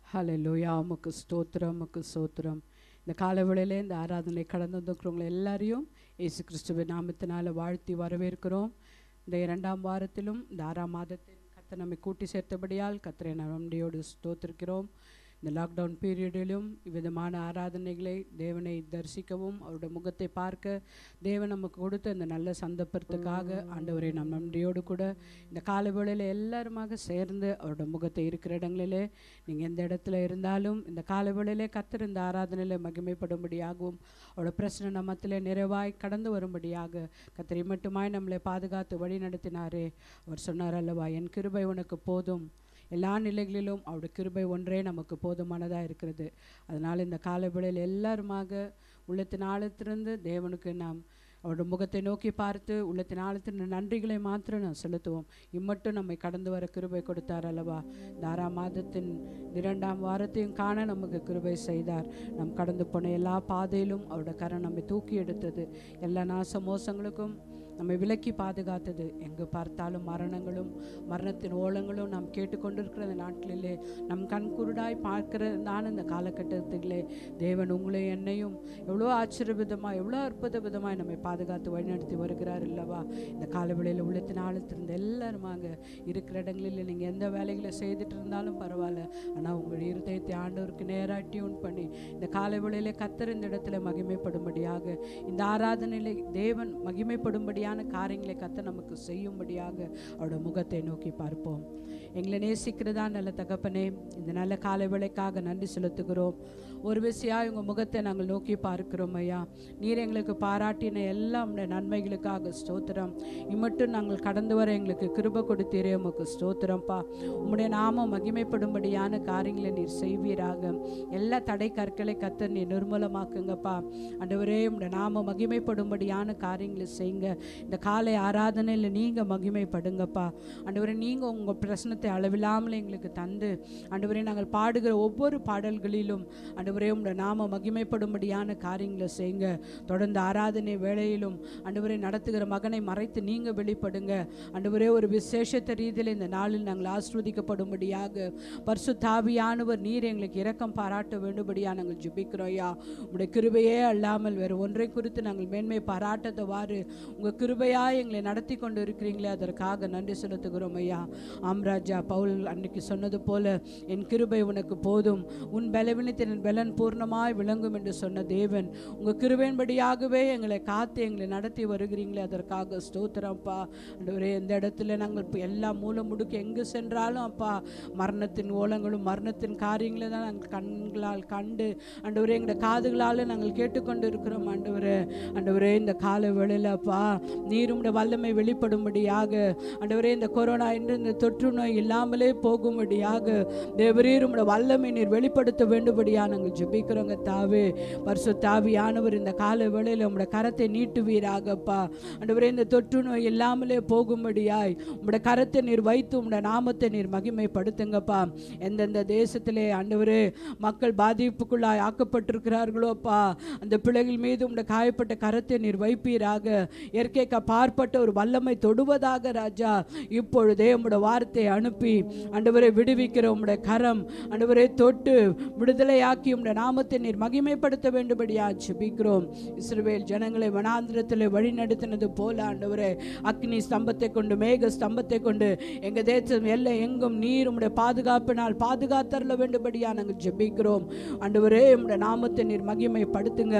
ஹல்லேலூயா. உமக்கு ஸ்தோத்திரம், உமக்கு ஸ்தோத்திரம். இந்த காலவேளையிலே இந்த ஆராதனை கடந்து வந்துக்கிறவங்களை எல்லாரையும் இயேசு கிறிஸ்துவின் நாமத்தினால வாழ்த்தி வரவேற்கிறோம். இந்த 2ஆம் வாரத்திலும் இந்த 6ஆம் மாதத்தில் கர்த்தர் நம்மை கூட்டி சேர்த்தபடியால் கர்த்தரை நன்றியோடு ஸ்தோத்திரிக்கிறோம். இந்த லாக்டவுன் பீரியடிலும் இவ்விதமான ஆராதனைகளை தேவனை தரிசிக்கவும் அவருடைய முகத்தை பார்க்க தேவன் நமக்கு கொடுத்த இந்த நல்ல சந்தர்ப்பத்துக்காக ஆண்டவரை நம் நன்றியோடு கூட இந்த காலவேளையில் எல்லாருமாக சேர்ந்து அவருடைய முகத்தை இருக்கிற இடங்களிலே நீங்கள் எந்த இடத்துல இருந்தாலும் இந்த காலவேளையிலே கர்த்தர் இந்த ஆராதனையில் மகிமைப்படும்படியாகவும் அவரோட பிரச்சனை நம்மத்திலே நிறைவாய் கடந்து வரும்படியாக கர்த்தரை மட்டுமாய் நம்மளை பாதுகாத்து வழி நடத்தினாரே. அவர் சொன்னார் அல்லவா, என் கிருபை உனக்கு போதும், எல்லா நிலைகளிலும் அவருடைய கிருபை ஒன்றே நமக்கு போதுமானதாக இருக்கிறது. அதனால் இந்த காலவேளையில் எல்லாருமாக உள்ளத்தின் ஆழத்திலிருந்து தேவனுக்கு நாம் அவருடைய முகத்தை நோக்கி பார்த்து உள்ளத்தின் ஆழத்தின் நன்றிகளை மாத்திரம் நாம் செலுத்துவோம். இம்மட்டும் நம்மை கடந்து வர கிருபை கொடுத்தார் அல்லவா. இந்த 6ஆம் மாதத்தின் 2ஆம் வாரத்தையும் காண நமக்கு கிருபை செய்தார். நாம் கடந்து போன எல்லா பாதையிலும் அவருடைய கரம் நம்மை தூக்கி எடுத்தது. எல்லா நாச மோசங்களுக்கும் நம்மை விலக்கி பாதுகாத்தது. எங்கு பார்த்தாலும் மரணங்களும் மரணத்தின் ஓலங்களும் நாம் கேட்டுக்கொண்டிருக்கிற இந்த நாட்களிலே நம் கண்குருடாய் பார்க்கிறதான இந்த காலகட்டத்திலே தேவன் உங்களை என்னையும் எவ்வளோ ஆச்சரியவிதமாக எவ்வளோ அற்புத விதமாய் நம்மை பாதுகாத்து வழிநடத்தி வருகிறார் இல்லவா. இந்த காலவெளியில் உள்ளத்தின் ஆழத்திருந்த எல்லாருமாங்க இருக்கிற இடங்களில் நீங்கள் எந்த வேலைகளை செய்துட்டு இருந்தாலும் பரவாயில்ல, ஆனால் உங்கள் இருதயத்தை ஆண்டவருக்கு நேராக டியூன் பண்ணி இந்த காலவெளியிலே கர்த்தர் இந்த இடத்துல மகிமைப்படும்படியாக இந்த ஆராதனையிலே தேவன் மகிமைப்படும்படியாக காரியங்களை கர்த்தர் நமக்கு செய்யும்படியாக அவருடைய முகத்தை நோக்கி பார்ப்போம். எங்களை நேசிக்கிறதா நல்ல தகப்பனே, இந்த நல்ல காலை வேளைக்காக நன்றி செலுத்துகிறோம். ஒரு விஷயம் உங்கள் முகத்தை நாங்கள் நோக்கி பார்க்கிறோம் ஐயா. நீர் எங்களுக்கு பாராட்டின எல்லா நன்மைகளுக்காக ஸ்தோத்திரம். இம்மட்டும் நாங்கள் கடந்து வர எங்களுக்கு கிருபை கொடுத்தீரே, உமக்கு ஸ்தோத்திரம்ப்பா. உம்முடைய நாமம் மகிமைப்படும்படியான காரியங்களை நீர் செய்வீராக. எல்லா தடை கற்களை கர்த்தர் நீர் நிர்மூலமாக்குங்கப்பா. ஆண்டவரே, உம்முடைய நாமம் மகிமைப்படும்படியான காரியங்களை செய்யுங்க. இந்த காலை ஆராதனையில் நீங்கள் மகிமைப்படுங்கப்பா. ஆண்டவரே, நீங்கள் உங்கள் பிரசனத்தை அளவில்லாமல் எங்களுக்கு தந்து ஆண்டவரே நாங்கள் பாடுகிற ஒவ்வொரு பாடல்களிலும் ஆண்டவரே உம்முடைய நாம மகிமைப்படும்படியான காரியங்களை செய்யுங்க. தொடர்ந்து ஆராதனை வேளையிலும் ஆண்டவரே நடத்துகிற மகனை மறைத்து நீங்கள் வெளிப்படுங்க. ஆண்டவரே, ஒரு விசேஷத்த ரீதியில் இந்த நாளில் நாங்கள் ஆசீர்வதிக்கப்படும்படியாக பரிசுத்த ஆவியானவர் நீர் எங்களுக்கு இரக்கம் பாராட்ட வேண்டும்படியாக நாங்கள் ஜெபிக்கிறோம் ஐயா. உங்களுடைய கிருபையே அல்லாமல் வேறு ஒன்றை குறித்து நாங்கள் மேன்மை பாராட்டத்தவாறு உங்கள் கிருபையாக எங்களை நடத்தி கொண்டு இருக்கிறீங்களே, அதற்காக நன்றி செலுத்துகிறோம் ஐயா. ஆம்ராஜா பவுல் அன்னைக்கு சொன்னது போல, என் கிருபை உனக்கு போதும், உன் பலவீனத்தின் பலன் பூர்ணமாய் விளங்கும் என்று சொன்ன தேவன் உங்கள் கிருபையின்படியாகவே எங்களை காத்து எங்களை நடத்தி வருகிறீங்களே, அதற்காக ஸ்தோத்திரம்ப்பா. ஆண்டவரே, எந்த இடத்துல நாங்கள் இப்போ எல்லா மூல முடுக்கு எங்கு சென்றாலும் அப்பா மரணத்தின் ஓலங்களும் மரணத்தின் காரியங்களை தான் நாங்கள் கண்களால் கண்டு ஆண்டவரே எங்களுடைய காதுகளால் நாங்கள் கேட்டுக்கொண்டு இருக்கிறோம். ஆண்டவரே இந்த கால வேளையில் அப்பா நீர் உம்முடைய வல்லமை வெளிப்படும்படியாக ஆண்டவரே இந்த கொரோனா என்று இந்த தொற்று நோய் இல்லாமலே போகும்படியாக தேவரீர் உம்முடைய வல்லமை நீர் வெளிப்படுத்த வேண்டும்படியாக நாங்கள் ஜெபிக்கிறோங்க தாவே. பரிசுத்த ஆவியானவர் இந்த கால வேளையில் உம்முடைய கரத்தை நீட்டுவீராகப்பா. ஆண்டவரே, இந்த தொற்று நோய் இல்லாமலே போகும்படியாய் உம்முடைய கரத்தை நீர் வைத்து உம்முடைய நாமத்தை நீர் மகிமைப்படுத்துங்கப்பா. எந்தெந்த தேசத்திலே ஆண்டவரே மக்கள் பாதிப்புக்குள்ளாய் ஆக்கப்பட்டிருக்கிறார்களோப்பா, அந்த பிள்ளைகள் மீது உம்முடைய காயப்பட்ட கரத்தை நீர் வைப்பீராக. இயற்கைக்கு அப்பாற்பட்ட ஒரு வல்லமை தொடுவதாக ராஜா. இப்பொழுதே உம்முடைய வார்த்தையை அனுப்பி ஆண்டவரை விடுவிக்கிற உம்முடைய கரம் ஆண்டவரை தொட்டு விடுதலையாக்கி உம்முடைய நாமத்தை நீர் மகிமைப்படுத்த வேண்டும்படியா ஜெபிக்கிறோம். இஸ்ரவேல் ஜனங்களை வனாந்திரத்தில் வழி நடத்தினது போல ஆண்டவரே அக்னி ஸ்தம்பத்தை கொண்டு மேக ஸ்தம்பத்தை கொண்டு எங்க தேசம் எல்லை எங்கும் நீர் உம்முடைய பாதுகாப்பினால் பாதுகாத்தரல வேண்டும்படியா நாங்கள் ஜெபிக்கிறோம். ஆண்டவரே, உம்முடைய நாமத்தை நீர் மகிமைப்படுத்துங்க.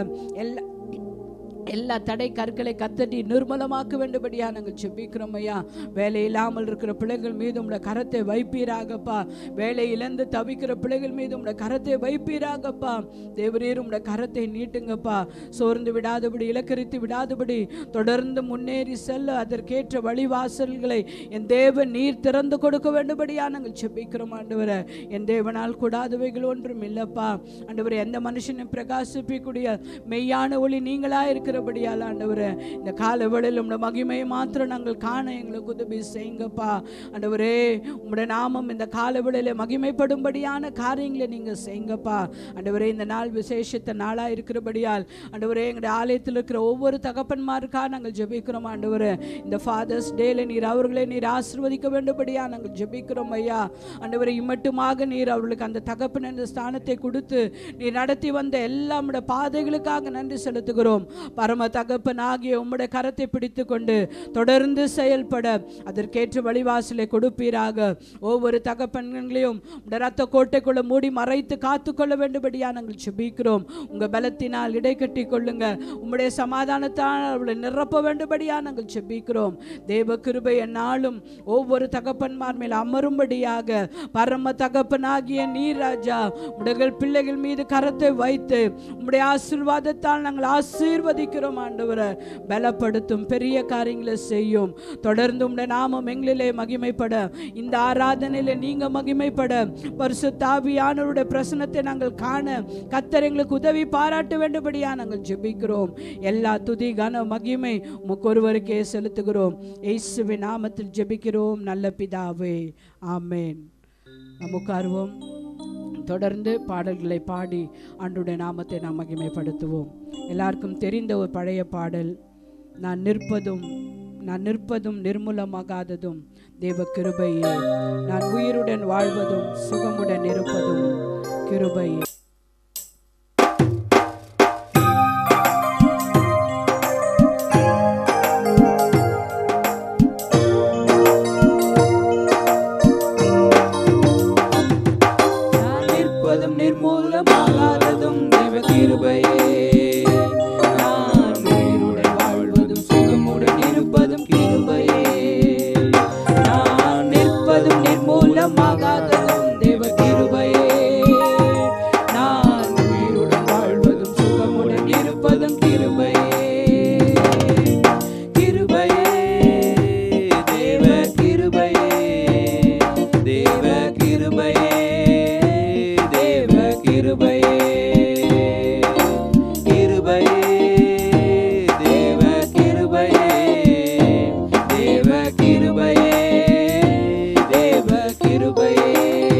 எல்லா தடை கற்களை கத்தட்டி நிர்மலமாக்க வேண்டும்படியா நாங்கள் ஜெபிக்கிறோம் ஐயா. வேலை இல்லாமல் இருக்கிற பிள்ளைகள் மீது உம்முடைய கரத்தை வைப்பீராகப்பா. வேலை இழந்து தவிக்கிற பிள்ளைகள் மீது உம்முடைய கரத்தை வைப்பீராகப்பா. தேவரீர் உம்முடைய கரத்தை நீட்டுங்கப்பா. சோர்ந்து விடாதபடி இலக்கரித்து விடாதபடி தொடர்ந்து முன்னேறி செல்ல அதற்கேற்ற வழிவாசல்களை என் தேவன் நீர் திறந்து கொடுக்க வேண்டும்படியா நாங்கள் ஜெபிக்கிறோம். ஆண்டவரே, என் தேவனால் கூடாதவைகள் ஒன்றும் இல்லப்பா. ஆண்டவரே, எந்த மனுஷனை பிரகாசிப்பிக்கூடிய மெய்யான ஒளி நீங்களா இருக்கிற இருக்கிறபடியால் ஆண்டவரே இந்த கால வேளையில் உம்முடைய மகிமையை மாத்திரம் நாங்கள் காண எங்களுக்கு உதவி செய்யுங்கப்பா ஆண்டவரே. உம்முடைய நாமம் இந்த கால வேளையில மகிமைப்படும்படியான காரியங்களை நீங்க செய்யுங்கப்பா ஆண்டவரே. இந்த நாள் விசேஷத்த நாளா இருக்கிறபடியால் ஆண்டவரே எங்களுடைய ஆலயத்தில் இருக்கிற ஒவ்வொரு தகப்பன்மாருக்கா நாங்கள் ஜெபிக்கிறோம் ஆண்டவரே. இந்த ஃபாதர்ஸ் டேல நீர் அவர்களை நீர் ஆசீர்வதிக்க வேண்டும்படியா நாங்கள் ஜெபிக்கிறோம் ஐயா ஆண்டவரே. இம்மட்டுமாக நீர் அவர்களுக்கு அந்த தகப்பன் என்ற ஸ்தானத்தை கொடுத்து நீர் நடத்தி வந்த எல்லா உம்முடைய பாதைகளுக்காக நன்றி செலுத்துகிறோம். பரம தகப்பன் ஆகிய உம்முடைய கரத்தை பிடித்து கொண்டு தொடர்ந்து செயல்பட அதற்கேற்ற வழிவாசலை கொடுப்பீராக. ஒவ்வொரு தகப்பன்களையும் உம்முடைய ரத்த கோட்டைக்குள்ள மூடி மறைத்து காத்துக்கொள்ள வேண்டும்படியா நாங்கள் ஜெபிக்கிறோம். உங்க பலத்தினால் இடை கட்டி கொள்ளுங்க. உம்முடைய சமாதானத்தால் அவளை நிரப்ப வேண்டும்படியா நாங்கள் ஜெபிக்கிறோம். தேவ கிருபை என்னாலும் ஒவ்வொரு தகப்பன்மார் மேல் அமரும்படியாக பரம தகப்பனாகிய நீர் ராஜா உடைய பிள்ளைகள் மீது கரத்தை வைத்து உம்முடைய ஆசீர்வாதத்தால் நாங்கள் ஆசீர்வதிக்கிறோம் ஆண்டவரே. பலப்படுத்தும் பெரிய காரியங்களை செய்யும். தொடர்ந்து உம்முடைய நாமம் எங்களிலே மகிமைப்பட இந்த ஆராதனையில நீங்க மகிமைப்பட பரிசுத்த ஆவியானவருடைய பிரசன்னத்தை நாங்கள் காண கர்த்தர் எங்களுக்கு உதவி பாராட்ட வேண்டும்படியா நாங்கள் ஜெபிக்கிறோம். எல்லா துதி கன மகிமை உமக்கு ஒருவருக்கே செலுத்துகிறோம். இயேசுவின் நாமத்தில் ஜெபிக்கிறோம் நல்ல பிதாவே, ஆமென். உட்காருவோம். தொடர்ந்து பாடல்களை பாடி ஆண்டவருடைய நாமத்தை நாம் மகிமைப்படுத்துவோம். எல்லாருக்கும் தெரிந்த ஒரு பழைய பாடல், நான் நிற்பதும் நிர்மூலமாகாததும் தேவ கிருபையே, நான் உயிருடன் வாழ்வதும் சுகமுடன் இருப்பதும் கிருபையே. நிர்மூலமாகாததும் தேவ கிருபையே, நான் உயிருடன் வாழ்வதும் சுகமுடன் இருப்பதும் கிருபையே. நான் நிற்பதும் நிர்மூலமாகாததும் தேவ கிருபையே, நான் உயிருடன் வாழ்வதும் சுகமுடன் இருப்பதும் கிருபையே. கிருபையே தேவ கிருபையே, தேவ கிருபையே, கிருபையே, கிருபையே, தேவ கிருபையே, தேவ கிருபையே, தேவ கிருபையே.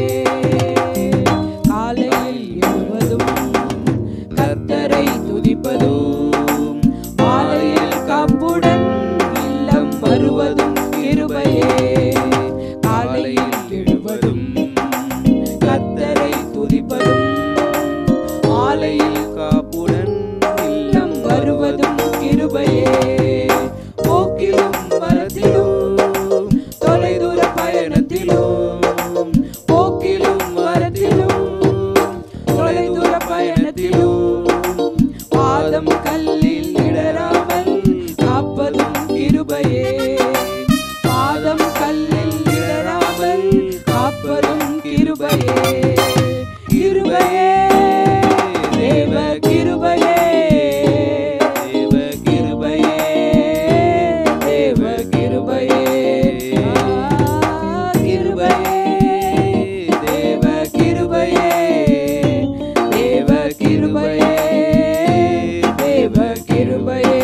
காலையில் எழுவதும் கர்த்தரை துதிப்பதும், மாலையில் காப்புடன் இல்லம் வருவதும் கிருபையே. காலையில் எழுவதும் கர்த்தரை துதிப்பதும், மாலையில் காப்புடன் இல்லம் வருவதும் கிருபையே. போக்கிலும் வரத்திலும் தொலைதூர பயணத்திலும், போக்கிலும் வரத்திலும் தொலைதூர பயணத்திலும் பாதம் கல்லில் இடராமல் காப்பதும் கிருபையே. பாதம் கல்லில் இடராமல் காப்பதும் கிருபையே. கிருபையே தேவ கிருபையே, தேவ கிருபையே, தேவ கிருபையே. கிருபையே தேவ கிருபையே, தேவ கிருபையே, தேவ கிருபையே.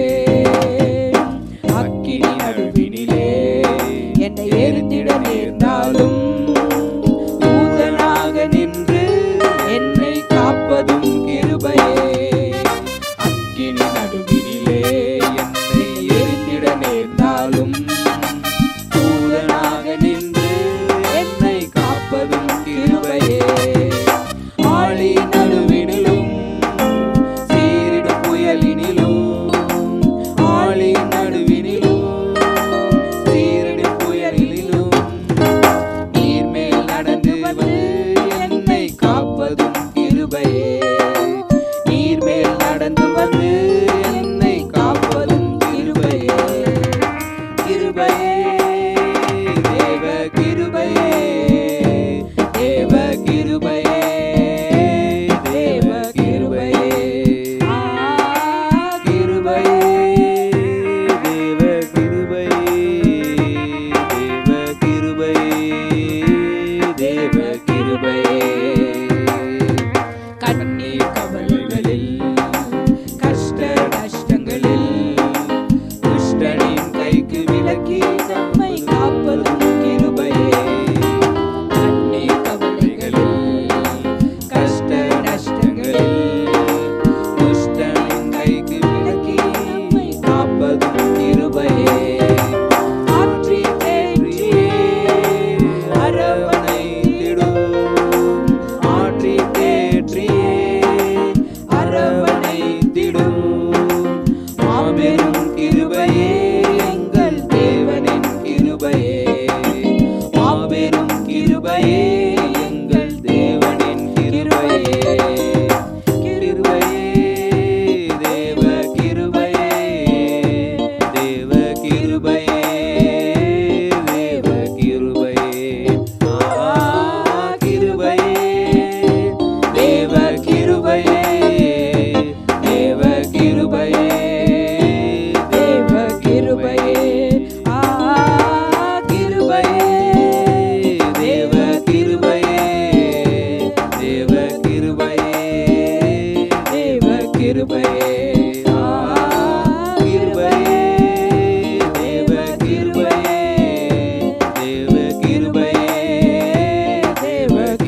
அக்கினி நடுவினிலே என்னை எரிந்திட நேர்ந்தாலும், தூதன்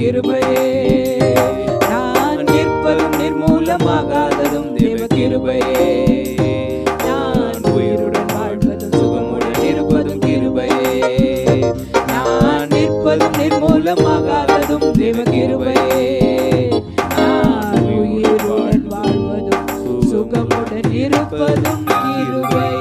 கிருபையே. நான் நிற்பதும் நிர்மூலமாகாததும் தேவ கிருபையே. நான் உயிருடன் வாழ்வதும் சுகமுடன் இருப்பதும் கிருபையே. நான் நிற்பதும் நிர்மூலமாகாததும் தேவ கிருபையே. நான் உயிருடன் வாழ்வதும் சுகமுடன் இருப்பதும் கிருபையே.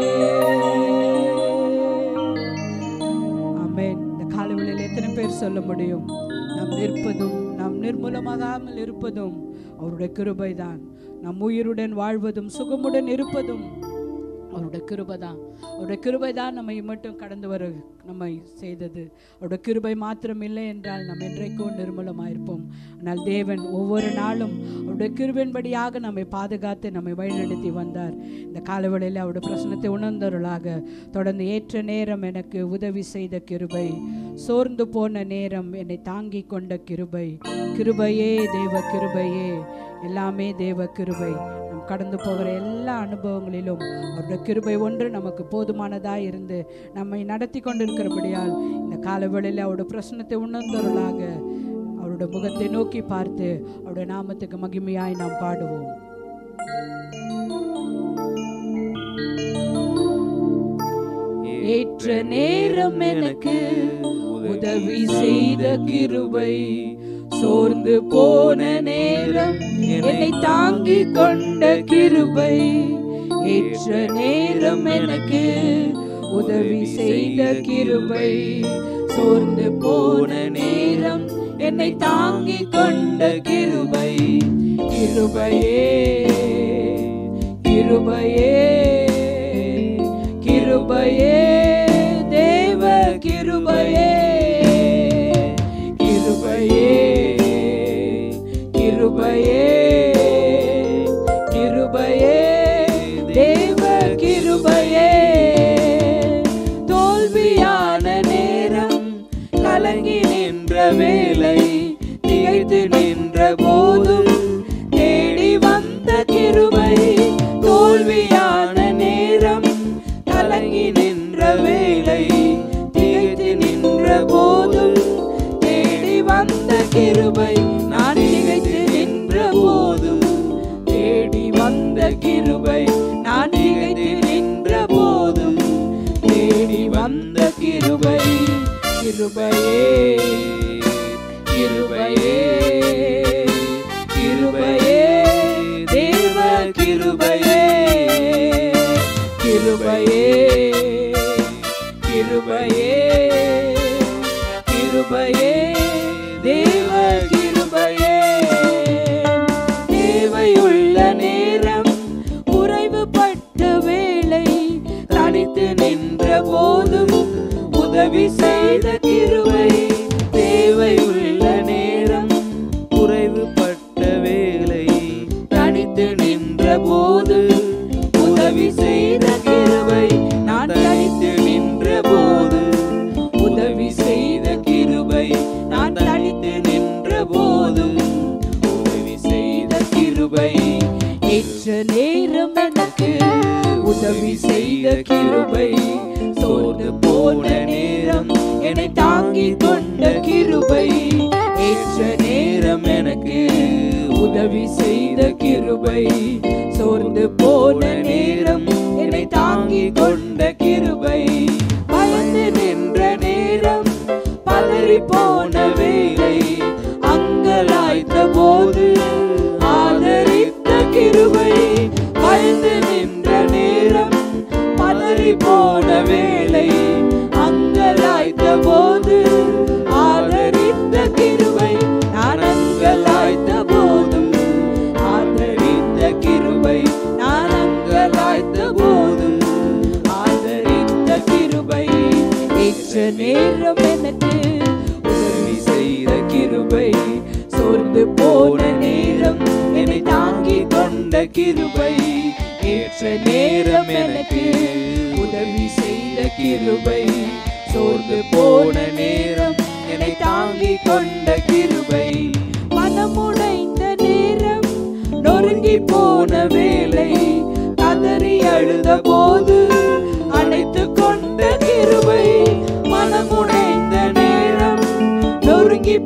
ஆமென். இந்த காலவெளியில் எத்தனை பேர் சொல்ல முடியும்? நாம் நிற்பதும் நாம் நிர்மூலமாகாமல் இருப்பதும் அவருடைய கிருபைதான். நம் உயிருடன் வாழ்வதும் சுகமுடன் இருப்பதும் அவருடைய கிருபைதான். அவருடைய கிருபைதான் நம்மை மட்டும் கடந்து வர நம்மை செய்தது. அவருடைய கிருபை மாத்திரம் இல்லை என்றால் நாம் என்றைக்கும் நிர்மூலமாயிருப்போம். ஆனால் தேவன் ஒவ்வொரு நாளும் அவருடைய கிருபையின்படியாக நம்மை பாதுகாத்து நம்மை வழிநடத்தி வந்தார். இந்த காலவெளியில் அவருடைய பிரசனத்தை உணர்ந்தவர்களாக தொடர்ந்து ஏற்ற நேரம் எனக்கு உதவி செய்த கிருபை, சோர்ந்து போன நேரம் என்னை தாங்கி கொண்ட கிருபை, கிருபையே தேவ கிருபையே, எல்லாமே தேவ கிருபை. நம் கடந்து போகிற எல்லா அனுபவங்களிலும் அவருடைய கிருபை ஒன்று நமக்கு போதுமானதாக இருந்து நம்மை நடத்தி கொண்டிருக்கிறபடியால் இந்த காலவெளியில் அவருடைய பிரசனத்தை உணர்ந்தவர்களாக அவருடைய முகத்தை நோக்கி பார்த்து அவருடைய நாமத்துக்கு மகிமையாய் நாம் பாடுவோம். ஏற்ற நேரம் எனக்கு உதவி செய்த கிருபை, சோர்ந்து போன நேரம் என்னை தாங்கி கொண்ட கிருபை. ஏற்ற நேரம் எனக்கு உதவி செய்த கிருபை, சோர்ந்து போன நேரம் என்னை தாங்கி கொண்ட கிருபை. கிருபையே கிருபையே கிருபையே தேவ கிருபையே. கிருபையே கிருபையே கிருபையே தேவ கிருபையே. தோல்வியான நேரம் கலங்கி நின்ற வேளை, திகைத்து நின்ற போதும் தேடி வந்த கிருபை. தோல்வியான நேரம் கலங்கி நின்ற வேளை, திகைத்து நின்ற போதும் தேடி வந்த கிருபை. நான் திகைத்து நின்ற போதும் தேடி வந்த கிருபை. நான் திகைத்து நின்ற போதும் தேடி வந்த கிருபை. கிருபையே கிருபையே கிருபையே தேவ கிருபையே. கிருபையே கிருபையே கிருபையே தேவ கிருபையே. தேவையுள்ள நேரம் குறைவுபட்ட வேளை, தனித்து நின்ற போதும் உதவி செய்த கிருபை. தேவையுள்ள நேரம் குறைவுபட்ட வேளை, தனித்து நின்ற போது உதவி செய்த கிருபை. நான் தனித்து நின்ற போது உதவி செய்த கிருபை. நான் தனித்து நின்ற போதும் உதவி செய்த கிருபை. ஏற்ற நேரம் எனக்கு உதவி செய்த கிருபை, சோர்ந்து போன நேரம் என்னை தாங்கி கொண்ட கிருபை. ஏற்ற நேரம் எனக்கு உதவி செய்த கிருபை, சோர்ந்து போன நேரம் என்னை தாங்கி கொண்ட கிருபை. பயந்து நின்ற நேரம் பதறி போன வேளை, அங்கலாய்த்த போது ஆதரித்த கிருபை. பயந்து நின்ற நேரம் பதறி போன வேளை, அங்கலாய்த்த போது ஆதரித்த கிருபை. நான் அங்கலாய்த்த போதும் ஆதரித்த கிருபை. நான் அங்கலாய்த்த போதும் ஆதரித்த கிருபை. ஏற்ற நேரம் எனக்கு உதவி செய்த கிருபை, சோர்ந்து போன நேரம் என்னை தாங்கி கொண்ட கிருபை. ஏற்ற நேரம் எனக்கு உதவி செய்த கிருபை, சோர்ந்து போன நேரம் என்னை தாங்கி கொண்ட கிருபை. மனமுடைந்த நேரம் நொறுங்கி போன வேளை, கதறி அழுத போது அணைத்து கொண்ட கிருபை. மனமுடைந்த நேரம் நொறுங்கி போன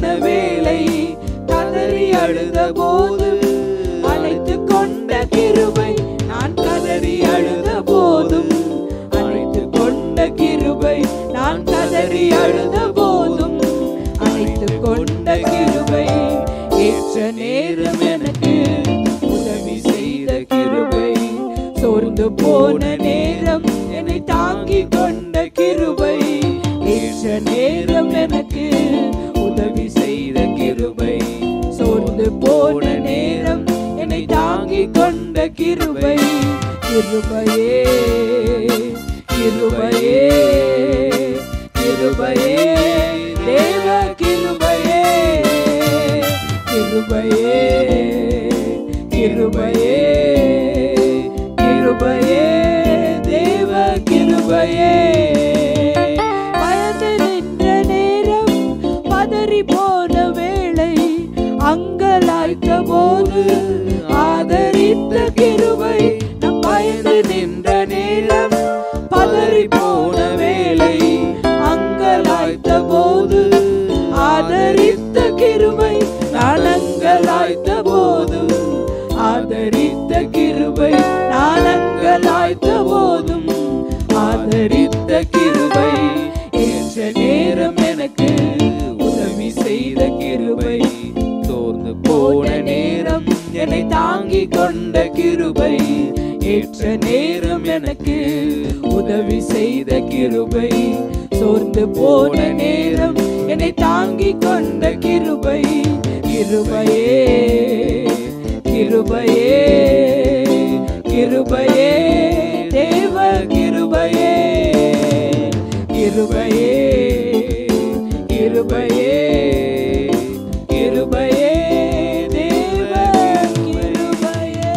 வேளை கதறி அழுத போது அழைத்து கொண்ட கிருபை, நான் கதறி அழுத போதும் அழைத்து கொண்ட கிருபை, நான் கதறி அழுத போதும் அழைத்து கொண்ட கிருபை, ஏற்ற நேரம் எனக்கு உதவி செய்த கிருபை, சோர்ந்து போன நேரம் என்னை தாங்கி கொண்ட கிருபை, ஏற்ற நேரம் எனக்கு உதவி செய்த கிருபை, சோர்ந்து போன நேரம் என்னை தாங்கி கொண்ட கிருபை, கிருபையே கிருபையே கிருபையே தேவ கிருபையே, கிருபையே கிருபையே கிருபையே தேவ கிருபையே. பயந்து நின்ற நேரம் பதறி போன வேளை அங்கலாய்த்த போது ஆதரித்த கிருபை, நம் பயந்து நின்ற நேரம் பதறி போன வேளை அங்கலாய்த்த போது ஆதரித்த கிருபை, நான் அங்கலாய்த்த போதும் ஆதரித்த கிருபை, நான் அங்கலாய்த்த போதும் ஆதரித்த கிருபை, ஏற்ற நேரம் எனக்கு உதவி செய்த கிருபை, சோர்ந்து போன நேரம் என்னை தாங்கி கொண்ட கிருபை, ஏற்ற நேரம் எனக்கு உதவி செய்த கிருபை, சோர்ந்து போன நேரம் என்னை தாங்கி கொண்ட கிருபை, கிருபையே கிருபையே கிருபையே தேவ கிருபையே, கிருபையே கிருபையே கிருபையே தேவ கிருபையே.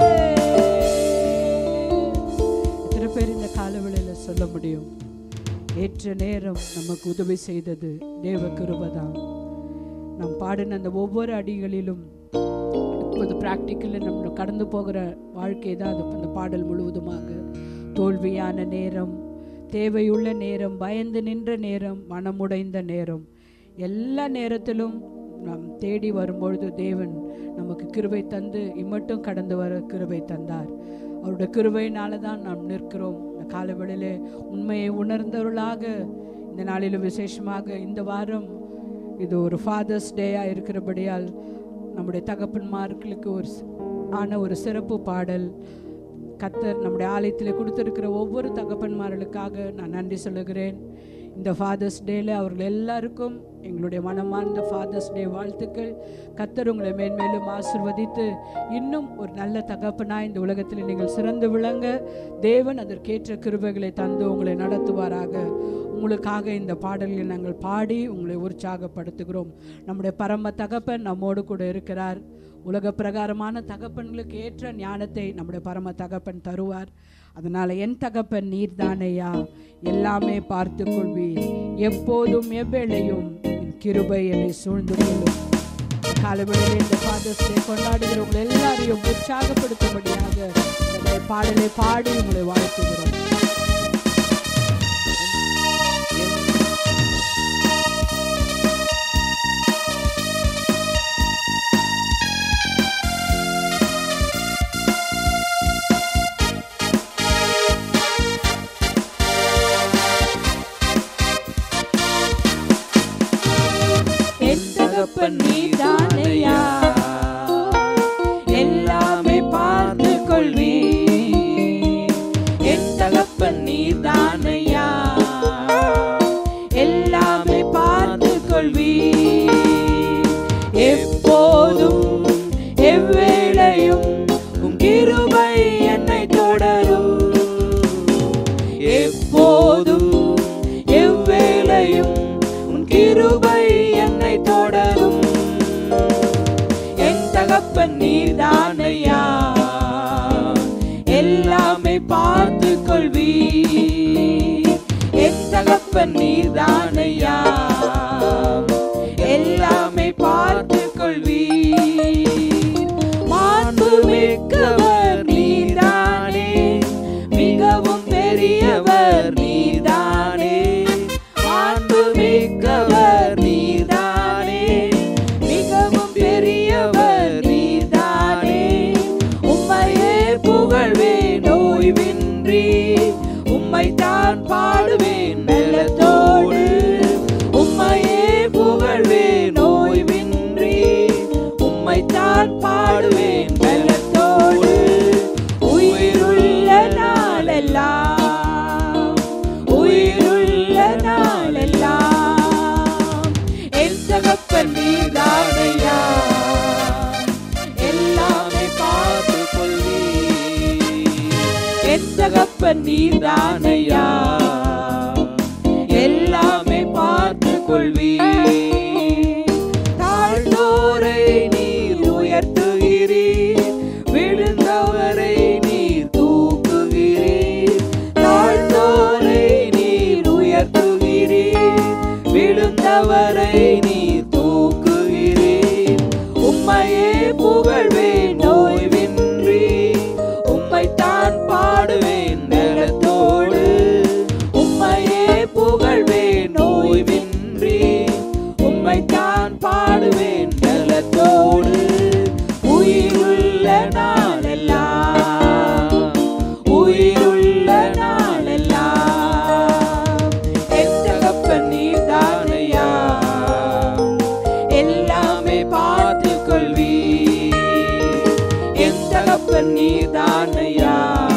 எத்தனை பேர் இந்த காலவெளியில சொல்ல முடியும், ஏற்ற நேரம் நமக்கு உதவி செய்தது தேவ கிருபைதான். நாம் பாடின அந்த ஒவ்வொரு அடிகளிலும் இப்போது பிராக்டிக்கலில் நம்ம கடந்து போகிற வாழ்க்கை தான் அது. அந்த பாடல் முழுவதுமாக தோல்வியான நேரம், தேவையுள்ள நேரம், பயந்து நின்ற நேரம், மனமுடைந்த நேரம், எல்லா நேரத்திலும் நாம் தேடி வரும்பொழுது தேவன் நமக்கு கிருபை தந்து இம்மட்டும் கடந்து வர கிருபை தந்தார். அவருடைய கிருபையினால தான் நாம் நிற்கிறோம். இந்த காலவெளியிலே உண்மையை உணர்ந்தவர்களாக இந்த நாளிலும் விசேஷமாக இந்த வாரம் இது ஒரு ஃபாதர்ஸ் டேயாக இருக்கிறபடியால் நம்முடைய தகப்பன்மார்களுக்கு ஒரு சிறப்பு பாடல் கர்த்தர் நம்முடைய ஆலயத்தில் கொடுத்திருக்கிற ஒவ்வொரு தகப்பன்மார்களுக்காக நான் நன்றி சொல்லுகிறேன். இந்த ஃபாதர்ஸ் டேல அவர்கள் எல்லாருக்கும் எங்களுடைய மனமார்ந்த ஃபாதர்ஸ் டே வாழ்த்துக்கள். கர்த்தர் உங்களை மேன்மேலும் ஆசீர்வதித்து இன்னும் ஒரு நல்ல தகப்பனாய் இந்த உலகத்தில் நீங்கள் சிறந்து விளங்க தேவன் அதற்கேற்ற கிருபைகளை தந்து உங்களை நடத்துவாராக. உங்களுக்காக இந்த பாடல்களை நாங்கள் பாடி உங்களை உற்சாகப்படுத்துகிறோம். நம்முடைய பரம தகப்பன் நம்மோடு கூட இருக்கிறார். உலக பிரகாரமான தகப்பன்களுக்கு ஏற்ற ஞானத்தை நம்முடைய பரம தகப்பன் தருவார். அதனால என் தகப்பன் நீர்தானையா, எல்லாமே பார்த்து கொள்வீர், எப்போதும் எவ்வேளையும் கிருபை என்னை சூழ்ந்து கொள்ளும். காலவெளியில் இந்த ஃபாதர்ஸ் டே கொண்டாடுகிறவங்க எல்லாரையும் உற்சாகப்படுத்தும்படியாக இந்த பாடலை பாடி உங்களை வாழ்த்துகிறோம். நீதானையா, எல்லாமே பார்த்து கொள்வீர், என் தகப்பன் நீதானையா, எல்லாமே பார்த்து கொள்வீர், எப்போதும் எவ்வேளையும் உம் கிருபை என்னை தொடரும், எப்போதும் எவ்வேளையும் உம் கிருபை என்னை தொடரும், என் தகப்பன் நீதானையா, எல்லாமே பார்த்து கொள்வீர், என் தகப்பன் நீதானையா, எல்லாமே பார்த்து கொள்வீர், மாண்புமிக்கவர் நீதானே, மிகவும் பெரியவர் நீதானே, மாண்புமிக்கவர் நீதானே, தகப்பன் நீதானையா, எல்லாமே பார்த்து கொள்வீர். தாழ்ந்தோரை நீர் உயர்த்துகிறீர், விழுந்தவரை நீர் தூக்குகிறீர். தாழ்ந்தோரை நீர் உயர்த்துகிறீர், விழுந்தவரை நீர் தூக்குகிறீர். உம்மையே புகழ்வேன் ஓய்வின்றி, உம்மைத்தான் பாடுவேன் பலத்தோடு. உம்மையே புகழ்வேன் ஓய்வின்றி, உம்மைத்தான் பாடுவேன் பலத்தோடு. உயிருள்ள நாளெல்லாம், உயிருள்ள நாளெல்லாம் என் தகப்பன் நீதானையா, எல்லாமே பார்த்து கொள்வீர். என் தகப்பன் நீதானையா,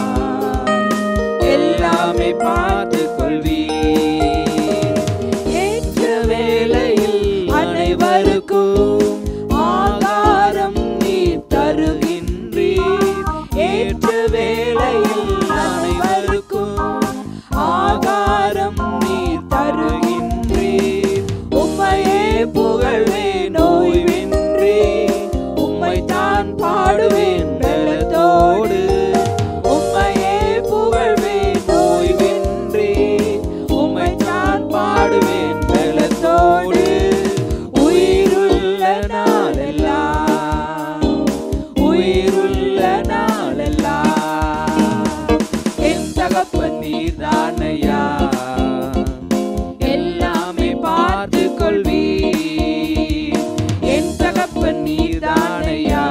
எல்லாமே பார்த்து கொள்வீர். ஏற்ற வேளையில் அனைவருக்கும் ஆகாரம் நீர் தருகின்றீர். ஏற்ற வேளையில் அனைவருக்கும் ஆகாரம் நீர் தருகின்றீர். உம்மையே புகழ்வேன் ஓய்வின்றி, உம்மைத்தான் பாடுவேன் பலத்தோடு. உம்மையே புகழ்வேன் ஓய்வின்றி, உம்மைத்தான் பாடுவேன் பலத்தோடு. உயிருள்ள நாளெல்லாம், உயிருள்ள நாளெல்லாம் என் தகப்பன் நீதானையா, எல்லாமே பார்த்து கொள்வீர். என் தகப்பன் நீதானையா,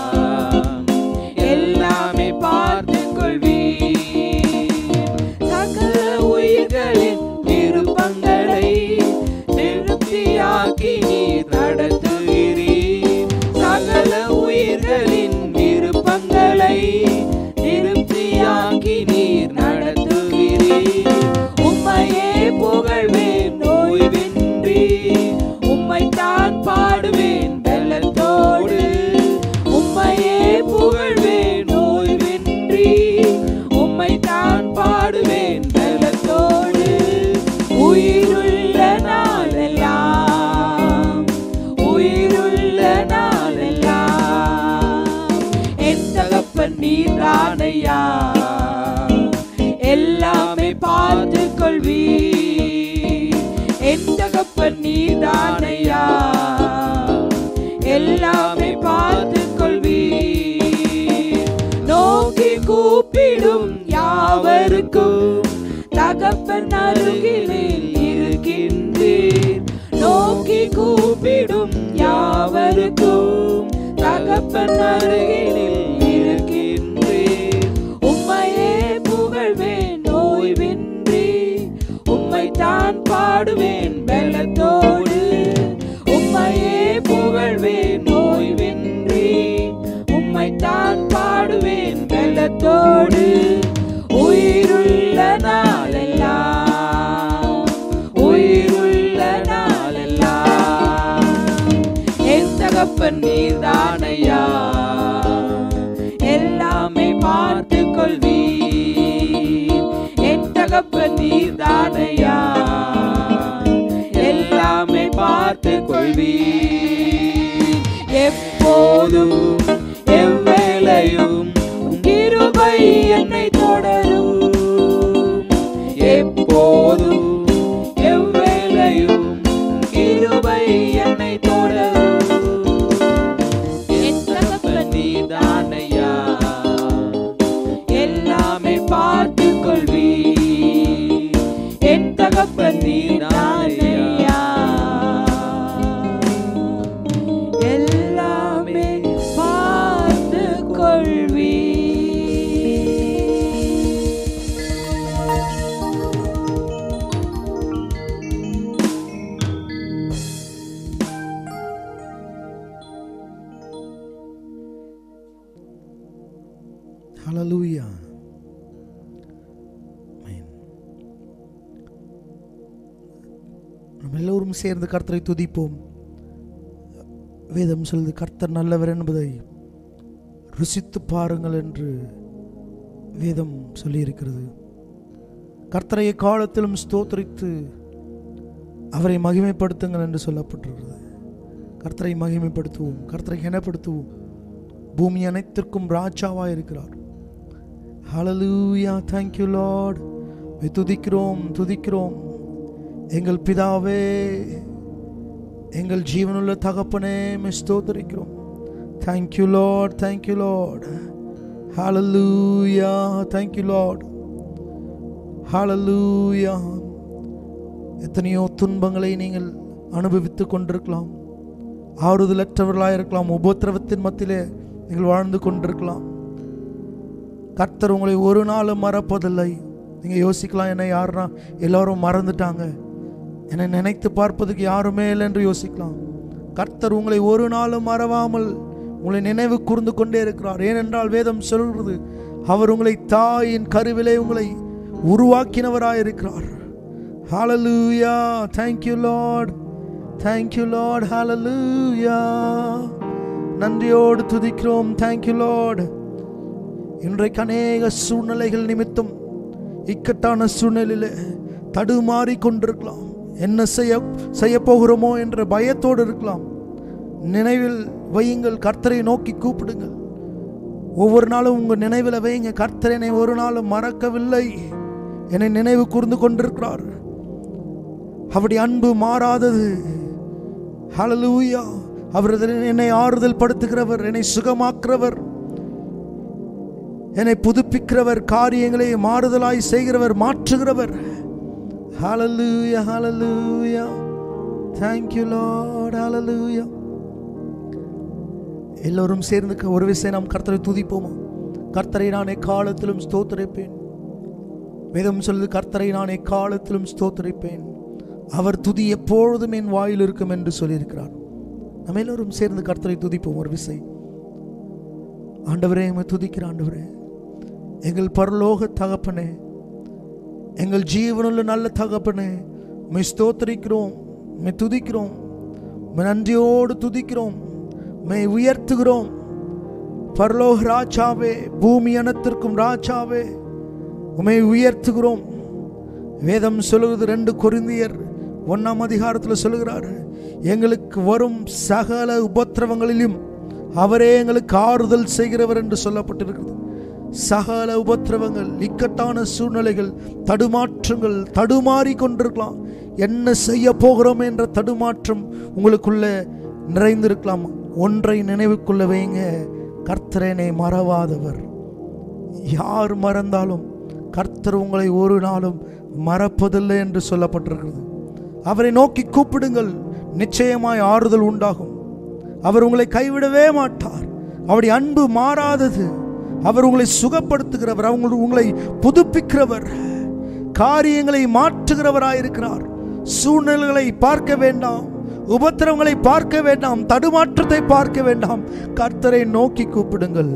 எல்லாமே பார்த்து கொள்வீர். சகல உயிர்களின் விருப்பங்களை திருப்தியாக்கி நீர் நடத்துகிறீர். சகல உயிர்களின் விருப்பங்களை திருப்தியாக்கி நீர் நடத்துகிறீர். உம்மையே புகழ்வேன் ஓய்வின்றி, உம்மைத்தான் பாடுவேன் பலத்தோடு. உம்மையே புகழ்வேன் ஓய்வின்றி, உம்மைத்தான் பாடுவேன் பலத்தோடு. உயிருள்ள நாளெல்லாம், உயிருள்ள நாளெல்லாம் என் தகப்பன் நீதானையா, எல்லாமே பார்த்து கொள்வீர். என் தகப்பன் நீதானையா, எல்லாமே பார்த்து கொள்வீர். நோக்கி கூப்பிடும் யாவருக்கும் தகப்பன் அருகிலே இருக்கின்றீர். நோக்கி கூப்பிடும் யாவருக்கும் தகப்பன் அருகிலே இருக்கின்றீர். உம்மையே புகழ்வேன் ஓய்வின்றி, உம்மைத்தான் பாடுவேன் பலத்தோடு. உம்மையே புகழ்வேன் ஓய்வின்றி, உம்மைத்தான் பாடுவேன் பலத்தோடு. உயிருள்ள நாளெல்லாம், உயிருள்ள நாளெல்லாம் என் தகப்பன் நீதானையா, எல்லாமே பார்த்து கொள்வீர். என் தகப்பன் நீதானையா, எல்லாமே பார்த்து கொள்வீர். எப்போதும் எவ்வேளையும் கிருபை என்னை தொடரும். எப்போதும் எவ்வேளையும் கிருபை என்னை தொடரும். என் தகப்பன் நீதானையா, எல்லாமே பார்த்து கொள்வீர். என் தகப்பன் நீதானையா, எல்லாமே பார்த்து கொள்வீர். Hallelujah. Amen. நாம் எல்லோரும் சேர்ந்து கர்த்தரை துதிப்போம். வேதம் சொல்லுது, கர்த்தர் நல்லவர் என்பதை ருசித்து பாருங்கள் என்று வேதம் சொல்லியிருக்கிறது. கர்த்தரை எக்காலத்திலும் ஸ்தோத்திரித்து அவரை மகிமைப்படுத்துங்கள் என்று சொல்லப்பட்டிருக்கிறது. கர்த்தரை மகிமைப்படுத்துவோம், கர்த்தரை கனப்படுத்துவோம். பூமி அனைத்திற்கும் ராஜாவாக இருக்கிறார். ஹல்லேலூயா. Thank you Lord. துதிக்கிறோம் துதிக்கிறோம். எங்கள் பிதாவே, எங்கள் ஜீவனுள்ள தகப்பனே, ஸ்தோத்திரிக்கிறோம். Thank you Lord. Thank you Lord. Hallelujah. Thank you Lord. Hallelujah. எத்தனையோ துன்பங்களை நீங்கள் அனுபவித்துக் கொண்டிருக்கலாம், ஆறுதலற்றவர்களாக இருக்கலாம், உபத்திரவத்தின் மத்தியிலே நீங்கள் வாழ்ந்து கொண்டிருக்கலாம். கர்த்தர் உங்களை ஒரு நாளும் மறப்பதில்லை. நீங்கள் யோசிக்கலாம், என்னை யாருன்னா எல்லாரும் மறந்துட்டாங்க, என்னை நினைத்து பார்ப்பதுக்கு யாருமே இல்லை என்று யோசிக்கலாம். கர்த்தர் உங்களை ஒரு நாளும் மறவாமல் உங்களை நினைவு கூர்ந்து கொண்டே இருக்கிறார். ஏனென்றால் வேதம் சொல்கிறது, அவர் உங்களை தாயின் கருவிலே உங்களை உருவாக்கினவராய் இருக்கிறார். Hallelujah. Thank you Lord. Thank you Lord. Hallelujah. நன்றியோடு துதிக்கிறோம். Thank you Lord. இன்றைக்கு அநேக சூழ்நிலைகள் நிமித்தம் இக்கட்டான சூழ்நிலையிலே தடுமாறி கொண்டிருக்கலாம். என்ன செய்ய போகிறோமோ என்ற பயத்தோடு இருக்கலாம். நினைவில் வையுங்கள், கர்த்தரை நோக்கி கூப்பிடுங்கள். ஒவ்வொரு நாளும் உங்கள் நினைவில் வையுங்க, கர்த்தர் என்னை ஒரு நாளும் மறக்கவில்லை, என்னை நினைவு கூர்ந்து கொண்டிருக்கிறார். அவருடைய அன்பு மாறாதது. ஹல்லேலூயா. அவர் என்னை ஆறுதல் படுத்துகிறவர், என்னை சுகமாக்குறவர், என்னை புதுப்பிக்கிறவர், காரியங்களை மாறுதலாய் செய்கிறவர், மாற்றுகிறவர். ஹல்லேலூயா. ஹல்லேலூயா. Thank you Lord. ஹல்லேலூயா. எல்லோரும் சேர்ந்து ஒரு விஷயம் நாம் கர்த்தரை துதிப்போமா? கர்த்தரை நான் எக்காலத்திலும் ஸ்தோத்திரிப்பேன். வேதம் சொல்லுது, கர்த்தரை நான் எக்காலத்திலும் ஸ்தோத்திரிப்பேன், அவர் துதி எப்பொழுதும் என் வாயில் இருக்கும் என்று சொல்லியிருக்கிறார். நம்ம எல்லோரும் சேர்ந்து கர்த்தரை துதிப்போம் ஒரு விசை. ஆண்டவரே, துதிக்கிற ஆண்டவரே, எங்கள் பரலோக தகப்பனே, எங்கள் ஜீவனுள்ள நல்ல தகப்பனே, ஸ்தோத்திரிக்கிறோம், துதிக்கிறோம், நன்றியோடு துதிக்கிறோம், உயர்த்துகிறோம். பரலோக ராஜாவே, பூமி அனைத்திற்கும் ராஜாவே, உம்மை உயர்த்துகிறோம். வேதம் சொல்லுகிறது, 2 கொரிந்தியர் 1ஆம் அதிகாரத்தில் சொல்லுகிறார், எங்களுக்கு வரும் சகல உபத்திரவங்களிலும் அவரே எங்களுக்கு ஆறுதல் செய்கிறவர் என்று சொல்லப்பட்டிருக்கிறது. சகல உபத்திரவங்கள், இக்கட்டான சூழ்நிலைகள், தடுமாற்றங்கள், தடுமாறி கொண்டிருக்கலாம். என்ன செய்ய போகிறோம் என்ற தடுமாற்றம் உங்களுக்குள்ள நிறைந்திருக்கலாம். ஒன்றை நினைவுக்குள்ள வைங்க, கர்த்தரனை மறவாதவர். யார் மறந்தாலும் கர்த்தர் உங்களை ஒரு நாளும் மறப்பதில்லை என்று சொல்லப்பட்டிருக்கிறது. அவரை நோக்கி கூப்பிடுங்கள், நிச்சயமாய் ஆறுதல் உண்டாகும். அவர் உங்களை கைவிடவே மாட்டார். அவருடைய அன்பு மாறாதது. அவர் உங்களை சுகப்படுத்துகிறவர், உங்களை புதுப்பிக்கிறவர், காரியங்களை மாற்றுகிறவராயிருக்கிறார். சூழ்நிலைகளை பார்க்க வேண்டாம், உபத்திரவங்களை பார்க்க வேண்டாம், தடுமாற்றத்தை பார்க்க வேண்டாம், கர்த்தரை நோக்கி கூப்பிடுங்கள்.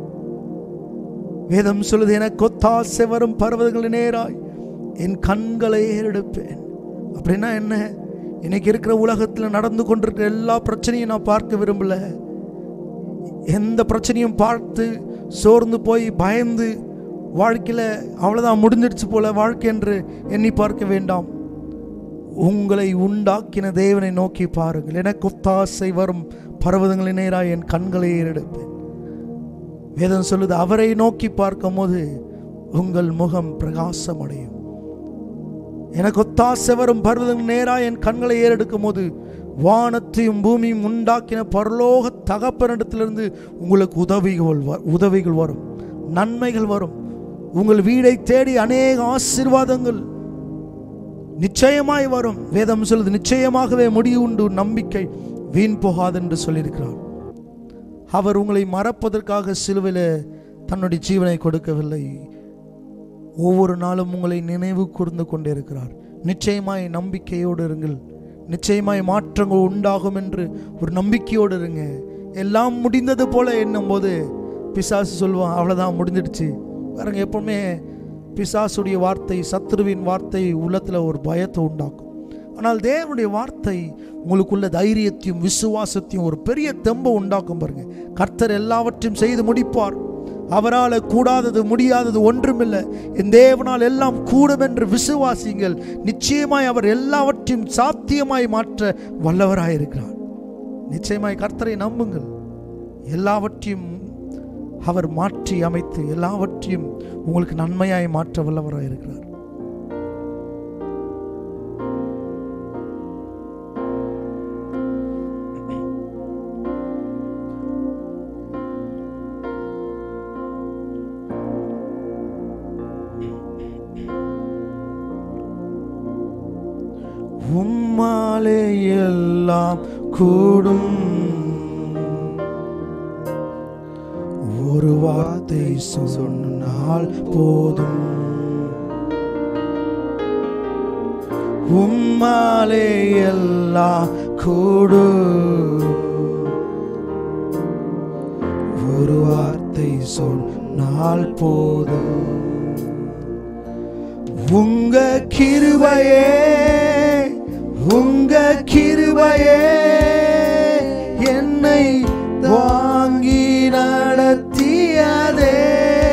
வேதம் சொல்லுது, எனக்கு ஒத்தாசை வரும் பர்வதங்களின் நேராய் என் கண்களை ஏறெடுப்பேன். அப்படின்னா என்ன? இன்னைக்கு இருக்கிற உலகத்தில் நடந்து கொண்டிருக்கிற எல்லா பிரச்சனையும் நான் பார்க்க விரும்பல. எந்த பிரச்சனையும் பார்த்து சோர்ந்து போய் பயந்து வாழ்க்கையில் அவ்வளோதான் முடிஞ்சிடுச்சு போல வாழ்க்கை என்று எண்ணி பார்க்க வேண்டாம். உங்களை உண்டாக்கின தேவனை நோக்கி பாருங்கள். எனக்கு ஒத்தாசை வரும் பர்வதங்களின் நேராய் என் கண்களை ஏறெடுப்பேன். வேதம் சொல்லுது, அவரை நோக்கி பார்க்கும் போது உங்கள் முகம் பிரகாசம் அடையும். எனக்கு ஒத்தாசை வரும் பர்வதங்களின் நேராய் என் கண்களை ஏறெடுக்கும் போது வானத்தையும் பூமியும் உண்டாக்கின பரலோக தகப்பனிடத்திலிருந்து உங்களுக்கு உதவிகள் வரும், நன்மைகள் வரும். உங்கள் வீடை தேடி அநேக ஆசீர்வாதங்கள் நிச்சயமாய் வரும். வேதம் சொல்லுது, நிச்சயமாகவே முடிவு உண்டு, நம்பிக்கை வீண் போகாது என்று சொல்லியிருக்கிறார். அவர் உங்களை மறப்பதற்காக சிலுவையில் தன்னுடைய ஜீவனை கொடுக்கவில்லை. ஒவ்வொரு நாளும் உங்களை நினைவு கூர்ந்து கொண்டே இருக்கிறார். நிச்சயமாய் நம்பிக்கையோடு இருங்கள். நிச்சயமாய் மாற்றங்கள் உண்டாகும் என்று ஒரு நம்பிக்கையோடு இருங்க. எல்லாம் முடிந்தது போல எண்ணும் போது பிசாசு சொல்லுவான், அவ்வளோதான் முடிஞ்சிடுச்சு. பாருங்க, எப்பவுமே பிசாசுடைய வார்த்தை, சத்துருவின் வார்த்தை உள்ளத்தில் ஒரு பயத்தை உண்டாக்கும். ஆனால் தேவனுடைய வார்த்தை உங்களுக்குள்ள தைரியத்தையும் விசுவாசத்தையும் ஒரு பெரிய தெம்பை உண்டாக்கும். பாருங்க, கர்த்தர் எல்லாவற்றையும் செய்து முடிப்பார். அவரால் கூடாதது முடியாதது ஒன்றுமில்லை. என் தேவனால் எல்லாம் கூடும் என்று விசுவாசிங்கள். நிச்சயமாய் அவர் எல்லாவற்றையும் சாத்தியமாய் மாற்ற வல்லவராயிருக்கிறார். நிச்சயமாய் கர்த்தரை நம்புங்கள். எல்லாவற்றையும் அவர் மாற்றி அமைத்து எல்லாவற்றையும் உங்களுக்கு நன்மையாய் மாற்ற வல்லவராயிருக்கிறார். உம்மாலே எல்லாம் கூடும், ஒரு வார்த்தை சொன்னால் போதும். உம்மாலே எல்லாம் கூடும், ஒரு வார்த்தை சொன்னால் போதும். உங்க கிருபையே, உங்க கிருபையே என்னை வாங்கி நடத்தியதே.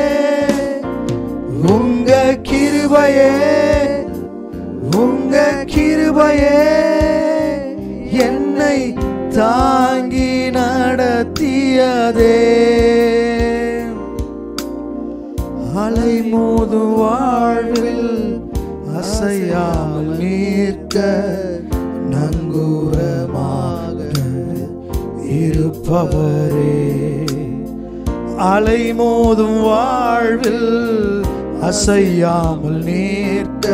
உங்க கிருபையே, உங்க கிருபையே என்னை தாங்கி நடத்தியதே. அலை மோது வாழ்வில் அசையாமல் நிற்க நங்கூரமாக இருப்பவரே. அலை மோதும் வாழ்வில் அசையாமல் நிற்க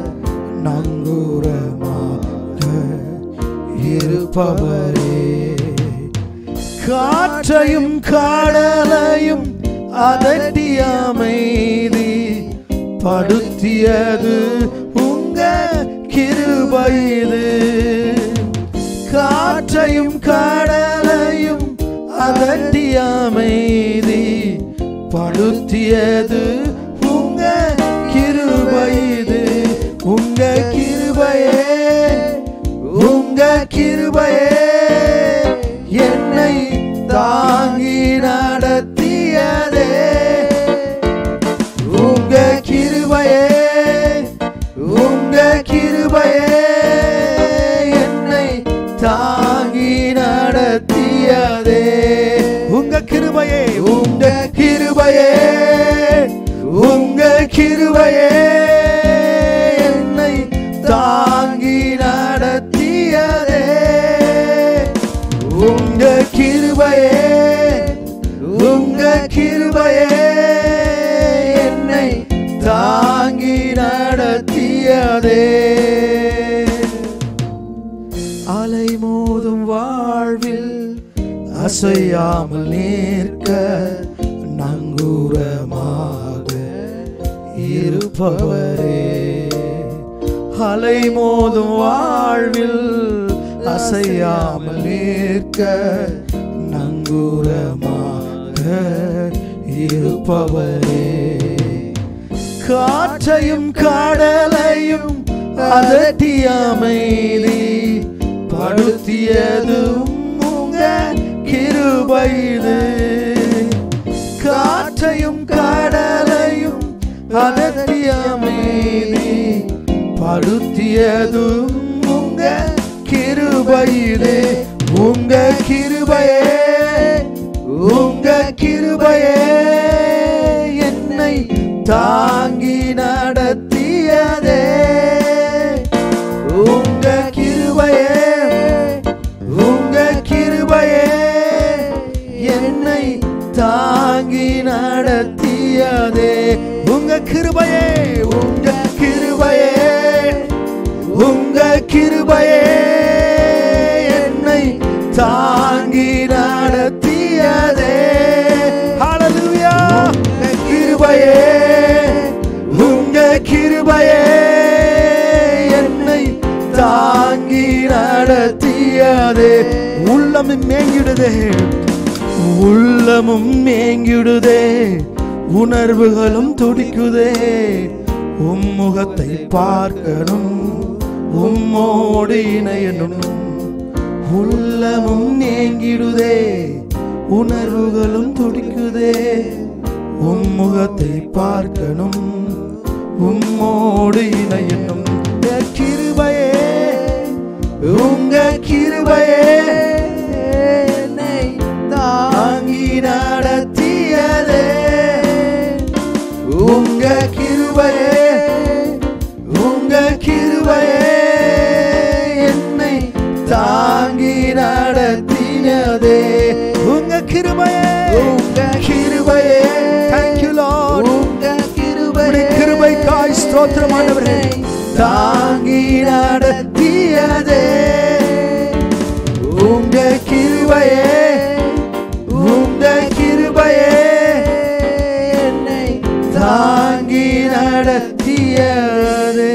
நங்கூரமாக இருப்பவரே. காற்றையும் கடலையும் அதட்டி அமைதி படுத்தியது உங்க கிருபை இது. காற்றையும் கடலையும் அதட்டி அமைதி படுத்தியது உங்க கிருபை இது. உங்க கிருபையே, உங்க கிருபையே என்னை தாங்கி நடத்தியதே. உங்க கிருபையே, உங்க கிருபையே என்னை தாங்கி நடத்தியதே. உங்க கிருபையே, உங்க கிருபையே, உங்க கிருபையே என்னை தாங்கி நடத்தியதே. உங்க கிருபையே, உங்க கிருபையே என்னை தாங்கி நடத்தியதே. அலை மோதும் வாழ்வில் அசையாமல் நிற்க நங்கூரமாக இருப்பவரே. அலை மோதும் வாழ்வில் அசையாமல் நிற்க நங்கூரமாக இருப்பவரே. காற்றையும் கடலையும் அதட்டி அமைதி படுத்தியதும் உங்க கிருபை இது. காற்றையும் கடலையும் அதட்டி அமைதி படுத்தியதும் உங்க கிருபை இது. உங்க கிருபையே, உங்க கிருபையே என்னை தாங்கி நடத்தியதே. உங்க கிருபையே, உங்க கிருபையே என்னை தாங்கி நடத்தியதே. உங்க கிருபையே, உங்க கிருபையே, உங்க கிருபையே என்னை தாங்கி நடத்தியதே. ஹல்லேலூயா. கிருபையே, உங்க கிருபையே என்னை தாங்கி நடத்தியதே. உள்ளமும் மேங்கிடுதே, உள்ளமும் மேங்கிடுதே, உணர்வுகளும் துடிக்குதே. உம்முகத்தை பார்க்கணும், உம்மோடு இணையணும். உள்ளமும் ஏங்கிடுதே, உணர்வுகளும் துடிக்குதே. உம்முகத்தை பார்க்கணும், உம்மோடு இணையணும். கிருபையே, உங்க கிருபையே என்னை தாங்கி நடத்தியதே. உங்க கிருபையே, உங்க கிருபையே என்னை தாங்கி நடத்தியதே. உங்க கிருபையே, உங்க கிருபையே. Thank you Lord. உங்க கிருபையே, கிருபைக்காய் ஸ்தோத்திரம் ஆண்டவரே. தாங்கி நடத்தியதே. உங்க கிருபையே, உங்க கிருபையே என்னை தாங்கி நடத்தியதே.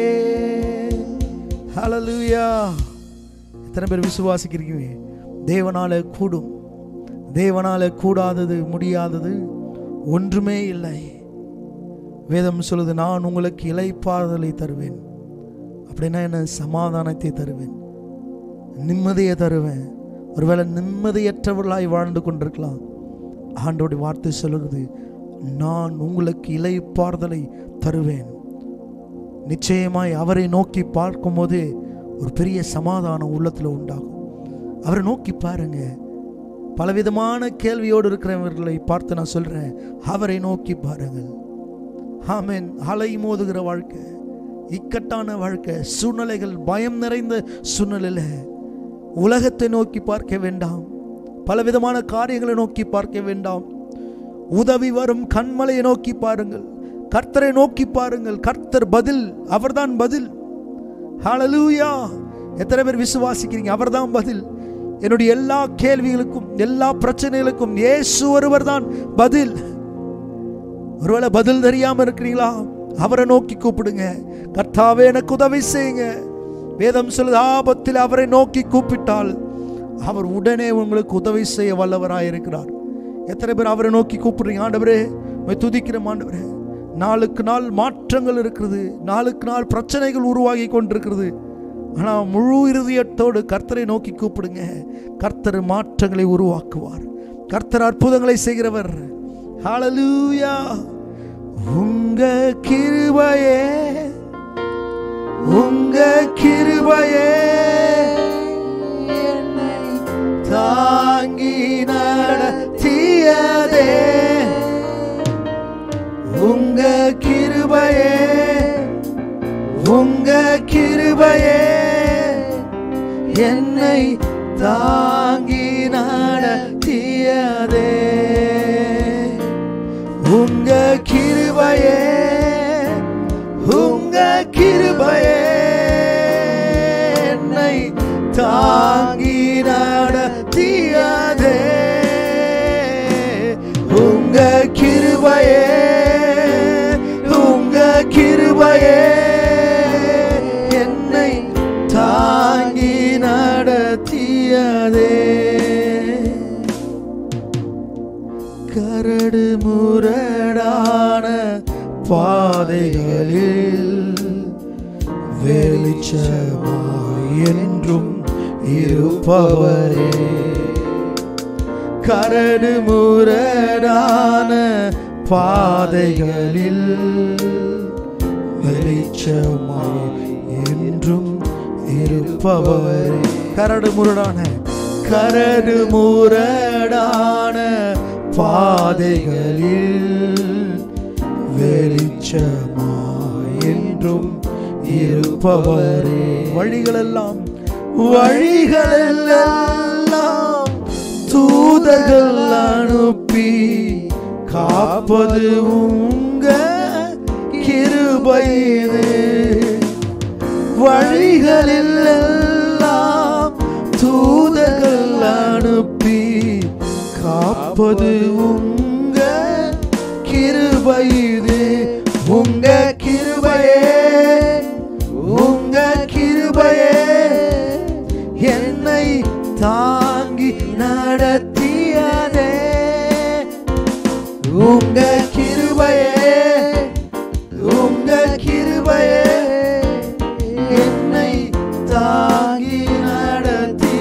ஹல்லேலூயா. எத்தனை பேர் விசுவாசிக்கிறீங்க? தேவனால கூடும், தேவனால கூடாதது முடியாதது ஒன்றுமே இல்லை. வேதம் சொல்லுது, நான் உங்களுக்கு இளைப்பாறுதலை தருவேன். அப்படின்னா என்ன? சமாதானத்தை தருவேன், நிம்மதியை தருவேன். ஒருவேளை நிம்மதியற்றவர்களாய் வாழ்ந்து கொண்டிருக்கலாம். ஆண்டோடைய வார்த்தை சொல்லுகிறது, நான் உங்களுக்கு இளைப்பாறுதலை தருவேன். நிச்சயமாய் அவரை நோக்கி பார்க்கும் போது ஒரு பெரிய சமாதானம் உள்ளத்தில் உண்டாகும். அவரை நோக்கி பாருங்க. பலவிதமான கேள்வியோடு இருக்கிறவர்களை பார்த்து நான் சொல்றேன், அவரை நோக்கி பாருங்கள். ஆமென். அலை மோதுகிற வாழ்க்கை, இக்கட்டான வாழ்க்கை, சூழ்நிலைகள், பயம் நிறைந்த சூழ்நிலையில உலகத்தை நோக்கி பார்க்க வேண்டாம், பலவிதமான காரியங்களை நோக்கி பார்க்க வேண்டாம். உதவி வரும் கண்மலையை நோக்கி பாருங்கள், கர்த்தரை நோக்கி பாருங்கள். கர்த்தர் பதில், அவர்தான் பதில். ஹல்லேலூயா. எத்தனை பேர் விசுவாசிக்கிறீங்க? அவர்தான் பதில். என்னுடைய எல்லா கேள்விகளுக்கும், எல்லா பிரச்சனைகளுக்கும் இயேசு ஒருவர் தான் பதில். ஒருவேளை பதில் தெரியாம இருக்கிறீங்களா? அவரை நோக்கி கூப்பிடுங்க. கர்த்தாவே எனக்கு உதவி செய்யுங்க. வேதம் சொல்லுது, ஆபத்தில் அவரை நோக்கி கூப்பிட்டால் அவர் உடனே உங்களுக்கு உதவி செய்ய வல்லவராயிருக்கிறார். எத்தனை பேர் அவரை நோக்கி கூப்பிடுறீங்க? ஆண்டவரே துதிக்கிறோம் ஆண்டவரே. நாளுக்கு நாள் மாற்றங்கள் இருக்கிறது, நாளுக்கு நாள் பிரச்சனைகள் உருவாகி கொண்டிருக்கிறது. ஆனால் முழு இருதயத்தோடு கர்த்தரை நோக்கி கூப்பிடுங்க. கர்த்தர் மாற்றங்களை உருவாக்குவார். கர்த்தர் அற்புதங்களை செய்கிறவர். ஹல்லேலூயா. உங்க கிருபையே, உங்க கிருபையே என்னை தாங்கி நடத்தியதே. உங்க கிருபையே, உங்க கிருபையே என்னை தாங்கி நடத்தியதே. உங்க கிருபையே, உங்க கிருபையே என்னை தாங்கி நடத்தியதே. உங்க கிருபையே, உங்க கிருபையே என்னை தாங்கி நடத்தியதே. கரடு முரடான பாதைகளில் வெளிச்சமாய் என்றும் இருப்பவரே. கரடு முரடான பாதைகளில் வெளிச்சமாய் என்றும் இருப்பவரே. கரடு முரடான, கரடு முரடான பாதைகளில் வெளிச்சமாய் என்றும் இருப்பவரே. வழிகளெல்லாம், வழிகளெல்லாம் தூதர்கள் அனுப்பி காப்பது உங்க கிருபை. வழிகளெல்லாம் தூதர்கள் அனுப்பி காப்பது உங்க கிருபை. உங்க கிருபையே, உங்க கிருபையே என்னை தாங்கி நடத்தியதே. உங்க கிருபையே, உங்க கிருபையே என்னை தாங்கி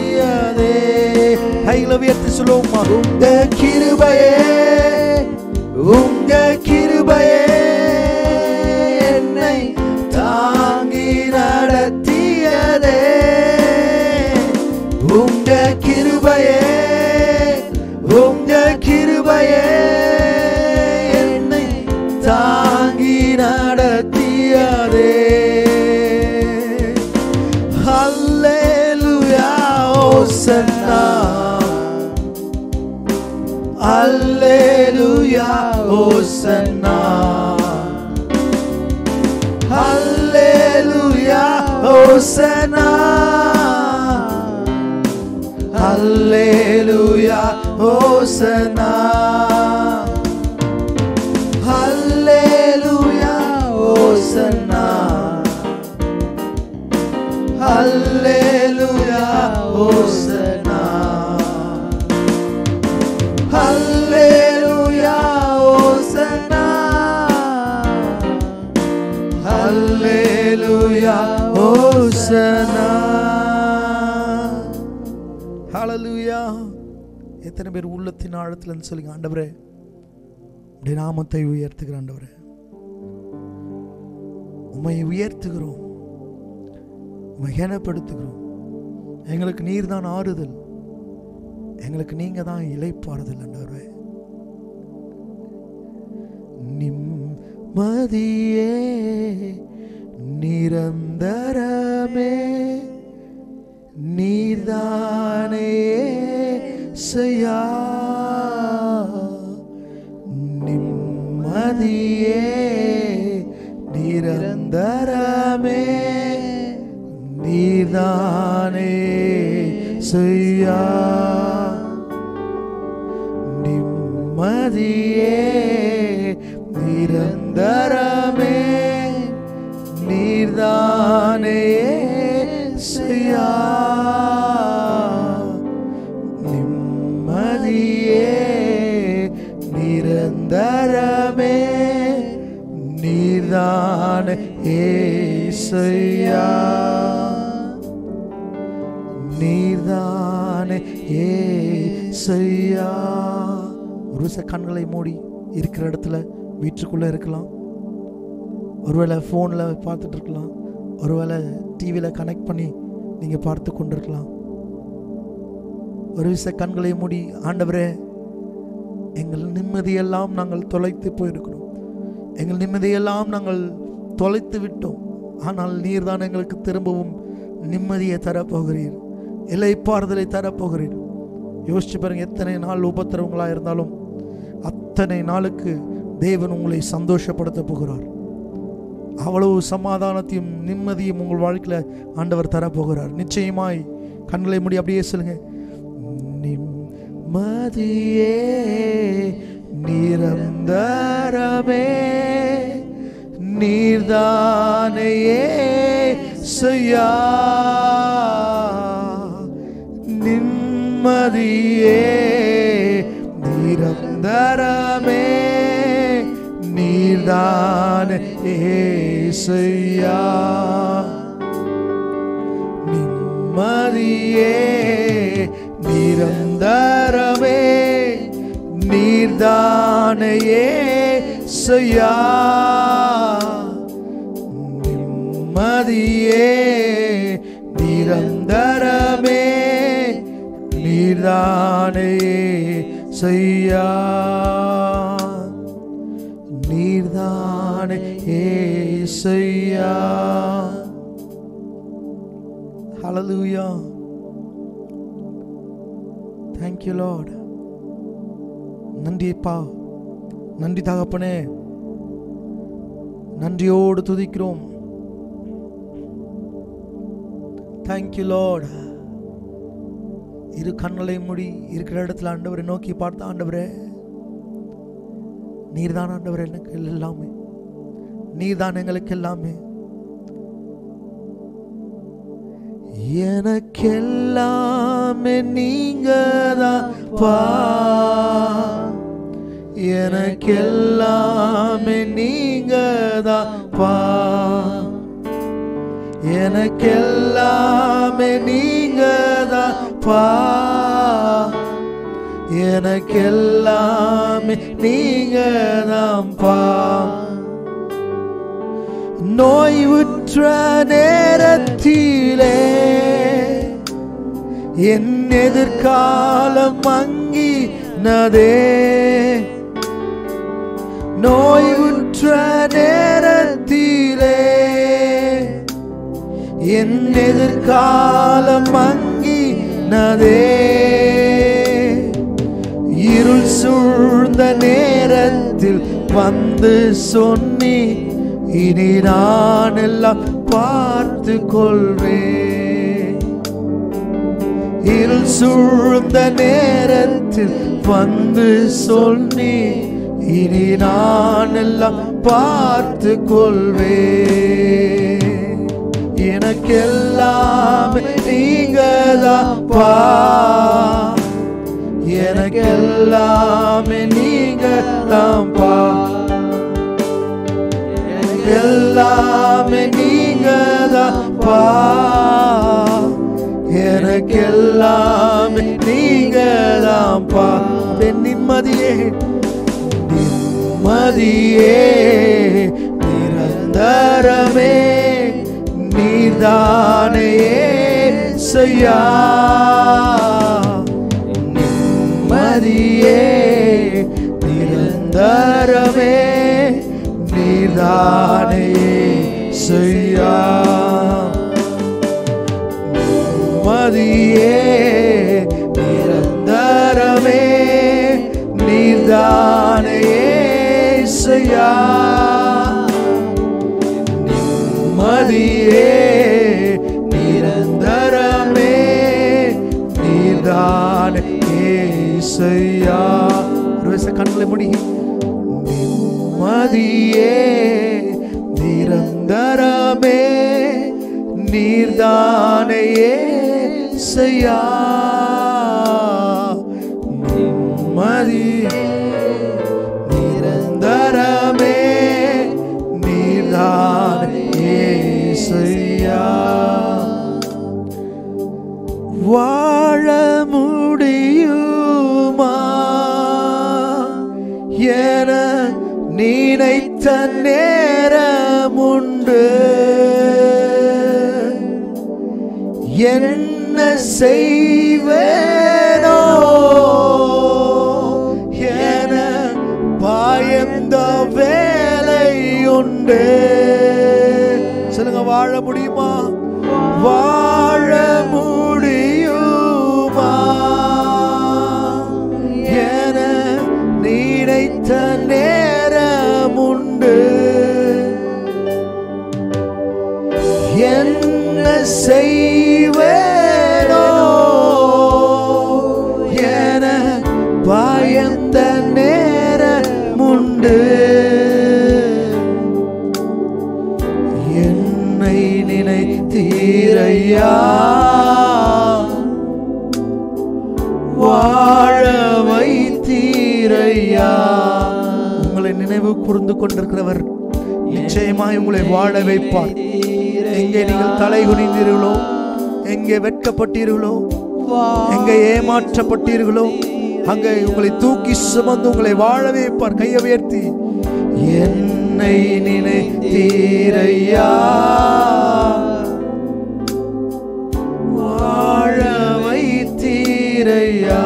நடத்தியதே. கையில உயர்த்தி சொல்லுவோமா? உங்க கிருபையே, உங்க கிருபையே என்னை தாங்கி நடத்தியதே. உங்க கிருபையே உங்க கிருபையே என்னை தாங்கி நடத்தியதே. ஹல்லேலூயா ஓசன்னா ஹல்லேலூயா ஓசன்னா ஹல்லேலூயா ஓசன்னா ஹல்லேலூயா ஓசன்னா ஹல்லேலூயா ஓசன்னா ஹல்லேலூயா ஓசன்னா ஹல்லேலூயா ஓசன்னா ஹல்லேலூயா ஓசன்னா. ஹல்லேலூயா. எத்தனை பேர் உள்ளத்தின் ஆழத்துல இருந்து சொல்லுங்க, ஆண்டவரே உம்முடைய நாமத்தை உயர்த்துகிற ஆண்டவரே, உம்மை உயர்த்துகிறோம், உம்மை கனப்படுத்துகிறோம். எங்களுக்கு நீர் தான் ஆறுதல், எங்களுக்கு நீங்க தான் இளைப்பாறுதல் ஆண்டவரே. நிம்மதியே நிரந்தரமே நீர்தானே செய்யா. நிம்மதியே நிரந்தரமே நீர்தானே செய்யா. நிம்மதியே நிரந்தரமே நீர்தானே செய்யா. நிம்மதியே நிரந்தரமே நீர்தானே ஏசையா. நீர்தானே ஏசையா. ஒரு கண்களை மூடி இருக்கிற இடத்துல வீட்டுக்குள்ள இருக்கலாம், ஒருவேளை ஃபோனில் பார்த்துட்டு இருக்கலாம், ஒருவேளை டிவியில் கனெக்ட் பண்ணி நீங்கள் பார்த்து கொண்டிருக்கலாம். ஒரு கண்களை மூடி, ஆண்டவரே எங்கள் நிம்மதியெல்லாம் நாங்கள் தொலைத்து போயிருக்கிறோம், எங்கள் நிம்மதியெல்லாம் நாங்கள் தொலைத்து விட்டோம், ஆனால் நீர் தான் எங்களுக்கு திரும்பவும் நிம்மதியை தரப்போகிறீர், இளைப்பாறுதலை தரப்போகிறீர். யோசிச்சு பாருங்க, எத்தனை நாள் உபத்திரவங்களாக இருந்தாலும் அத்தனை நாளுக்கு தேவன் உங்களை சந்தோஷப்படுத்த போகிறார். அவ்வளவு சமாதானத்தையும் நிம்மதியும் உங்கள் வாழ்க்கையில் ஆண்டவர் தரப்போகிறார். நிச்சயமாய் கண்களை மூடி அப்படியே சொல்லுங்க, நிம்மதியே நிரந்தரமே நீர்தானே செய்யா. நிம்மதியே நிரந்தரமே நீர்தானே ஏசையா. நிம்மதியே நிரந்தரமே நீர்தானே ஏசையா. நிம்மதியே நிரந்தரமே நீர்தானே ஏசையா. நீர்தானே ஏசையா. ஹல்லேலூயா. Thank you Lord. நன்றி அப்பா, நன்றி தகப்பனே, நன்றியோடு துதிக்கிறோம். Thank you Lord. இரு கண்களை மூடி இருக்கிற இடத்துல ஆண்டவரை நோக்கி பார்த்த, ஆண்டவரே நீர்தான் ஆண்டவர் எனக்கு எல்லாமே, நீர்தான் எங்களுக்கு எல்லாமே. எனக்கெல்லாமே நீங்கதான் பா, எனக்கெல்லாமே நீங்கதான் பா, எனக்கெல்லாமே நீங்கதான் பா, எனக்கெல்லாமே நீங்க தான்ப்பா. நோயுற்ற நேரத்திலே என் எதிர்காலம் மங்கினதே. நோயுற்ற நேரத்திலே என் எதிர்காலம் மங்கினதே. இருள் சூழ்ந்த நேரத்தில் வந்து சொன்னி, இனி நான் எல்லாம் பார்த்து கொள்வேன். இருள் சூழ்ந்த நேரத்தில் வந்து சொன்னி, இனி நான் எல்லாம் பார்த்து கொள்வேன். எனக்கெல்லாமே நீங்கதான்ப்பா. எனக்கெல்லாமே நீங்கதான்ப்பா. எல்லாமே நீங்கதான்ப்பா. எனக்கெல்லாமே நீங்கதான்ப்பா. நிம்மதியே நிம்மதியே நிரந்தரமே நீதானே செய்யா. நிம்மதியே நிரந்தரமே நீதானே செய்யா. நிம்மதியே நிரந்தரமே நீதானே செய்யா. நிம்மதியே நிரந்தரமே நீதானே செய்யா. கண்களை முடி. நிம்மதியே நிரந்தரமே நீர்தானே செய்யா. நிம்மதியே நிரந்தரமே நீர்தானே செய்யா. வாழ முடியுமா என நினைத்த நேரம் உண்டு. என்ன செய்வேனோ என பயந்த வேலை உண்டு. சொல்லுங்க, வாழ முடியுமா? வாழ முடியுமா என நினைத்த நேரம் உண்டு. என்ன செய்வேனோ என பயந்த நேரம் உண்டு. என்னை நினைத்தீரையா, வாழ வைத்தீரையா. உங்களை நினைவு கூர்ந்து கொண்டிருக்கிறவர் நிச்சயமாய் உங்களை வாழ வைப்பார். எங்கே நீங்கள் தலை குனிந்தீர்களோ, எங்கே வெட்கப்பட்டீர்களோ, எங்கே ஏமாற்றப்பட்டீர்களோ, அங்கே உங்களை தூக்கி சுமந்து உங்களை வாழ வைப்பார். கையை உயர்த்தி, என்னை நினைத்தீரையா, வாழ வைத்தீரையா.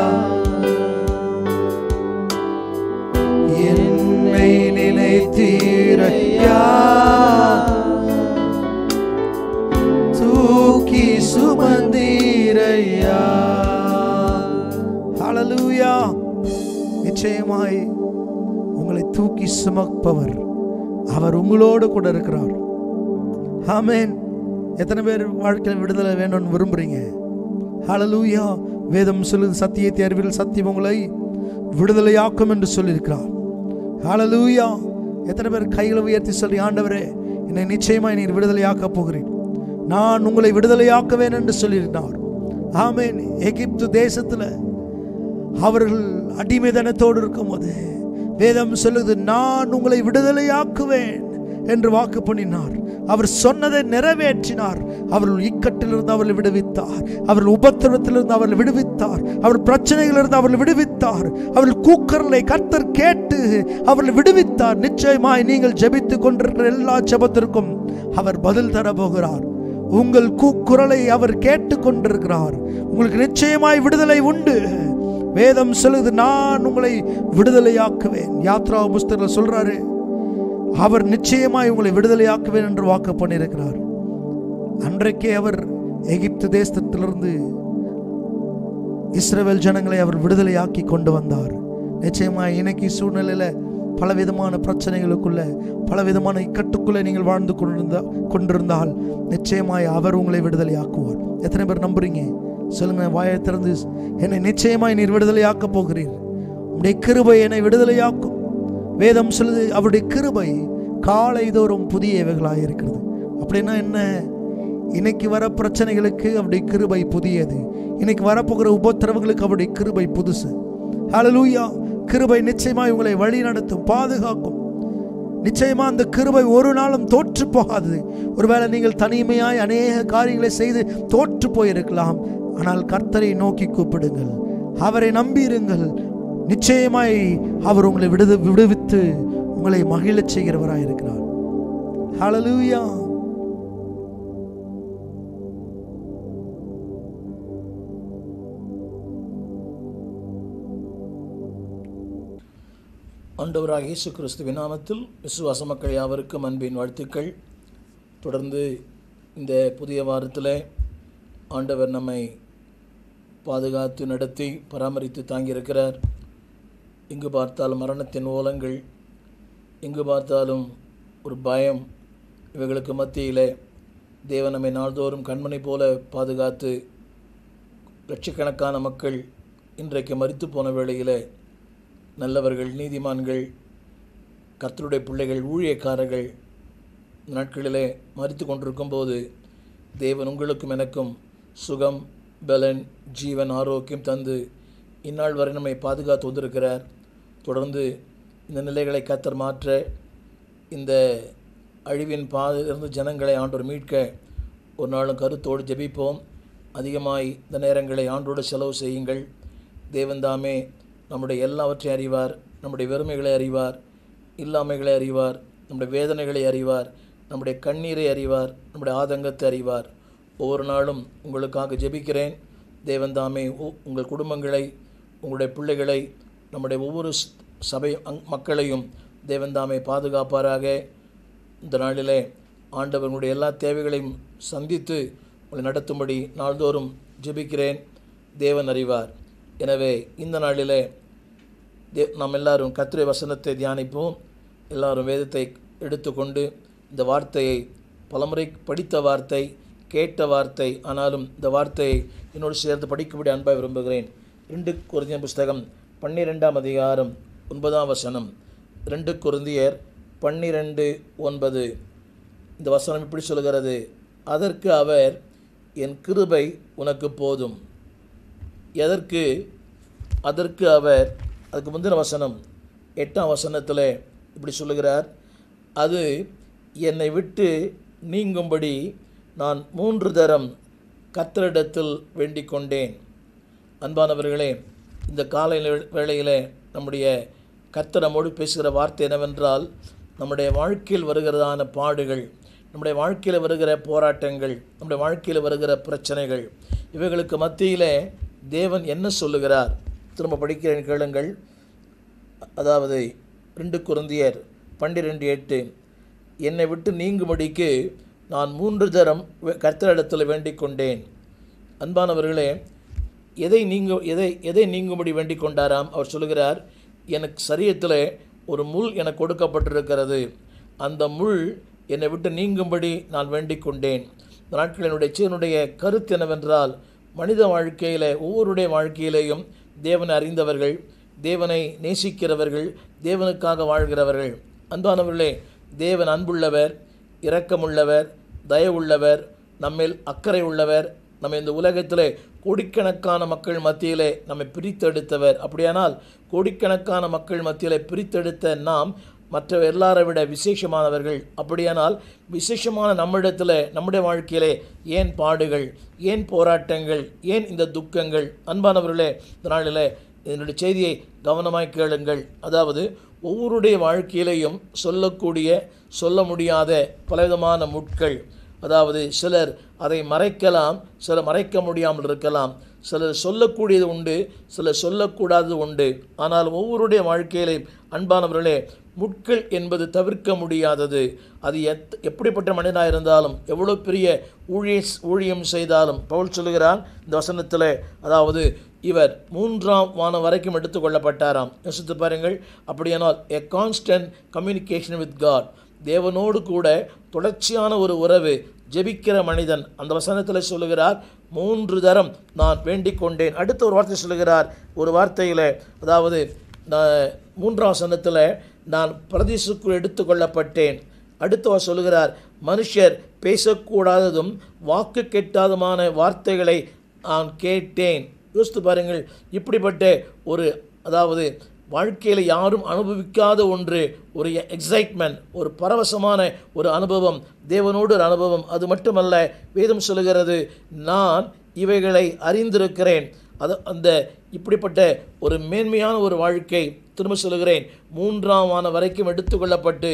என்னை நினைத்தீரையா, தூக்கி சுமந்தீரையா. ஹல்லேலூயா. நிச்சயமாய் உங்களை தூக்கி சுமப்பவர் அவர் உங்களோடு கூட இருக்கிறார். ஆமென். எத்தனை பேர் வாழ்க்கையில் விடுதலை வேணும்னு விரும்புறீங்க? ஹல்லேலூயா. வேதம் சொல்லுது, சத்தியத்தை அறிவில் சத்தியம் உங்களை விடுதலையாக்கும் என்று சொல்லியிருக்கிறார். ஹல்லேலூயா. எத்தனை பேர் கைகளை உயர்த்தி சொல்லி, ஆண்டவரே என்னை நிச்சயமாய் நீர் விடுதலையாக்க போகிறேன், நான் உங்களை விடுதலையாக்குவேன் என்று சொல்லியிருந்தார். ஆமென். எகிப்து தேசத்தில் அவர்கள் அடிமைதனத்தோடு இருக்கும் போது வேதம் சொல்லுது, நான் உங்களை விடுதலையாக்குவேன் என்று வாக்கு பண்ணினார். அவர் சொன்னதை நிறைவேற்றினார். அவர்கள் இக்கட்டிலிருந்து அவர்களை விடுவித்தார், அவர்கள் உபத்திரத்திலிருந்து அவர்களை விடுவித்தார். செய்தார். அவர் பிரச்சனைகளிலிருந்து அவர்கள் விடுவித்தார். அவர்கள் கூக்குரலை கர்த்தர் கேட்டு அவர்கள் விடுவித்தார். நிச்சயமாய் நீங்கள் ஜெபித்துக் கொண்டிருக்கிற எல்லா ஜெபத்திற்கும் அவர் பதில் தர போகிறார். உங்கள் கூக்குரலை அவர் கேட்டுக் கொண்டிருக்கிறார். உங்களுக்கு நிச்சயமாய் விடுதலை உண்டு. வேதம் சொல்லுது, நான் உங்களை விடுதலையாக்குவேன். யாத்ரா புஸ்தகத்தில் சொல்றாரு, அவர் நிச்சயமாய் உங்களை விடுதலையாக்குவேன் என்று வாக்கு பண்ணியிருக்கிறார். அன்றைக்கே அவர் எகிப்து தேசத்திலிருந்து இஸ்ரவேல் ஜனங்களை அவர் விடுதலையாக்கி கொண்டு வந்தார். நிச்சயமாய் இன்னைக்கு சூழ்நிலையில பலவிதமான பிரச்சனைகளுக்குள்ள, பலவிதமான இக்கட்டுக்குள்ள நீங்கள் வாழ்ந்து கொண்டிருந்தால் நிச்சயமாய் அவர் உங்களை விடுதலையாக்குவார். எத்தனை பேர் நம்புறீங்க? சொல்லுங்க, வாயை திறந்து. என்னை நிச்சயமாய் நீர் விடுதலையாக்க போகிறீர். உடைய கிருபை என்னை விடுதலையாக்கும். வேதம் சொல்லுது, அவருடைய கிருபை காலை தோறும் புதியவைகளாக இருக்கிறது. அப்படின்னா என்ன? இன்னைக்கு வர பிரச்சனைகளுக்கு அவருடைய கிருபை புதியது. இன்னைக்கு வரப்போகிற உபத்திரவங்களுக்கு அவருடைய கிருபை புதுசு. ஹல்லேலூயா. கிருபை நிச்சயமாய் உங்களை வழி நடத்தும், பாதுகாக்கும். நிச்சயமா அந்த கிருபை ஒரு நாளும் தோற்று போகாது. ஒருவேளை நீங்கள் தனிமையாய் அநேக காரியங்களை செய்து தோற்று போயிருக்கலாம். ஆனால் கர்த்தரை நோக்கி கூப்பிடுங்கள், அவரை நம்பியிருங்கள். நிச்சயமாய் அவர் உங்களை விடுவித்து உங்களை மகிழச் செய்கிறவராய் இருக்கிறார். ஹல்லேலூயா. ஆண்டவராக இயேசு கிறிஸ்துவின் நாமத்தில் விசுவாச மக்கள் யாவருக்கும் அன்பின் வாழ்த்துக்கள். தொடர்ந்து இந்த புதிய வாரத்தில் ஆண்டவர் நம்மை பாதுகாத்து நடத்தி பராமரித்து தாங்கியிருக்கிறார். எங்கு பார்த்தாலும் மரணத்தின் ஓலங்கள், எங்கு பார்த்தாலும் ஒரு பயம், இவைகளுக்கு மத்தியில் தேவன் நம்மை நாள்தோறும் கண்மணி போல பாதுகாத்து லட்சக்கணக்கான மக்கள் இன்றைக்கு மரித்து போன வேளையில் நல்லவர்கள், நீதிமான்கள், கர்த்தருடைய பிள்ளைகள், ஊழியக்காரர்கள் நாட்களிலே மரித்து கொண்டிருக்கும் போது தேவன் உங்களுக்கும் எனக்கும் சுகம், பலன், ஜீவன், ஆரோக்கியம் தந்து இந்நாள் வரை நம்மை பாதுகாத்து வந்திருக்கிறார். தொடர்ந்து இந்த நிலைகளை கர்த்தர் மாற்ற, இந்த அழிவின் பாதையிலிருந்து ஜனங்களை ஆண்டோர் மீட்க ஒரு நாளும் கருத்தோடு ஜெபிப்போம். அதிகமாய் இந்த நேரங்களை ஆண்டோடு செலவு செய்யுங்கள். தேவன் தாமே நம்முடைய எல்லாவற்றையும் அறிவார். நம்முடைய வெறுமைகளை அறிவார், இல்லாமைகளை அறிவார், நம்முடைய வேதனைகளை அறிவார், நம்முடைய கண்ணீரை அறிவார், நம்முடைய ஆதங்கத்தை அறிவார். ஒவ்வொரு நாளும் உங்களுக்காக ஜெபிக்கிறேன். தேவன் தாமே உங்கள் குடும்பங்களை, உங்களுடைய பிள்ளைகளை, நம்முடைய ஒவ்வொரு சபை மக்களையும் தேவன் தாமே பாதுகாப்பாராக. இந்த நாளிலே ஆண்டவர்களுடைய எல்லா தேவைகளையும் சந்தித்து உங்களை நடத்தும்படி நாள்தோறும் ஜெபிக்கிறேன். தேவன் அறிவார். எனவே இந்த நாளிலே நாம் எல்லாரும் கர்த்தருடைய வசனத்தை தியானிப்போம். எல்லாரும் வேதத்தை எடுத்துக்கொண்டு இந்த வார்த்தையை பலமுறை படித்த வார்த்தை, கேட்ட வார்த்தை, ஆனாலும் இந்த வார்த்தையை என்னோடு சேர்த்து படிக்கும்படி அன்பாக விரும்புகிறேன். 2 கொரிந்தியர் புஸ்தகம் 12ஆம் அதிகாரம் 9ஆம் வசனம். 2 கொரிந்தியர் 12:9. இந்த வசனம் இப்படி சொல்கிறது, அதற்கு அவர், என் கிருபை உனக்கு போதும். எதற்கு? அதற்கு அவர். அதுக்கு முந்தின வசனம் 8ஆம் வசனத்தில் இப்படி சொல்லுகிறார், அது என்னை விட்டு நீங்கும்படி நான் 3 தரம் கர்த்தரிடத்தில் வேண்டிக் கொண்டேன். அன்பானவர்களே, இந்த காலை வேளையில் நம்முடைய கர்த்தர் நம்மோடு பேசுகிற வார்த்தை என்னவென்றால், நம்முடைய வாழ்க்கையில் வருகிறதான பாடுகள், நம்முடைய வாழ்க்கையில் வருகிற போராட்டங்கள், நம்முடைய வாழ்க்கையில் வருகிற பிரச்சனைகள், இவைகளுக்கு மத்தியில் தேவன் என்ன சொல்லுகிறார்? திரும்ப படிக்கிறேன், கேளுங்கள். அதாவது 2 கொரிந்தியர் 12:8, என்னை விட்டு நீங்கும்படிக்கு நான் 3 தரம் கர்த்தரிடத்தில் வேண்டிக் கொண்டேன். அன்பானவர்களே, எதை நீங்கும்படி வேண்டிக் கொண்டாராம்? அவர் சொல்லுகிறார், எனக்கு சரீரத்தில் ஒரு முள் எனக்கு கொடுக்கப்பட்டிருக்கிறது, அந்த முள் என்னை விட்டு நீங்கும்படி நான் வேண்டிக் கொண்டேன். இந்த நாட்கள் என்னுடைய கருத்து என்னவென்றால், மனித வாழ்க்கையில் ஒவ்வொருடைய வாழ்க்கையிலேயும் தேவனை அறிந்தவர்கள், தேவனை நேசிக்கிறவர்கள், தேவனுக்காக வாழ்கிறவர்கள். அன்பானவர்களே, தேவன் அன்புள்ளவர், இரக்கமுள்ளவர், தயவுள்ளவர், நம்மேல் அக்கறை உள்ளவர். நம்ம இந்த உலகத்திலே கோடிக்கணக்கான மக்கள் மத்தியிலே நம்மை பிரித்தெடுத்தவர். அப்படியானால் கோடிக்கணக்கான மக்கள் மத்தியிலே பிரித்தெடுத்த நாம் மற்ற எல்லாரை விட விசேஷமானவர்கள். அப்படியானால் விசேஷமான நம்மிடத்தில், நம்முடைய வாழ்க்கையிலே ஏன் பாடுகள், ஏன் போராட்டங்கள், ஏன் இந்த துக்கங்கள்? அன்பானவர்களே, இந்த நாளில் என்னுடைய செய்தியை கவனமாய் கேளுங்கள். அதாவது ஒவ்வொருடைய வாழ்க்கையிலையும் சொல்லக்கூடிய, சொல்ல முடியாத பலவிதமான முட்கள். அதாவது சிலர் அதை மறைக்கலாம், சிலர் மறைக்க முடியாமல் இருக்கலாம். சிலர் சொல்லக்கூடியது உண்டு, சிலர் சொல்லக்கூடாதது உண்டு. ஆனால் ஒவ்வொருடைய வாழ்க்கையிலே அன்பானவர்களே, முட்கள் என்பது தவிர்க்க முடியாதது. அது எப்படிப்பட்ட மனிதனாக இருந்தாலும், எவ்வளோ பெரிய ஊழியம் செய்தாலும். பவுல் சொல்லுகிறான் இந்த வசனத்தில், அதாவது இவர் 3ஆம் வானம் வரைக்கும் எடுத்துக்கொள்ளப்பட்டாராம். யோசித்து பாருங்கள். அப்படியானால் a constant communication with God, தேவனோடு கூட தொடர்ச்சியான ஒரு உறவு, ஜெபிக்கிற மனிதன். அந்த வசனத்தில் சொல்லுகிறார், 3 தரம் நான் வேண்டிக் கொண்டேன். அடுத்த ஒரு வார்த்தை சொல்லுகிறார், ஒரு வார்த்தையில், அதாவது 3ஆம் வசனத்தில் நான் பரதீசுக்குள் எடுத்துக்கொள்ளப்பட்டேன். அடுத்தவர் சொல்லுகிறார், மனுஷர் பேசக்கூடாததும் வாக்கு கெட்டாதமான வார்த்தைகளை நான் கேட்டேன். யோசித்து பாருங்கள். இப்படிப்பட்ட ஒரு, அதாவது வாழ்க்கையில் யாரும் அனுபவிக்காத ஒன்று, ஒரு எக்ஸைட்மெண்ட், ஒரு பரவசமான ஒரு அனுபவம், தேவனோடு ஒரு அனுபவம். அது மட்டுமல்ல, வேதம் சொல்லுகிறது, நான் இவைகளை அறிந்திருக்கிறேன். அந்த இப்படிப்பட்ட ஒரு மேன்மையான ஒரு வாழ்க்கை, திரும்ப சொல்லுகிறேன், 3ஆம் வானம் வரைக்கும் எடுத்துக்கொள்ளப்பட்டு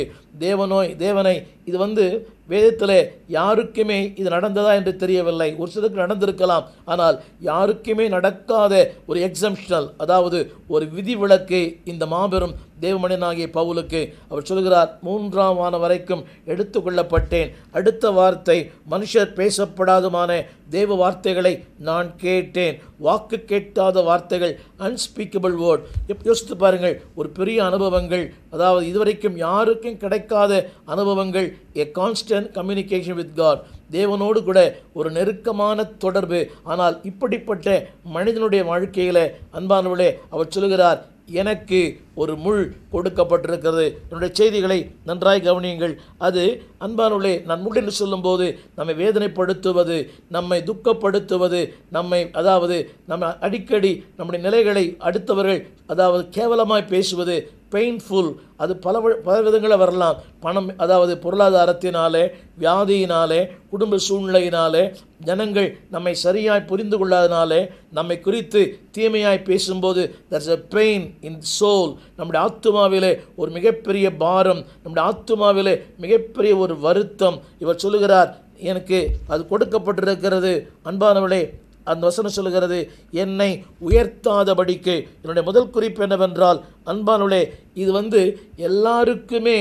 தேவனை இது வேதத்தில் யாருக்குமே இது நடந்ததா என்று தெரியவில்லை. ஒரு சிலருக்கு நடந்திருக்கலாம், ஆனால் யாருக்குமே நடக்காத ஒரு எக்ஸம்ஷனல், அதாவது ஒரு விதிவிலக்கு இந்த மாபெரும் தேவமனிதனாகிய பவுலுக்கு. அவர் சொல்கிறார், 3ஆம் வானம் வரைக்கும் எடுத்துக்கொள்ளப்பட்டேன். அடுத்த வார்த்தை, மனுஷர் பேசப்படாதமான தேவ வார்த்தைகளை நான் கேட்டேன். வாக்கு கேட்டாத வார்த்தைகள், அன்ஸ்பீக்கபிள் வேர்ட். யோசித்து பாருங்கள், ஒரு பெரிய அனுபவங்கள், அதாவது இதுவரைக்கும் யாருக்கும் கிடைக்காத அனுபவங்கள். A constant communication with God, தேவனோடு கூட ஒரு நெருக்கமான தொடர்பு. ஆனால் இப்படிப்பட்ட மனிதனுடைய வாழ்க்கையில் அன்பானவர்களே, அவர் சொல்லுகிறார், எனக்கு ஒரு முள் கொடுக்கப்பட்டிருக்கிறது. என்னுடைய செய்திகளை நன்றாய் கவனியுங்கள். அது அன்பானவர்களே, நான் முள் என்று சொல்லும்போது நம்மை வேதனைப்படுத்துவது, நம்மை துக்கப்படுத்துவது, அதாவது நம்ம அடிக்கடி நம்முடைய நிலைகளை அடுத்தவர்கள் அதாவது கேவலமாய் பேசுவது, பெயின்ஃபுல். அது பல விதங்களில் வரலாம். பணம், அதாவது பொருளாதாரத்தினாலே, வியாதியினாலே, குடும்ப சூழ்நிலையினாலே, ஜனங்கள் நம்மை சரியாய் புரிந்து கொள்ளாதனாலே, நம்மை குறித்து தீமையாய் பேசும்போது, there's a pain in soul. நம்முடைய ஆத்துமாவிலே ஒரு மிகப்பெரிய பாரம், நம்முடைய ஆத்துமாவிலே மிகப்பெரிய ஒரு வருத்தம். இவர் சொல்லுகிறார், எனக்கு அது கொடுக்கப்பட்டிருக்கிறது. அன்பானவர்களே, அந்த வசனம் சொல்லுகிறது, என்னை உயர்த்தாதபடிக்கு. என்னுடைய முதல் குறிப்பு என்னவென்றால், அன்பானவர்களே, இது எல்லாருக்குமே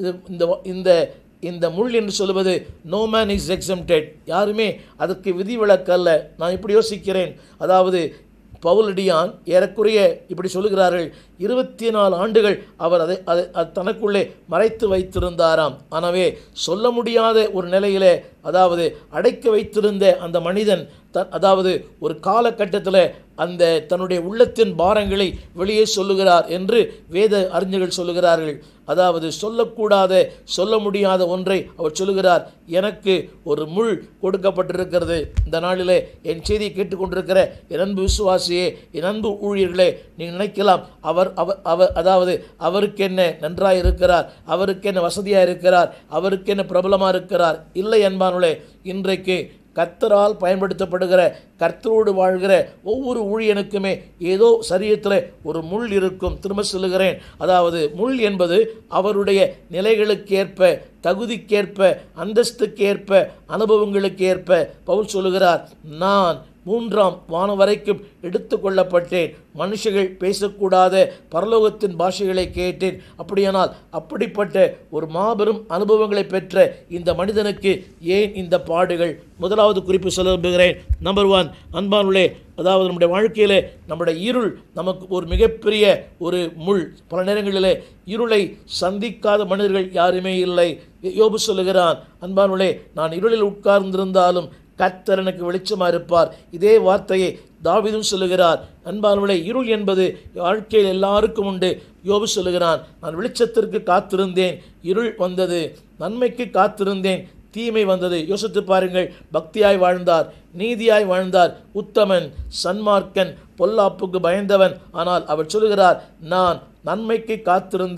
இந்த முள் என்று சொல்லுவது, நோ மேன் இஸ் எக்ஸம்டட். யாருமே அதற்கு விதிவிலக்கல்ல. நான் இப்படி யோசிக்கிறேன். அதாவது பவுலடியான் ஏறக்குறைய இப்படி சொல்லுகிறார்கள், 24 ஆண்டுகள் அவர் அதை தனக்குள்ளே மறைத்து வைத்திருந்தாராம். எனவே சொல்ல முடியாத ஒரு நிலையிலே, அதாவது அடைக்க வைத்திருந்த அந்த மனிதன் அதாவது ஒரு காலகட்டத்தில் அந்த தன்னுடைய உள்ளத்தின் பாரங்களை வெளியே சொல்லுகிறார் என்று வேத அறிஞர்கள் சொல்லுகிறார்கள். அதாவது சொல்லக்கூடாத, சொல்ல முடியாத ஒன்றை அவர் சொல்லுகிறார். எனக்கு ஒரு முள் கொடுக்கப்பட்டிருக்கிறது. இந்த நாளிலே என் செய்தியை கேட்டுக்கொண்டிருக்கிற என் அன்பு விசுவாசியே, என் அன்பு ஊழியர்களே, நீங்கள் நினைக்கலாம், அதாவது அவருக்கு என்ன நன்றாக இருக்கிறார், அவருக்கு என்ன வசதியாக இருக்கிறார், அவருக்கு என்ன பிரபலமாக இருக்கிறார். இல்லை அன்பானுளே, இன்றைக்கு கர்த்தரால் பயன்படுத்தப்படுகிற, கர்த்தரோடு வாழ்கிற ஒவ்வொரு ஊழியனுக்குமே ஏதோ சரீரத்தில் ஒரு முள் இருக்கும். திரும்ப சொல்லுகிறேன், அதாவது முள் என்பது அவருடைய நிலைகளுக்கேற்ப, தகுதிக்கேற்ப, அந்தஸ்துக்கேற்ப, அனுபவங்களுக்கு ஏற்ப. பவுல் சொல்லுகிறார், நான் 3ஆம் வானம் வரைக்கும் எடுத்துக்கொள்ளப்பட்டேன். மனுஷர்கள் பேசக்கூடாத பரலோகத்தின் பாஷைகளை கேட்டேன். அப்படியானால் அப்படிப்பட்ட ஒரு மாபெரும் அனுபவங்களை பெற்ற இந்த மனிதனுக்கு ஏன் இந்த பாடுகள்? முதலாவது குறிப்பு சொல்ல விரும்புகிறேன். நம்பர் 1, அன்பானுள்ளே, அதாவது நம்முடைய வாழ்க்கையிலே நம்முடைய இருள் நமக்கு ஒரு மிகப்பெரிய ஒரு முள். பல நேரங்களிலே இருளை சந்திக்காத மனிதர்கள் யாருமே இல்லை. யோபு சொல்லுகிறான், அன்பானுள்ளே, நான் இருளில் உட்கார்ந்திருந்தாலும் கர்த்தர் எனக்கு வெளிச்சமாக இருப்பார். இதே வார்த்தையை தாவீதும் சொல்லுகிறார். அன்பானவர்களே, இருள் என்பது வாழ்க்கையில் எல்லாருக்கும் உண்டு. யோபு சொல்லுகிறான், நான் வெளிச்சத்திற்கு காத்திருந்தேன், இருள் வந்தது. நன்மைக்கு காத்திருந்தேன், தீமை வந்தது. யோசித்து பாருங்கள். பக்தியாய் வாழ்ந்தார், நீதியாய் வாழ்ந்தார், உத்தமன், சன்மார்க்கன், பொல்லாப்புக்கு பயந்தவன். ஆனால் அவர் சொல்லுகிறார், நான் நன்மைக்கு காத்திருந்தேன்,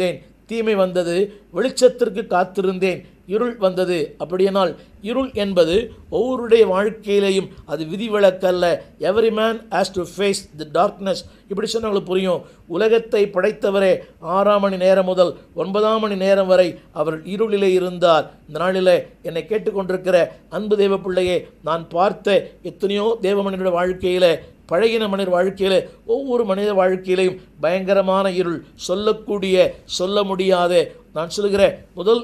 தீமை வந்தது, வெளிச்சத்திற்கு காத்திருந்தேன், இருள் வந்தது. அப்படியானால் இருள் என்பது ஒவ்வொருடைய வாழ்க்கையிலையும் அது விதிவிலக்கல்ல. Every man has to face the darkness. இப்படி சொன்னவங்களுக்கு புரியும். உலகத்தை படைத்தவரே 6 மணி நேரம் முதல் 9 மணி நேரம் வரை அவர் இருளிலே இருந்தார். இந்த நாளில் என்னை கேட்டுக்கொண்டிருக்கிற அன்பு தேவ பிள்ளையே, நான் பார்த்த எத்தனையோ தேவ மனிதனுடைய வாழ்க்கையில், பழகின மனிதர் வாழ்க்கையில், ஒவ்வொரு மனித வாழ்க்கையிலையும் பயங்கரமான இருள், சொல்ல முடியாத. நான் சொல்கிற முதல்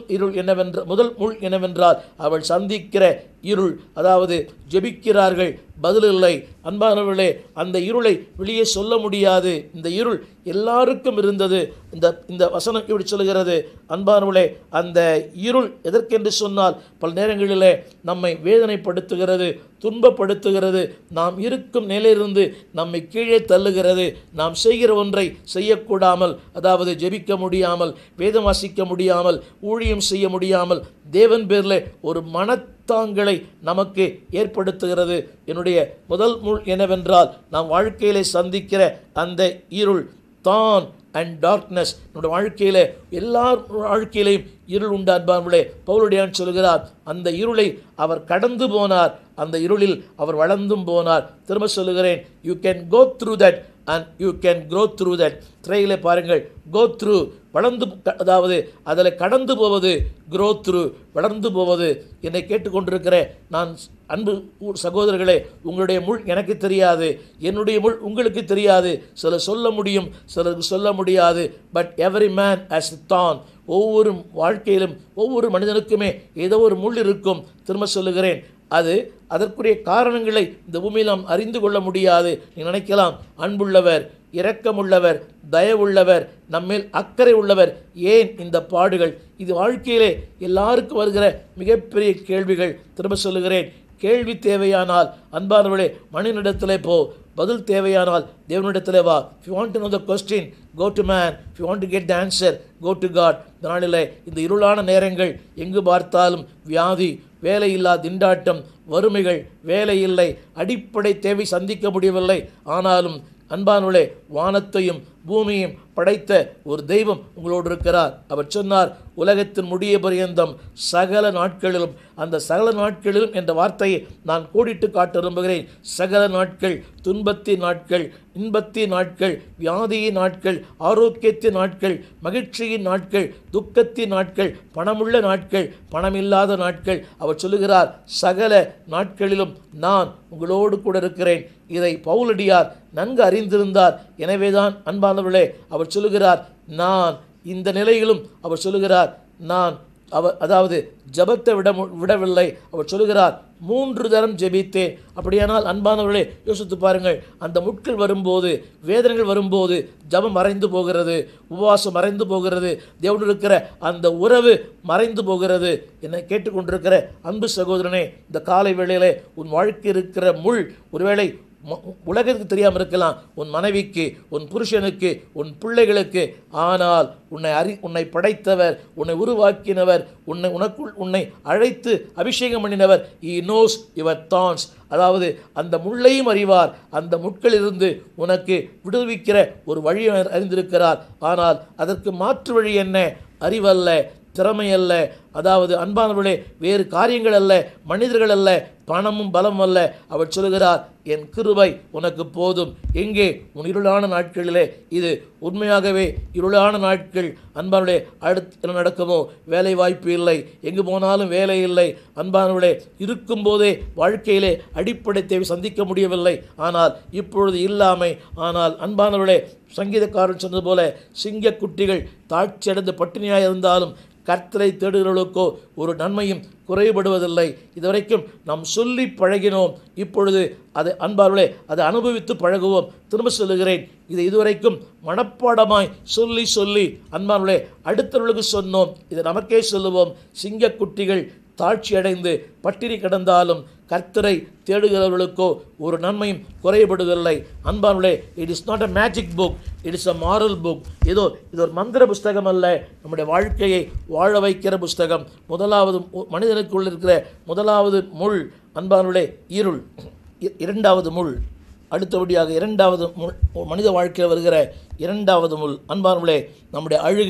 முள் என்னவென்றால் அவள் சந்திக்கிற இருள். அதாவது ஜெபிக்கிறார்கள், பதில் இல்லை. அன்பானவர்களே, அந்த இருளை வெளியே சொல்ல முடியாது. இந்த இருள் எல்லாருக்கும் இருந்தது. இந்த வசனம் இப்படி சொல்கிறது. அன்பானவர்களே, அந்த இருள் எதற்கென்று சொன்னால் பல நேரங்களிலே நம்மை வேதனைப்படுத்துகிறது, துன்பப்படுத்துகிறது, நாம் இருக்கும் நிலையிலிருந்து நம்மை கீழே தள்ளுகிறது. நாம் செய்கிற ஒன்றை செய்யக்கூடாமல், அதாவது ஜெபிக்க முடியாமல், வேதம் வாசிக்க முடியாமல், ஊழியம் செய்ய முடியாமல், தேவன் பேரில் ஒரு மனத்தாங்களை நமக்கு ஏற்படுத்துகிறது. என்னுடைய முதல் முள் என்னவென்றால் நாம் வாழ்க்கையிலே சந்திக்கிற அந்த இருள் தான் அண்ட் டார்க்னஸ். நம்முடைய வாழ்க்கையில் எல்லார் வாழ்க்கையிலையும் இருள் உண்டு. அன்பார்களே, பவுலடியான் சொல்கிறார், அந்த இருளை அவர் கடந்து போனார், அந்த இருளில் அவர் வளர்ந்தும் போனார். திரும்ப சொல்லுகிறேன், you can go through that and you can grow through that. திரையிலே பாருங்கள், go through, வளர்ந்து, அதாவது அதில் கடந்து போவது, grow through, வளர்ந்து போவது. என்னை கேட்டுக்கொண்டிருக்கிற நான் அன்பு சகோதரர்களே, உங்களுடைய முள் எனக்கு தெரியாது, என்னுடைய முள் உங்களுக்கு தெரியாது. சிலர் சொல்ல முடியும், சிலருக்கு சொல்ல முடியாது. But every man has a thorn. ஒவ்வொரு வாழ்க்கையிலும் ஒவ்வொரு மனிதனுக்குமே ஏதோ ஒரு முள் இருக்கும். திரும்ப சொல்லுகிறேன், அதற்குரிய காரணங்களை இந்த பூமியில் நாம் அறிந்து கொள்ள முடியாது. நீ நினைக்கலாம், அன்புள்ளவர், இரக்கமுள்ளவர், தயவுள்ளவர், நம்மேல் அக்கறை உள்ளவர், ஏன் இந்த பாடுகள்? இது வாழ்க்கையிலே எல்லாருக்கும் வருகிற மிகப்பெரிய கேள்விகள். திரும்ப சொல்லுகிறேன், கேள்வி தேவையானால் அன்பானவர்களே மனிதனிடத்திலே போ, பதில் தேவையானால் தேவனிடத்திலே வா. If you want to know the question, go to man. If you want to get the answer, go to God. இந்த நாளில் இந்த இருளான நேரங்கள், எங்கு பார்த்தாலும் வியாதி, வேலையில்லா திண்டாட்டம், வறுமைகள், வேலை இல்லை, அடிப்படை தேவை சந்திக்க முடியவில்லை. ஆனாலும் அன்பானவர்களே, வானத்தையும் பூமியையும் படைத்த ஒரு தெய்வம் உங்களோடு இருக்கிறார். அவர் சொன்னார், உலகத்தின் முடிய பரியந்தம் சகல நாட்களிலும், அந்த சகல நாட்களிலும் என்ற வார்த்தையை நான் கோடிட்டு காட்ட விரும்புகிறேன். சகல நாட்கள், துன்பத்தின் நாட்கள், இன்பத்தின் நாட்கள், வியாதியின் நாட்கள், ஆரோக்கியத்தின் நாட்கள், மகிழ்ச்சியின் நாட்கள், துக்கத்தின் நாட்கள், பணமுள்ள நாட்கள், பணமில்லாத நாட்கள். அவர் சொல்லுகிறார், சகல நாட்களிலும் நான் உங்களோடு கூட இருக்கிறேன். இதை பவுலடியார் நன்கு அறிந்திருந்தார். எனவேதான் அன்பானவர்களே, அவர் சொல்லுகிறார், நான் இந்த நிலையிலும் அவர் சொல்லுகிறார், நான் அதாவது ஜபத்தை விடவில்லை. அவர் சொல்லுகிறார், 3 தரம் ஜெபித்தேன். அப்படியானால் அன்பானவர்களே, யோசித்து பாருங்கள், அந்த முட்கள் வரும்போது, வேதனைகள் வரும்போது ஜபம் மறைந்து போகிறது, உபவாசம் மறைந்து போகிறது, தேவனோடு இருக்கிற அந்த உறவு மறைந்து போகிறது. என்னை கேட்டுக்கொண்டிருக்கிற அன்பு சகோதரனே, இந்த காலை வேளையிலே உன் வாழ்க்கை இருக்கிற முள் ஒருவேளை உலகத்துக்கு தெரியாமல் இருக்கலாம், உன் மனைவிக்கு, உன் புருஷனுக்கு, உன் பிள்ளைகளுக்கு. ஆனால் உன்னை படைத்தவர், உன்னை உருவாக்கினவர், உன்னை அழைத்து அபிஷேகம் பண்ணினவர், he knows your thorns. அதாவது அந்த முள்ளையும் அறிவார், அந்த முட்களிலிருந்து உனக்கு விடுவிக்கிற ஒரு வழியை அறிந்திருக்கிறார். ஆனால் அதற்கு மாற்று வழி என்ன? அறிவல்ல, திறமை அல்ல, அதாவது அன்பானவர்களே வேறு காரியங்கள் அல்ல, மனிதர்கள் அல்ல, பணமும் பலம் அல்ல. அவர் சொல்கிறார், என் கிருபை உனக்கு போதும். எங்கே? உன் இருளான நாட்களிலே. இது உண்மையாகவே இருளான நாட்கள். அன்பானவர்களே, அடுத்து என்ன நடக்குமோ? வேலை வாய்ப்பு இல்லை, எங்கு போனாலும் வேலை இல்லை. அன்பானவர்களே, இருக்கும்போதே வாழ்க்கையிலே அடிப்படை தேவை சந்திக்க முடியவில்லை. ஆனால் இப்பொழுது இல்லாமை. ஆனால் அன்பானவர்களே, சங்கீதக்காரன் சொன்னது போல, சிங்க குட்டிகள் தாட்சியடைந்து பட்டினியாக இருந்தாலும் கர்த்தரை தேடுகிறவர்களுக்கோ ஒரு நன்மையும் குறைபடுவதில்லை. இதுவரைக்கும் நாம் சொல்லி பழகினோம், இப்பொழுது அதை அன்பார்களே அதை அனுபவித்து பழகுவோம். திரும்ப சொல்லுகிறேன், இதை இதுவரைக்கும் மனப்பாடமாய் சொல்லி சொல்லி அன்பார்களே அடுத்தவர்களுக்கு சொன்னோம், இதை நமக்கே சொல்லுவோம். சிங்கக்குட்டிகள் தாழ்ச்சி அடைந்து பட்டினி கிடந்தாலும் கர்த்தரை தேடுகிறவர்களுக்கோ ஒரு நன்மையும் குறைபடுவதில்லை. அன்பானவர்களே, it is not a magic book, it is a moral book. இது ஒரு மந்திர புஸ்தகம் அல்ல, நம்முடைய வாழ்க்கையை வாழ வைக்கிற புஸ்தகம். முதலாவது மனிதனுக்குள் இருக்கிற முதலாவது முள் அன்பானவர்களே இருள். இரண்டாவது முள், அடுத்தபடியாக இரண்டாவது முள், மனித வாழ்க்கையில் வருகிற இரண்டாவது முள் அன்பானவர்களே நம்முடைய அழுகை.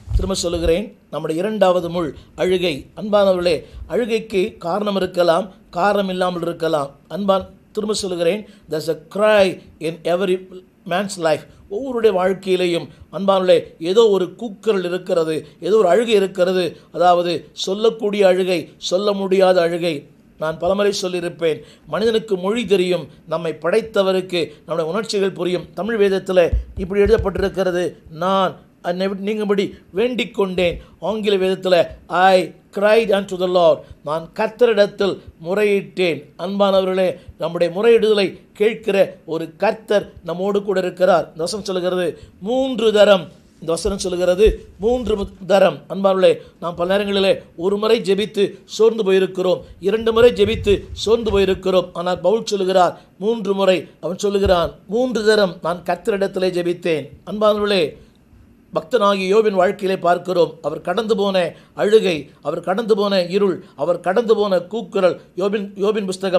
திரும்ப சொல்லுகிறேன், நம்முடைய இரண்டாவது முள் அழுகை. அன்பானவர்களே, அழுகைக்கு காரணம் இருக்கலாம், காரணம் இல்லாமல் இருக்கலாம். திரும்ப சொல்லுகிறேன், there's a cry in every man's life. ஒவ்வொருடைய வாழ்க்கையிலையும் அன்பானவர்களே ஏதோ ஒரு கூக்குரல் இருக்கிறது, ஏதோ ஒரு அழுகை இருக்கிறது. அதாவது சொல்லக்கூடிய அழுகை, சொல்ல முடியாத அழுகை. நான் பலமுறை சொல்லியிருப்பேன், மனிதனுக்கு மொழி தெரியும், நம்மை படைத்தவருக்கு நம்முடைய உணர்ச்சிகள் புரியும். தமிழ் வேதத்தில் இப்படி எழுதப்பட்டிருக்கிறது, நான் நீங்கபடி வேண்டிக் கொண்டேன். ஆங்கில வேதத்தில் ஐ cried unto the Lord, நான் கர்த்தரிடத்தில் முறையிட்டேன். அன்பானவர்களே, நம்முடைய முறையிடுதலை கேட்கிற ஒரு கர்த்தர் நம்மோடு கூட இருக்கிறார். இந்த வசனம் சொல்லுகிறது 3 தரம். இந்த வசனம் சொல்லுகிறது 3 தரம். அன்பானவர்களே, நாம் பல நேரங்களிலே ஒரு முறை ஜெபித்து சோர்ந்து போயிருக்கிறோம், 2 முறை ஜெபித்து சோர்ந்து போயிருக்கிறோம். ஆனால் பவுல் சொல்லுகிறார் 3 முறை. அவன் சொல்லுகிறான் 3 தரம் நான் கர்த்தரிடத்திலே ஜெபித்தேன். அன்பானவர்களே, பக்தனாகிய யோபின் வாழ்க்கையிலே பார்க்கிறோம். அவர் கடந்து போன அழுகை, அவர் கடந்து போன இருள், அவர் கடந்து போன கூக்குரல். யோபின் புஸ்தகம்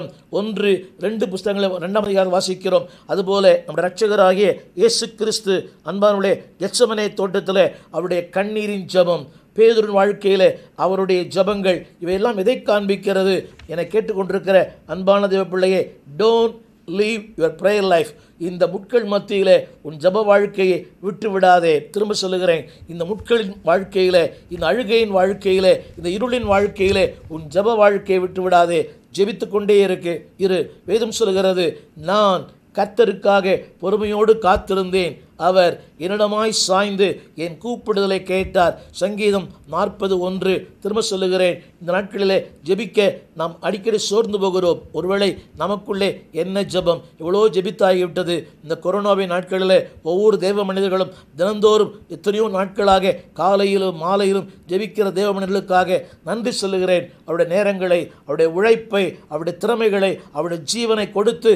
1-2 புஸ்தகங்களை 2ஆம் அதிகாரம் வாசிக்கிறோம். அதுபோல நம்முடைய இரட்சகராகிய இயேசு கிறிஸ்து அன்பானவர்களே கெத்செமனே தோட்டத்தில் அவருடைய கண்ணீரின் ஜெபம், பேதுருவின் வாழ்க்கையில் அவருடைய ஜெபங்கள், இவையெல்லாம் எதை காண்பிக்கிறது என கேட்டுக்கொண்டிருக்கிற அன்பான தேவ பிள்ளையே, don't leave your prayer life. இந்த முட்கள் மத்தியில் உன் ஜப வாழ்க்கையை விட்டு விடாதே. திரும்ப சொல்லுகிறேன், இந்த முட்களின் வாழ்க்கையில், இந்த அழுகையின் வாழ்க்கையில், இந்த இருளின் வாழ்க்கையில் உன் ஜப வாழ்க்கையை விட்டு விடாதே. ஜெபித்து கொண்டே இரு. வேதம் சொல்லுகிறது, நான் கர்த்தருக்காக பொறுமையோடு காத்திருந்தேன், அவர் என்னிடமாய் சாய்ந்து என் கூப்பிடுதலை கேட்டார். சங்கீதம் 40:1. திரும்ப சொல்லுகிறேன், இந்த நாட்களிலே ஜெபிக்க நாம் அடிக்கடி சோர்ந்து போகிறோம். ஒருவேளை நமக்குள்ளே என்ன ஜெபம், எவ்வளோ ஜெபித்தாகிவிட்டது. இந்த கொரோனாவின் நாட்களிலே ஒவ்வொரு தேவ மனிதர்களும் தினந்தோறும் எத்தனையோ நாட்களாக காலையிலும் மாலையிலும் ஜெபிக்கிற தேவ மனிதர்களுக்காக நன்றி சொல்லுகிறேன். அவருடைய நேரங்களை, அவருடைய உழைப்பை, அவருடைய திறமைகளை, அவருடைய ஜீவனை கொடுத்து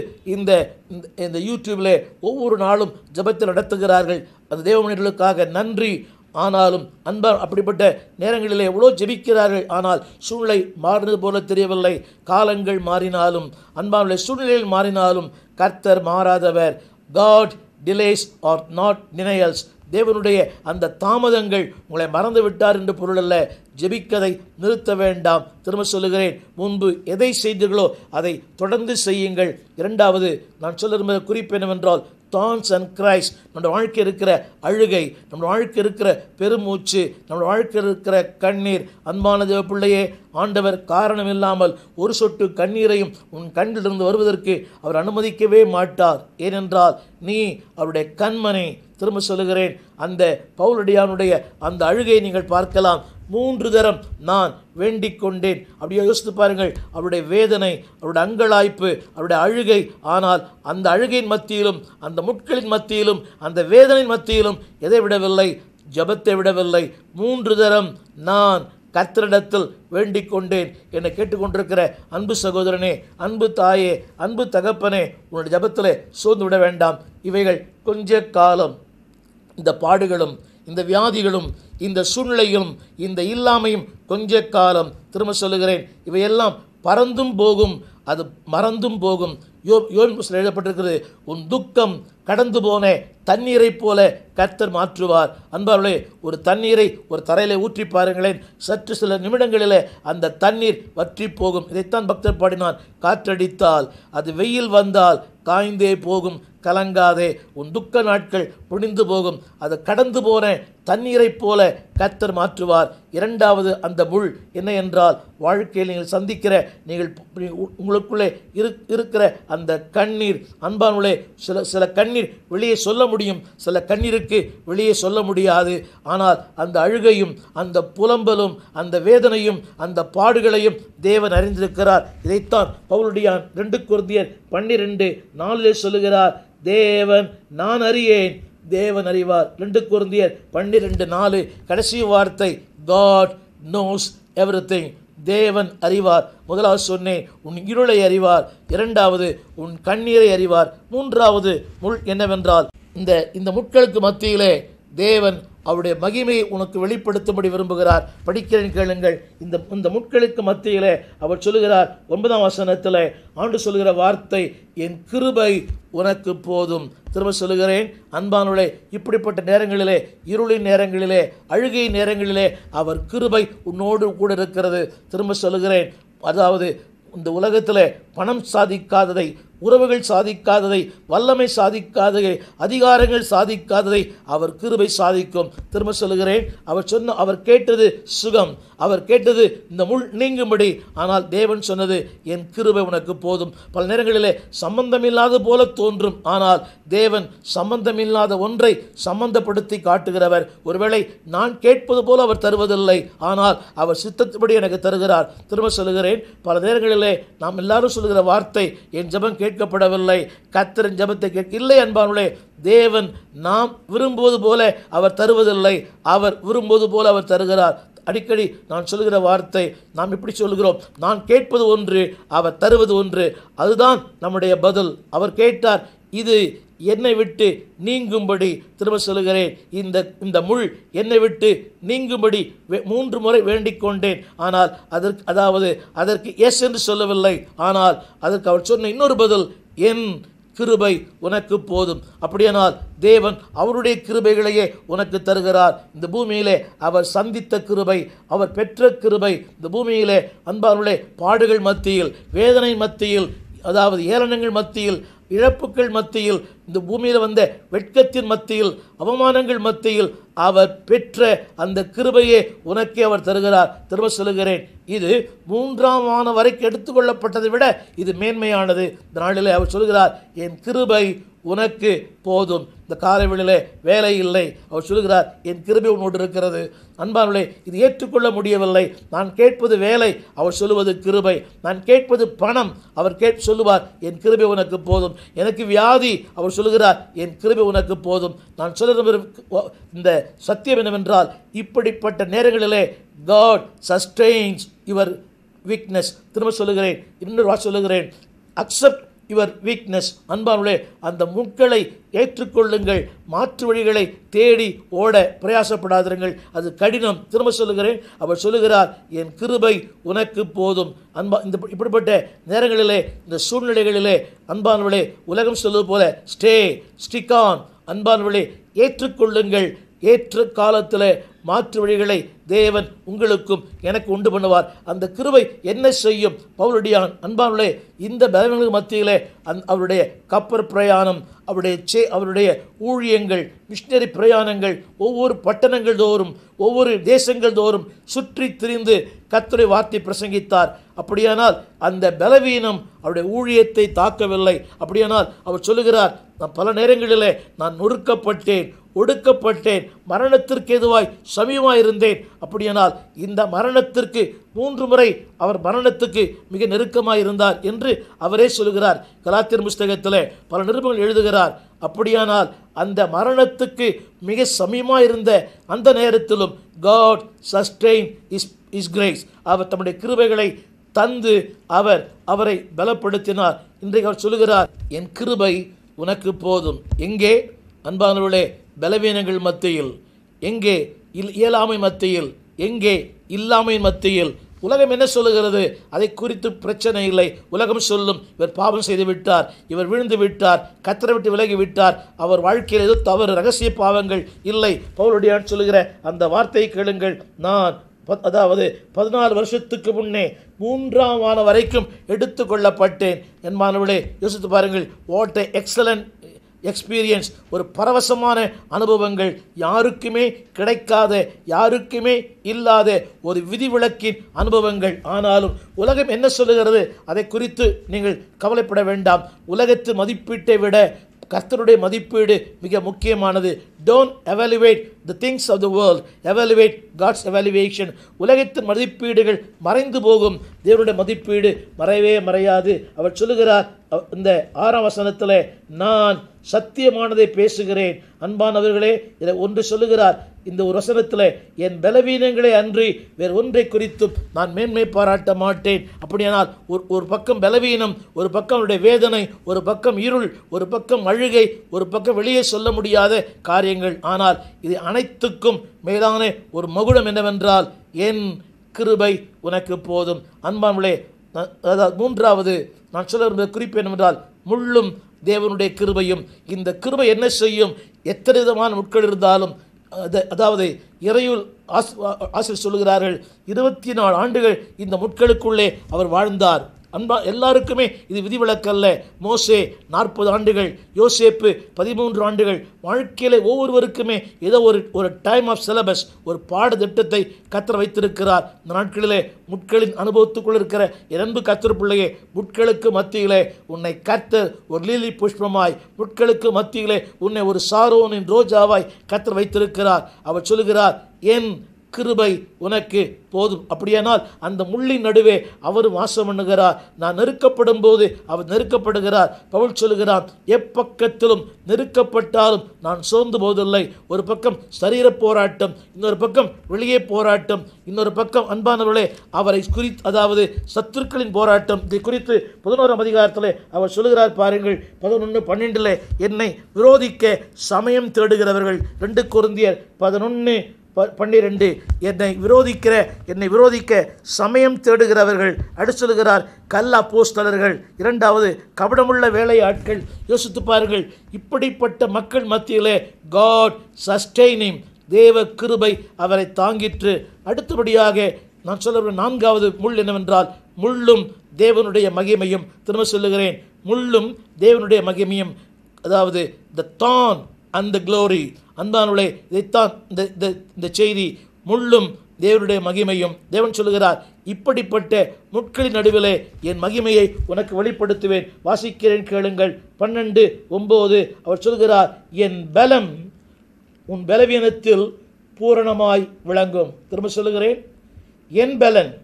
இந்த யூடியூபில் ஒவ்வொரு நாளும் ஜெபத்தில் நடத்துகிறார்கள். அந்த தேவ மனிதர்களுக்காக நன்றி. ஆனாலும் அப்படிப்பட்ட நேரங்களிலே எவ்வளோ ஜெபிக்கிறார்கள். ஆனால் சூழ்நிலை மாறினது போல தெரியவில்லை. காலங்கள் மாறினாலும் அன்பான சூழ்நிலையில் மாறினாலும் கர்த்தர் மாறாதவர். God delays are not denials. தேவனுடைய அந்த தாமதங்கள் உங்களை மறந்து விட்டார் என்று பொருள் அல்ல. ஜெபிக்கதை நிறுத்த வேண்டாம். திரும்ப சொல்லுகிறேன், முன்பு எதை செய்தீர்களோ அதை தொடர்ந்து செய்யுங்கள். இரண்டாவது நான் சொல்ல விரும்புகிற குறிப்பு என்னவென்றால், தான்ஸ் அண்ட் கிரைஸ். நம்முடைய வாழ்க்கை இருக்கிற அழுகை, நம்முடைய வாழ்க்கை இருக்கிற பெருமூச்சு, நம்முடைய வாழ்க்கை இருக்கிற கண்ணீர். அன்பான தேவ பிள்ளையே, ஆண்டவர் காரணம் இல்லாமல் ஒரு சொட்டு கண்ணீரையும் உன் கண்ணிலிருந்து வருவதற்கு அவர் அனுமதிக்கவே மாட்டார். ஏனென்றால் நீ அவருடைய கண்மனை. திரும்ப சொல்லுகிறேன், அந்த பவுலடியானுடைய அந்த அழுகையை நீங்கள் பார்க்கலாம். 3 தரம் நான் வேண்டிக் கொண்டேன். அப்படியே யோசித்து பாருங்கள், அவருடைய வேதனை, அவருடைய அங்கலாய்ப்பு, அவருடைய அழுகை. ஆனால் அந்த அழுகையின் மத்தியிலும், அந்த முட்களின் மத்தியிலும், அந்த வேதனையின் மத்தியிலும் எதை விடவில்லை? ஜெபத்தை விடவில்லை. 3 தரம் நான் கர்த்தரிடத்தில் வேண்டிக் கொண்டேன். என்னை கேட்டுக்கொண்டிருக்கிற அன்பு சகோதரனே, அன்பு தாயே, அன்பு தகப்பனே, உன்னுடைய ஜெபத்தில் சோர்ந்து விட வேண்டாம். இவைகள் கொஞ்ச காலம். இந்த பாடுகளும், இந்த வியாதிகளும், இந்த சூழ்நிலையும், இந்த இல்லாமையும் கொஞ்ச காலம். திரும்ப சொல்லுகிறேன், இவையெல்லாம் பறந்தும் போகும், அது மறந்தும் போகும். யோபின் புஸ்தகத்தில் எழுதப்பட்டிருக்கிறது, உன் துக்கம் கடந்து போன தண்ணீரை போல கர்த்தர் மாற்றுவார். அன்பார்களே, ஒரு தண்ணீரை ஒரு தரையிலே ஊற்றி பாருங்களேன், சற்று சில நிமிடங்களிலே அந்த தண்ணீர் வற்றி போகும். இதைத்தான் பக்தர் பாடினார், காற்றடித்தால் அது வெயில் வந்தால் காய்ந்தே போகும், கலங்காதே, உன் துக்க நாட்கள் முடிந்து போகும். அது கடந்து போன தண்ணீரை போல கர்த்தர் மாற்றுவார். இரண்டாவது அந்த முள் என்ன என்றால், வாழ்க்கையில் நீங்கள் சந்திக்கிற, நீங்கள் உங்களுக்குள்ளே இருக்கிற அந்த கண்ணீர். அன்பானுள்ளே சில கண்ணீர் வெளியே சொல்ல முடியும், சில கண்ணீருக்கு வெளியே சொல்ல முடியாது. ஆனால் அந்த அழுகையும், அந்த புலம்பலும், அந்த வேதனையும், அந்த பாடுகளையும் தேவன் அறிந்திருக்கிறார். இதைத்தான் பவுலடியான் 2 கொரிந்தியர் 12:4 சொல்லுகிறார், தேவன் நான் அறியேன், தேவன் அறிவார். 2 கொரிந்தியர் 12:4 கடைசி வார்த்தை, காட் நோஸ் எவ்ரிதிங். தேவன் அறிவார். முதலாவது சொன்னேன், உன் இருளை அறிவார். இரண்டாவது உன் கண்ணீரை அறிவார். மூன்றாவது முள் என்னவென்றால், இந்த முட்களுக்கு மத்தியிலே தேவன் அவருடைய மகிமையை உனக்கு வெளிப்படுத்தும்படி விரும்புகிறார். படிக்கிறேன், கேளுங்கள். இந்த முட்களுக்கு மத்தியிலே அவர் சொல்லுகிறார் 9ஆம் வசனத்தில் ஆண்டு சொல்லுகிற வார்த்தை, என் கிருபை உனக்கு போதும். திரும்ப சொல்லுகிறேன், அன்பானவர்களே, இப்படிப்பட்ட நேரங்களிலே, இருளின் நேரங்களிலே, அழுகை நேரங்களிலே அவர் கிருபை உன்னோடு கூட இருக்கிறது. திரும்ப சொல்லுகிறேன், அதாவது இந்த உலகத்தில் பணம் சாதிக்காததை, உறவுகள் சாதிக்காததை, வல்லமை சாதிக்காததை, அதிகாரங்கள் சாதிக்காததை அவர் கிருபை சாதிக்கும். திரும்ப சொல்லுகிறேன், அவர் கேட்டது சுகம், அவர் கேட்டது இந்த முள் நீங்கும்படி. ஆனால் தேவன் சொன்னது, என் கிருபை உனக்கு போதும். பல நேரங்களிலே சம்பந்தமில்லாத போல தோன்றும், ஆனால் தேவன் சம்பந்தமில்லாத ஒன்றை சம்பந்தப்படுத்தி காட்டுகிறவர். ஒருவேளை நான் கேட்பது போல அவர் தருவதில்லை, ஆனால் அவர் சித்தத்துப்படி எனக்கு தருகிறார். திரும்ப சொல்லுகிறேன், பல நேரங்களிலே நாம் எல்லாரும் சொல்லுகிற வார்த்தை, என் ஜெபம் கேட்கப்படவில்லை, கர்த்தரின் ஜெபத்தை இல்லை. அன்பானுள்ளே, தேவன் நாம் விரும்புவது போல அவர் தருவதில்லை, அவர் விரும்புவது போல அவர் தருகிறார். அடிக்கடி நான் சொல்லுகிற வார்த்தை, நாம் இப்படி சொல்லுகிறோம், நான் கேட்பது ஒன்று, அவர் தருவது ஒன்று. அதுதான் நம்முடைய பதில். அவர் கேட்டார், இது என்னை விட்டு நீங்கும்படி. திரும்ப சொல்லுகிறேன், இந்த முள் என்னை விட்டு நீங்கும்படி 3 முறை வேண்டிக் கொண்டேன். ஆனால் அதற்கு எஸ் என்று சொல்லவில்லை. ஆனால் அதற்கு அவர் சொன்ன இன்னொரு பதில், என் கிருபை உனக்கு போதும். அப்படியானால் தேவன் அவருடைய கிருபைகளையே உனக்கு தருகிறார். இந்த பூமியிலே அவர் சந்தித்த கிருபை, அவர் பெற்ற கிருபை, இந்த பூமியிலே அன்பானுள்ளே பாடுகள் மத்தியில், வேதனை மத்தியில், அதாவது ஏளனங்கள் மத்தியில், இழப்புகள் மத்தியில், இந்த பூமியில் வந்த வெட்கத்தின் மத்தியில், அவமானங்கள் மத்தியில் அவர் பெற்ற அந்த கிருபையே உனக்கே அவர் தருகிறார். திரும்ப சொல்லுகிறேன், இது 3ஆம் வானம் வரைக்கும் எடுத்துக்கொள்ளப்பட்டதை விட இது மேன்மையானது. இந்த நாளிலே அவர் சொல்கிறார், என் கிருபை உனக்கு போதும். இந்த காலைவெளியிலே வேலை இல்லை, அவர் சொல்கிறார், என் கிருபை உன்னோடு இருக்கிறது. அன்பானவர்களே, இது ஏற்றுக்கொள்ள முடியவில்லை. நான் கேட்பது வேலை, அவர் சொல்லுவது கிருபை. நான் கேட்பது பணம், அவர் சொல்லுவார், என் கிருபை உனக்கு போதும். எனக்கு வியாதி, அவர் சொல்லுகிறார், என் கிருபை உனக்கு போதும். நான் சொல்ல இந்த சத்தியம் என்னவென்றால், இப்படிப்பட்ட நேரங்களிலே God sustains your weakness. திரும்ப சொல்லுகிறேன், இன்னொரு வார்த்தை சொல்லுகிறேன், accept your weakness. அன்பானவர்களே, அந்த முட்களை ஏற்றுக்கொள்ளுங்கள். மாற்று வழிகளை தேடி ஓட பிரயாசப்படாதிருங்கள், அது கடினம். திரும்ப சொல்லுகிறேன், அவர் சொல்லுகிறார், என் கிருபை உனக்கு போதும். இப்படிப்பட்ட நேரங்களிலே, இந்த சூழ்நிலைகளிலே அன்பானவர்களே, உலகம் சொல்வது போல ஸ்டிக் ஆன். அன்பானவர்களே, ஏற்றுக்கொள்ளுங்கள். ஏற்ற காலத்தில் மாற்று வழிகளை தேவன் உங்களுக்கும் எனக்கு உண்டு பண்ணுவார். அந்த கிருபை என்ன செய்யும்? பவுலடியான் அன்பானவர்களே, இந்த பலவீனங்களுக்கு மத்தியிலே அவருடைய கப்பற் பிரயாணம், அவருடைய ஊழியங்கள், மிஷனரி பிரயாணங்கள், ஒவ்வொரு பட்டணங்கள் தோறும், ஒவ்வொரு தேசங்கள் தோறும் சுற்றி திரிந்து கர்த்தருடைய வார்த்தை பிரசங்கித்தார். அப்படியானால் அந்த பலவீனம் அவருடைய ஊழியத்தை தாக்கவில்லை. அப்படியானால் அவர் சொல்லுகிறார், நான் பல நேரங்களிலே நான் நொறுக்கப்பட்டேன், ஒடுக்கப்பட்டேன், மரணத்திற்கு எதுவாய் சமீபமாயிருந்தேன். அப்படியானால் இந்த மரணத்திற்கு 3 முறை அவர் மரணத்துக்கு மிக நெருக்கமாக இருந்தார் என்று அவரே சொல்லுகிறார். கலாத்தியர் புஸ்தகத்தில் பல நிருபங்கள் எழுதுகிறார். அப்படியானால் அந்த மரணத்துக்கு மிக சமீபமாக இருந்த அந்த நேரத்திலும் God sustain his grace. அவர் தம்முடைய கிருபைகளை தந்து அவரை பலப்படுத்தினார். இன்றைக்கு அவர் சொல்லுகிறார், என் கிருபை உனக்கு போதும். எங்கே? அன்பானவர்களே, பலவீனங்கள் மத்தியில், எங்கே இயலாமை மத்தியில், எங்கே இல்லாமையின் மத்தியில். உலகம் என்ன சொல்லுகிறது? அதை குறித்து பிரச்சனை இல்லை. உலகம் சொல்லும், இவர் பாவம் செய்து விட்டார், இவர் விழுந்து விட்டார், கர்த்தரை விட்டு விலகி விட்டார், அவர் வாழ்க்கையில் ஏதோ தவறு, ரகசிய பாவங்கள் இல்லை. பவுலடியான் சொல்லுகிற அந்த வார்த்தையை கேளுங்கள். நான் 14 வருஷத்துக்கு முன்னே 3ஆம் வானம் வரைக்கும் எடுத்துக்கொள்ளப்பட்டேன். என் மாணவர்களே, யோசித்து பாருங்கள். What a excellent experience. ஒரு பரவசமான அனுபவங்கள், யாருக்குமே கிடைக்காத, யாருக்குமே இல்லாத ஒரு விதிவிலக்கின் அனுபவங்கள். ஆனாலும் உலகம் என்ன சொல்லுகிறது அதை குறித்து நீங்கள் கவலைப்பட வேண்டாம். உலகத்து மதிப்பீட்டை விட கர்த்தருடைய மதிப்பீடு மிக முக்கியமானது. Don't evaluate the things of the world, evaluate God's evaluation. உலகத்தின் மதிப்பீடுகள் மறைந்து போகும், தேவனுடைய மதிப்பீடு மறையவே மறையாது. அவர் சொல்லுகிறார் இந்த 6ஆம் வசனத்தில், நான் சத்தியமானதை பேசுகிறேன். அன்பானவர்களே, இதை ஒன்று சொல்லுகிறார், இந்த ஒரு வசனத்தில் என் பலவீனங்களை அன்றி வேறு ஒன்றை குறித்தும் நான் மேன்மை பாராட்ட மாட்டேன். அப்படியானால் ஒரு பக்கம் பலவீனம், ஒரு பக்கம் அவருடைய வேதனை, ஒரு பக்கம் இருள், ஒரு பக்கம் அழுகை, ஒரு பக்கம் வெளியே சொல்ல முடியாத காரியங்கள். ஆனால் இது அனைத்துக்கும் மேலான ஒரு மகுடம் என்னவென்றால் என் கிருபை உனக்கு போதும். அன்பானவர்களே, அதாவது மூன்றாவது நான் சொல்ல விரும்புகிற குறிப்பு என்னவென்றால் முள்ளும் தேவனுடைய கிருபையும். இந்த கிருபை என்ன செய்யும்? எத்தனை விதமான முட்கள் இருந்தாலும், அதாவது இறையுள் ஆசிரியர் சொல்லுகிறார்கள் 24 ஆண்டுகள் இந்த முட்களுக்குள்ளே அவர் வாழ்ந்தார். எல்லாருக்குமே இது விதிவிலக்கல்ல. மோசே 40 ஆண்டுகள், யோசேப்பு 13 ஆண்டுகள். வாழ்க்கையில ஒவ்வொருவருக்குமே ஏதோ ஒரு டைம் ஆஃப் சிலபஸ், ஒரு பாடத்திட்டத்தை கர்த்தர் வைத்திருக்கிறார். இந்த நாட்களிலே முட்களின் அனுபவத்துக்குள் இருக்கிற என் அன்பு கர்த்தர் பிள்ளையே, முட்களுக்கு மத்தியிலே உன்னை கர்த்தர் ஒரு லீலி புஷ்பமாய், முட்களுக்கு மத்தியிலே உன்னை ஒரு சாரோனின் ரோஜாவாய் கர்த்தர் வைத்திருக்கிறார். அவர் சொல்லுகிறார் என் கிருபை உனக்கு போதும். அப்படியானால் அந்த முள்ளின் நடுவே அவர் வாசம் பண்ணுகிறார். நான் நெருக்கப்படும் போது அவர் நெருக்கப்படுகிறார். பவுல் சொல்லுகிறான், எப்பக்கத்திலும் நெருக்கப்பட்டாலும் நான் சோர்ந்து போவதில்லை. ஒரு பக்கம் சரீர போராட்டம், இன்னொரு பக்கம் வெளியே போராட்டம், இன்னொரு பக்கம் அன்பானவர்களே அவரை குறித்து, அதாவது சத்துருக்களின் போராட்டம். இதை குறித்து 11ஆம் அதிகாரத்தில் அவர் சொல்லுகிறார் பாருங்கள், 11:12 என்னை விரோதிக்க சமயம் தேடுகிறவர்கள். 2 கொரிந்தியர் 11:12 என்னை விரோதிக்க சமயம் தேடுகிறவர்கள். அடுத்து சொல்லுகிறார் கள்ள அப்போஸ்தலர்கள், இரண்டாவது கபடமுள்ள வேலையாட்கள். யோசித்து பாருங்கள், இப்படிப்பட்ட மக்கள் மத்தியிலே காட் சஸ்டெய்னிங், தேவ கிருபை அவரை தாங்கிற்று. அடுத்தபடியாக நான் சொல்ல 4வது முள் என்னவென்றால் முள்ளும் தேவனுடைய மகிமையும். திரும்ப சொல்லுகிறேன், முள்ளும் தேவனுடைய மகிமையும், அதாவது the thorn and the glory. அன்பானவர்களே, இதைத்தான் இந்த செய்தி, முள்ளும் தேவனுடைய மகிமையும். தேவன் சொல்லுகிறார், இப்படிப்பட்ட முட்களின் நடுவிலே என் மகிமையை உனக்கு வெளிப்படுத்துவேன். வாசிக்கிறேன் கேளுங்கள், 12:9 அவர் சொல்கிறார், என் பலம் உன் பலவீனத்தில் பூரணமாய் விளங்கும். திரும்ப சொல்லுகிறேன், என் பலன்,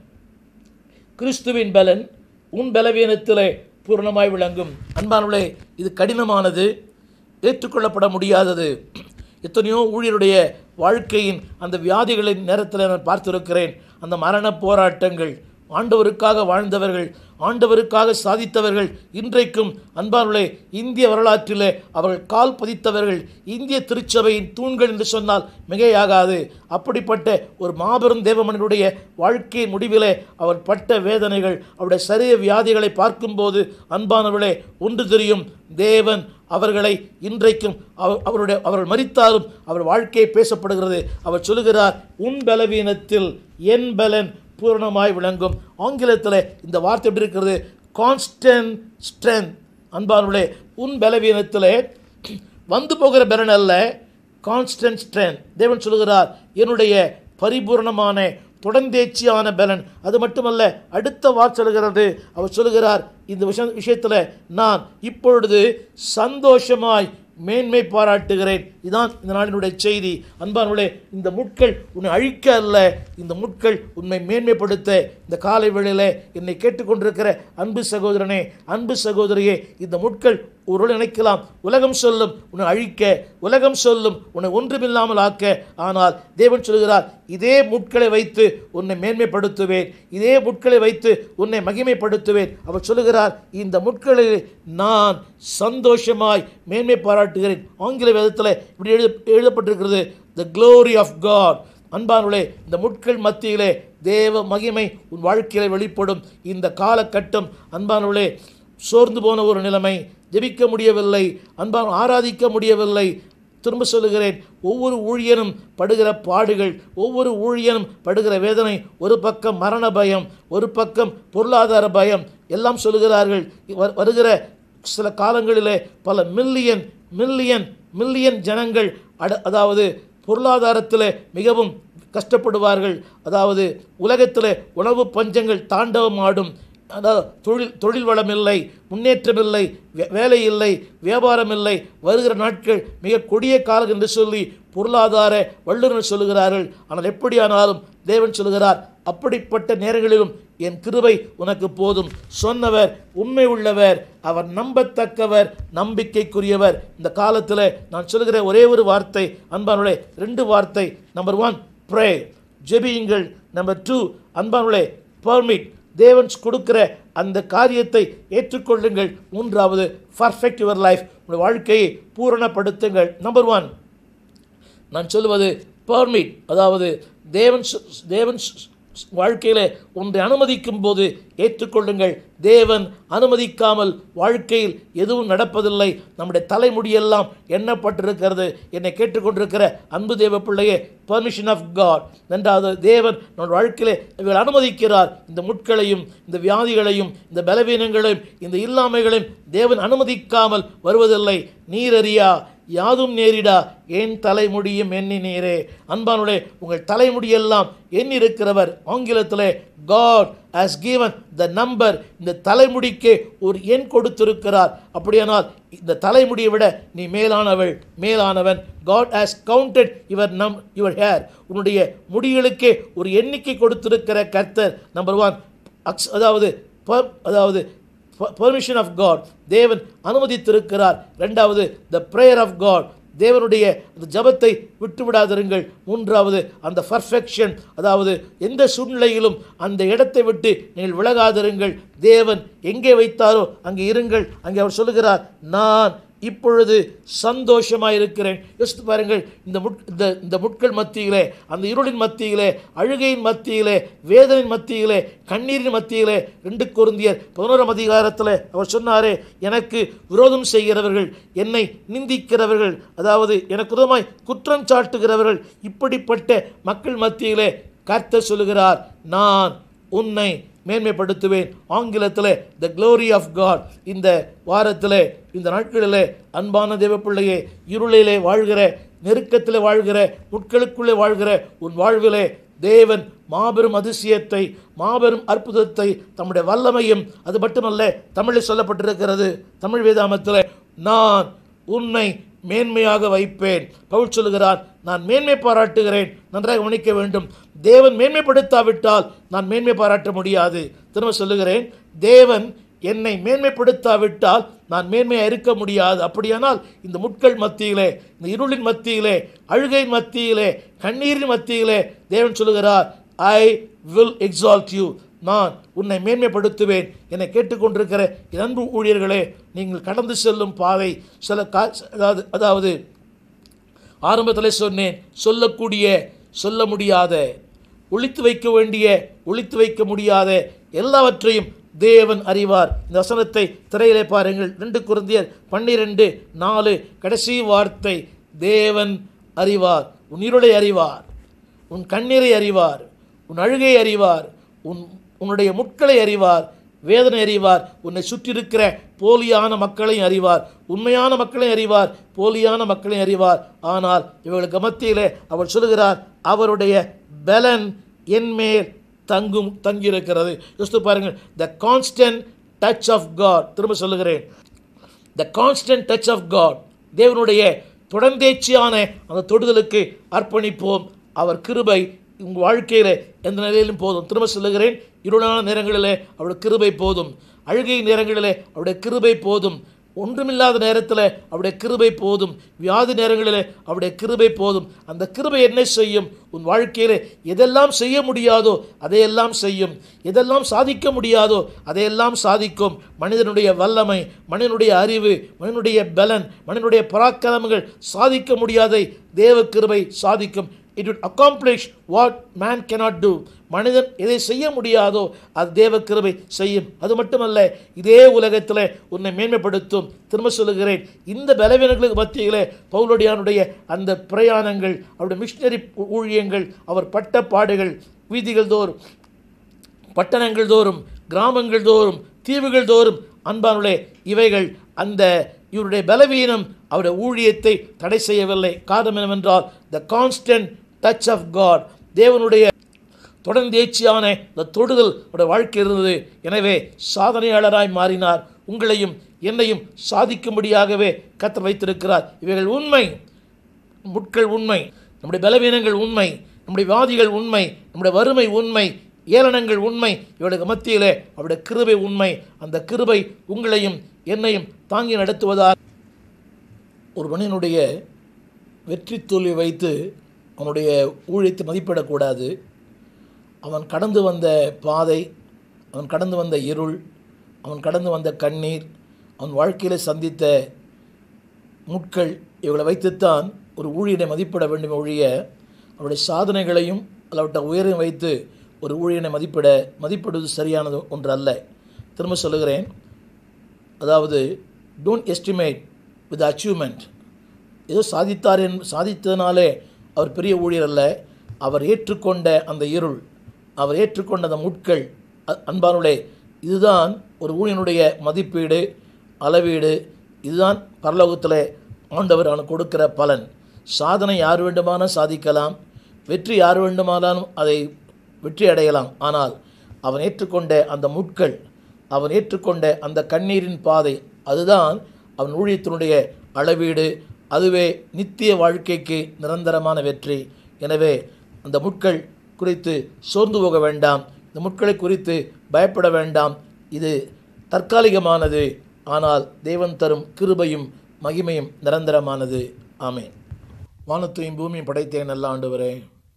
கிறிஸ்துவின் பலன் உன் பலவீனத்திலே பூரணமாய் விளங்கும். அன்பானவர்களே, இது கடினமானது, ஏற்றுக்கொள்ளப்பட முடியாதது. எத்தனையோ ஊழியருடைய வாழ்க்கையின் அந்த வியாதிகளின் நேரத்தில் நான் பார்த்திருக்கிறேன். அந்த மரண போராட்டங்கள், ஆண்டவருக்காக வாழ்ந்தவர்கள், ஆண்டவருக்காக சாதித்தவர்கள், இன்றைக்கும் அன்பானவர்களே இந்திய வரலாற்றிலே அவர்கள் கால் பதித்தவர்கள், இந்திய திருச்சபையின் தூண்கள் என்று சொன்னால் மிகையாகாது. அப்படிப்பட்ட ஒரு மாபெரும் தேவமனிதனுடைய வாழ்க்கையின் முடிவிலே அவர் பட்ட வேதனைகள், அவருடைய சரீர வியாதிகளை பார்க்கும்போது அன்பானவர்களே ஒன்று தெரியும், தேவன் அவர்களை இன்றைக்கும் அவர்கள் மரித்தாலும் அவர் வாழ்க்கையை பேசப்படுகிறது. அவர் சொல்லுகிறார், உன் பலவீனத்தில் என் பலன் பூரணமாய் விளங்கும். ஆங்கிலத்தில் இந்த வார்த்தை எப்படி இருக்கிறது? Constant strength. அன்பானவர்களே, உன் பலவீனத்தில் வந்து போகிற பலன் அல்ல, கான்ஸ்டன்ட் ஸ்ட்ரென்த். தேவன் சொல்லுகிறார், என்னுடைய பரிபூர்ணமான தொடர்ந்தேச்சியான பலன். அது மட்டுமல்ல, அடுத்த வார்த்தை சொல்லுகிறது, அவர் சொல்லுகிறார், இந்த விஷயத்தில் நான் இப்பொழுது சந்தோஷமாய் மேன்மை பாராட்டுகிறேன். இதுதான் இந்த நாளினுடைய செய்தி. அன்பானவர்களே, இந்த முட்கள் உன்னை அழிக்க அல்ல, இந்த முட்கள் உன்னை மேன்மைப்படுத்த. இந்த காலை வேளையிலே என்னை கேட்டுக்கொண்டிருக்கிற அன்பு சகோதரனே, அன்பு சகோதரியே, இந்த முட்கள் ஒரு நினைக்கலாம் உலகம் சொல்லும் உன்னை அழிக்க, உலகம் சொல்லும் உன்னை ஒன்றுமில்லாமல் ஆக்க. ஆனால் தேவன் சொல்கிறார், இதே முட்களை வைத்து உன்னை மேன்மைப்படுத்துவேன், இதே முட்களை வைத்து உன்னை மகிமைப்படுத்துவேன். அவர் சொல்லுகிறார், இந்த முட்களில் நான் சந்தோஷமாய் மேன்மை பாராட்டுகிறேன். ஆங்கில வேதத்தில் இப்படி எழுதப்பட்டிருக்கிறது, த க்ளோரி ஆஃப் காட். அன்பானவர்களே, இந்த முட்கள் மத்தியிலே தேவ மகிமை உன் வாழ்க்கையில் வெளிப்படும். இந்த காலகட்டம் அன்பானவர்களே, சோர்ந்து போன ஒரு நிலைமை, ஜெபிக்க முடியவில்லை, அன்பான ஆராதிக்க முடியவில்லை. திரும்ப சொல்லுகிறேன், ஒவ்வொரு ஊழியனும் படுகிற பாடுகள், ஒவ்வொரு ஊழியனும் படுகிற வேதனை, ஒரு பக்கம் மரண பயம், ஒரு பக்கம் பொருளாதார பயம், எல்லாம் சொல்லுகிறார்கள். வருகிற சில காலங்களிலே பல மில்லியன் ஜனங்கள் அதாவது பொருளாதாரத்தில் மிகவும் கஷ்டப்படுவார்கள். அதாவது உலகத்தில் உணவு பஞ்சங்கள் தாண்டவம் ஆடும். அதாவது தொழில் வளம் இல்லை, முன்னேற்றம் இல்லை, வேலை இல்லை, வியாபாரம் இல்லை. வருகிற நாட்கள் மிக கொடிய காலம் என்று சொல்லி பொருளாதார வல்லுநர் சொல்லுகிறார்கள். ஆனால் எப்படியானாலும் தேவன் சொல்லுகிறார், அப்படிப்பட்ட நேரங்களிலும் என் கிருபை உனக்கு போதும். சொன்னவர் உண்மை உள்ளவர், அவர் நம்பத்தக்கவர், நம்பிக்கைக்குரியவர். இந்த காலத்தில் நான் சொல்கிற ஒரே ஒரு வார்த்தை அன்பானுடைய 2 வார்த்தை. நம்பர் 1 ப்ரே, ஜெபியுங்கள். நம்பர் 2 அன்பானுடைய பர்மிட், தேவன் கொடுக்கிற அந்த காரியத்தை ஏற்றுக்கொள்ளுங்கள். 3வது பர்ஃபெக்ட் யுவர் லைஃப், உங்களுடைய வாழ்க்கையை பூரணப்படுத்துங்கள். நம்பர் 1 நான் சொல்லுவது பர்மிட், அதாவது தேவன் வாழ்க்கையில் ஒன்றை அனுமதிக்கும் போது ஏற்றுக்கொள்ளுங்கள். தேவன் அனுமதிக்காமல் வாழ்க்கையில் எதுவும் நடப்பதில்லை. நம்முடைய தலைமுடியெல்லாம் எண்ணப்பட்டிருக்கிறது. என்னை கேட்டுக்கொண்டிருக்கிற அன்பு தேவ பிள்ளையே, பர்மிஷன் ஆஃப் காட். ரெண்டாவது, தேவன் நம்ம வாழ்க்கையிலே இவர்கள் அனுமதிக்கிறார். இந்த முட்களையும் இந்த வியாதிகளையும் இந்த பலவீனங்களையும் இந்த இல்லாமைகளையும் தேவன் அனுமதிக்காமல் வருவதில்லை. நீரறியா யாதும் நேரிடா என் தலைமுடியும் எண்ணி நீரே. அன்பானுடைய உங்கள் தலைமுடியெல்லாம் எண்ணிருக்கிறவர். ஆங்கிலத்திலே God has given the number. இந்த தலைமுடிக்கு ஒரு எண் கொடுத்திருக்கிறார். அப்படியானால் இந்த தலைமுடியை விட நீ மேலானவள், மேலானவன். God has counted your hair. உன்னுடைய முடிகளுக்கே ஒரு எண்ணிக்கை கொடுத்திருக்கிற கர்த்தர். நம்பர் 1 அதாவது பர்மிஷன் ஆஃப் காட், தேவன் அனுமதித்திருக்கிறார். 2வது த பிரேயர் ஆஃப் காட், தேவனுடைய அந்த ஜபத்தை விட்டுவிடாதிருங்கள். 3வது அந்த பர்ஃபெக்ஷன், அதாவது எந்த சூழ்நிலையிலும் அந்த இடத்தை விட்டு நீங்கள் விலகாதிருங்கள். தேவன் எங்கே வைத்தாரோ அங்கே இருங்கள். அங்கே அவர் சொல்லுகிறார், நான் இப்பொழுது சந்தோஷமாயிருக்கிறேன். யோசித்து பாருங்கள், இந்த முட்கள் மத்தியிலே, அந்த இருளின் மத்தியிலே, அழுகையின் மத்தியிலே, வேதனையின் மத்தியிலே, கண்ணீரின் மத்தியிலே 2 கொரிந்தியர் 11ஆம் அதிகாரத்தில் அவர் சொன்னாரே, எனக்கு விரோதம் செய்கிறவர்கள், என்னை நிந்திக்கிறவர்கள், அதாவது எனக்கு விரோதமாய் குற்றம் சாட்டுகிறவர்கள், இப்படிப்பட்ட மக்கள் மத்தியிலே கர்த்தர் சொல்லுகிறார், நான் உன்னை மேன்மைப்படுத்துவேன். ஆங்கிலத்தில் த க்ளோரி ஆஃப் காட். இந்த வாரத்தில், இந்த நாட்களிலே அன்பான தேவ பிள்ளையே, இருளிலே வாழ்கிற, நெருக்கத்தில் வாழ்கிற, முட்களுக்குள்ளே வாழ்கிற உன் வாழ்விலே தேவன் மாபெரும் அதிசயத்தை, மாபெரும் அற்புதத்தை, தம்முடைய வல்லமையும், அது மட்டுமல்ல, தமிழில் சொல்லப்பட்டிருக்கிறது, தமிழ் வேதாமத்தில், நான் உன்னை மேன்மையாக வைப்பேன். பவுல் சொல்லுகிறார், நான் மேன்மை பாராட்டுகிறேன். நன்றாக கவனிக்க வேண்டும். தேவன் மேன்மைப்படுத்தாவிட்டால் நான் மேன்மை பாராட்ட முடியாது. திரும்ப சொல்லுகிறேன், தேவன் என்னை மேன்மைப்படுத்தாவிட்டால் நான் மேன்மையாக இருக்க முடியாது. அப்படியானால் இந்த முட்கள் மத்தியிலே, இந்த இருளின் மத்தியிலே, அழுகையின் மத்தியிலே, கண்ணீரின் மத்தியிலே தேவன் சொல்லுகிறார், ஐ வில் எக்ஸால்ட் யூ, நான் உன்னை மேன்மைப்படுத்துவேன். என்னை கேட்டுக்கொண்டிருக்கிற என் அன்பு ஊழியர்களே, நீங்கள் கடந்து செல்லும் பாதை சில அதாவது ஆரம்பத்தில் சொன்னேன், சொல்லக்கூடிய, சொல்ல முடியாத, ஒளித்து வைக்க வேண்டிய, ஒளித்து வைக்க முடியாத எல்லாவற்றையும் தேவன் அறிவார். இந்த வசனத்தை திரையிலே பாருங்கள். 2 கொரிந்தியர் 12:4 கடைசி வார்த்தை, தேவன் அறிவார். உன் இருளை அறிவார், உன் கண்ணீரை அறிவார், உன் அழுகை அறிவார், உன்னுடைய முட்களை அறிவார், வேதனை அறிவார், உன்னை சுற்றி இருக்கிற போலியான மக்களையும் அறிவார், உண்மையான மக்களையும் அறிவார், போலியான மக்களையும் அறிவார். ஆனால் இவர்களுக்கு மத்தியிலே அவர் சொல்லுகிறார், அவருடைய பலன் என் மேல் தங்கியிருக்கிறது. யோசித்து பாருங்கள், the constant touch of God. திரும்ப சொல்லுகிறேன், the constant touch of God. தேவனுடைய தொடர்ந்தேச்சியான அந்த தொடுதலுக்கு அர்ப்பணிப்போம். அவர் கிருபை உங்கள் வாழ்க்கையில் எந்த நிலையிலும் போதும். திரும்ப சொல்லுகிறேன், இருளான நேரங்களிலே அவருடைய கிருபை போதும், அழுகை நேரங்களிலே அவருடைய கிருபை போதும், ஒன்றுமில்லாத நேரத்தில் அவருடைய கிருபை போதும், வியாதி நேரங்களிலே அவருடைய கிருபை போதும். அந்த கிருபை என்ன செய்யும்? உன் வாழ்க்கையில் எதெல்லாம் செய்ய முடியாதோ அதையெல்லாம் செய்யும், எதெல்லாம் சாதிக்க முடியாதோ அதையெல்லாம் சாதிக்கும். மனிதனுடைய வல்லமை, மனிதனுடைய அறிவு, மனிதனுடைய பலன், மனிதனுடைய பராக்கிரமங்கள் சாதிக்க முடியாதை தேவ கிருபை சாதிக்கும். It would accomplish what man cannot do. மனிதன் எதை செய்ய முடியாதோ அது தேவ கிருபை செய்யும். அது மட்டுமல்ல, இதே உலகத்தில் உன்னை மேன்மைப்படுத்தும். திரும்ப சொல்லுகிறேன், இந்த பலவீனங்களுக்கு மத்தியிலே பவுலடியானுடைய அந்த பிரயாணங்கள், அவருடைய மிஷனரி ஊழியங்கள், அவர் பட்ட பாடுகள், வீதிகள் தோறும், பட்டணங்கள் தோறும், கிராமங்கள் தோறும், தீவுகள் தோறும், அன்பானுடைய இவைகள் அந்த இவருடைய பலவீனம் அவருடைய ஊழியத்தை தடை செய்யவில்லை. காரணம் என்னவென்றால், the constant touch of God, தேவனுடைய தொடர்ந்தேச்சியான இந்த தொடுதல் அவருடைய வாழ்க்கை இருந்தது. எனவே சாதனையாளராய் மாறினார். உங்களையும் என்னையும் சாதிக்கும்படியாகவே கர்த்தர் வைத்திருக்கிறார். இவைகள் உண்மை, முட்கள் உண்மை, நம்முடைய பலவீனங்கள் உண்மை, நம்முடைய வியாதிகள் உண்மை, நம்முடைய வறுமை உண்மை, ஏளனங்கள் உண்மை, இவளுக்கு மத்தியிலே அவருடைய கிருபை உண்மை. அந்த கிருபை உங்களையும் என்னையும் தாங்கி நடத்துவதாக. ஒரு மனிதனுடைய வெற்றி தோல்வி வைத்து அவனுடைய ஊழியத்தை மதிப்பிடக்கூடாது. அவன் கடந்து வந்த பாதை, அவன் கடந்து வந்த இருள், அவன் கடந்து வந்த கண்ணீர், அவன் வாழ்க்கையில் சந்தித்த முட்கள், இவளை வைத்துத்தான் ஒரு ஊழியனை மதிப்பிட வேண்டும் ஒழிய அவருடைய சாதனைகளையும் அவற்றை உயரையும் வைத்து ஒரு ஊழியனை மதிப்பிடுவது சரியானது ஒன்று அல்ல. திரும்ப சொல்லுகிறேன், அதாவது டோன்ட் எஸ்டிமேட் வித் அச்சீவ்மெண்ட். ஏதோ சாதித்ததுனாலே அவர் பெரிய ஊழியர் அல்ல. அவர் ஏற்றுக்கொண்ட அந்த இருள், அவர் ஏற்றுக்கொண்ட அந்த முட்கள், அன்பானுடைய இதுதான் ஒரு ஊழியனுடைய மதிப்பீடு, அளவீடு. இதுதான் பரலோகத்தில் ஆண்டவர் அவனுக்கு கொடுக்கிற பலன். சாதனை யார் வேண்டுமானால் சாதிக்கலாம், வெற்றி யார் வேண்டுமானாலும் அதை வெற்றி அடையலாம். ஆனால் அவன் ஏற்றுக்கொண்ட அந்த முட்கள், அவன் ஏற்றுக்கொண்ட அந்த கண்ணீரின் பாதை, அதுதான் அவன் ஊழியத்தினுடைய அளவீடு. அதுவே நித்திய வாழ்க்கைக்கு நிரந்தரமான வெற்றி. எனவே அந்த முட்கள் குறித்து சோர்ந்து போக வேண்டாம், இந்த முட்களை குறித்து பயப்பட வேண்டாம். இது தற்காலிகமானது, ஆனால் தேவன் தரும் கிருபையும் மகிமையும் நிரந்தரமானது. ஆமென். வானத்தையும் பூமியும் படைத்தே நல்ல ஆண்டவரே,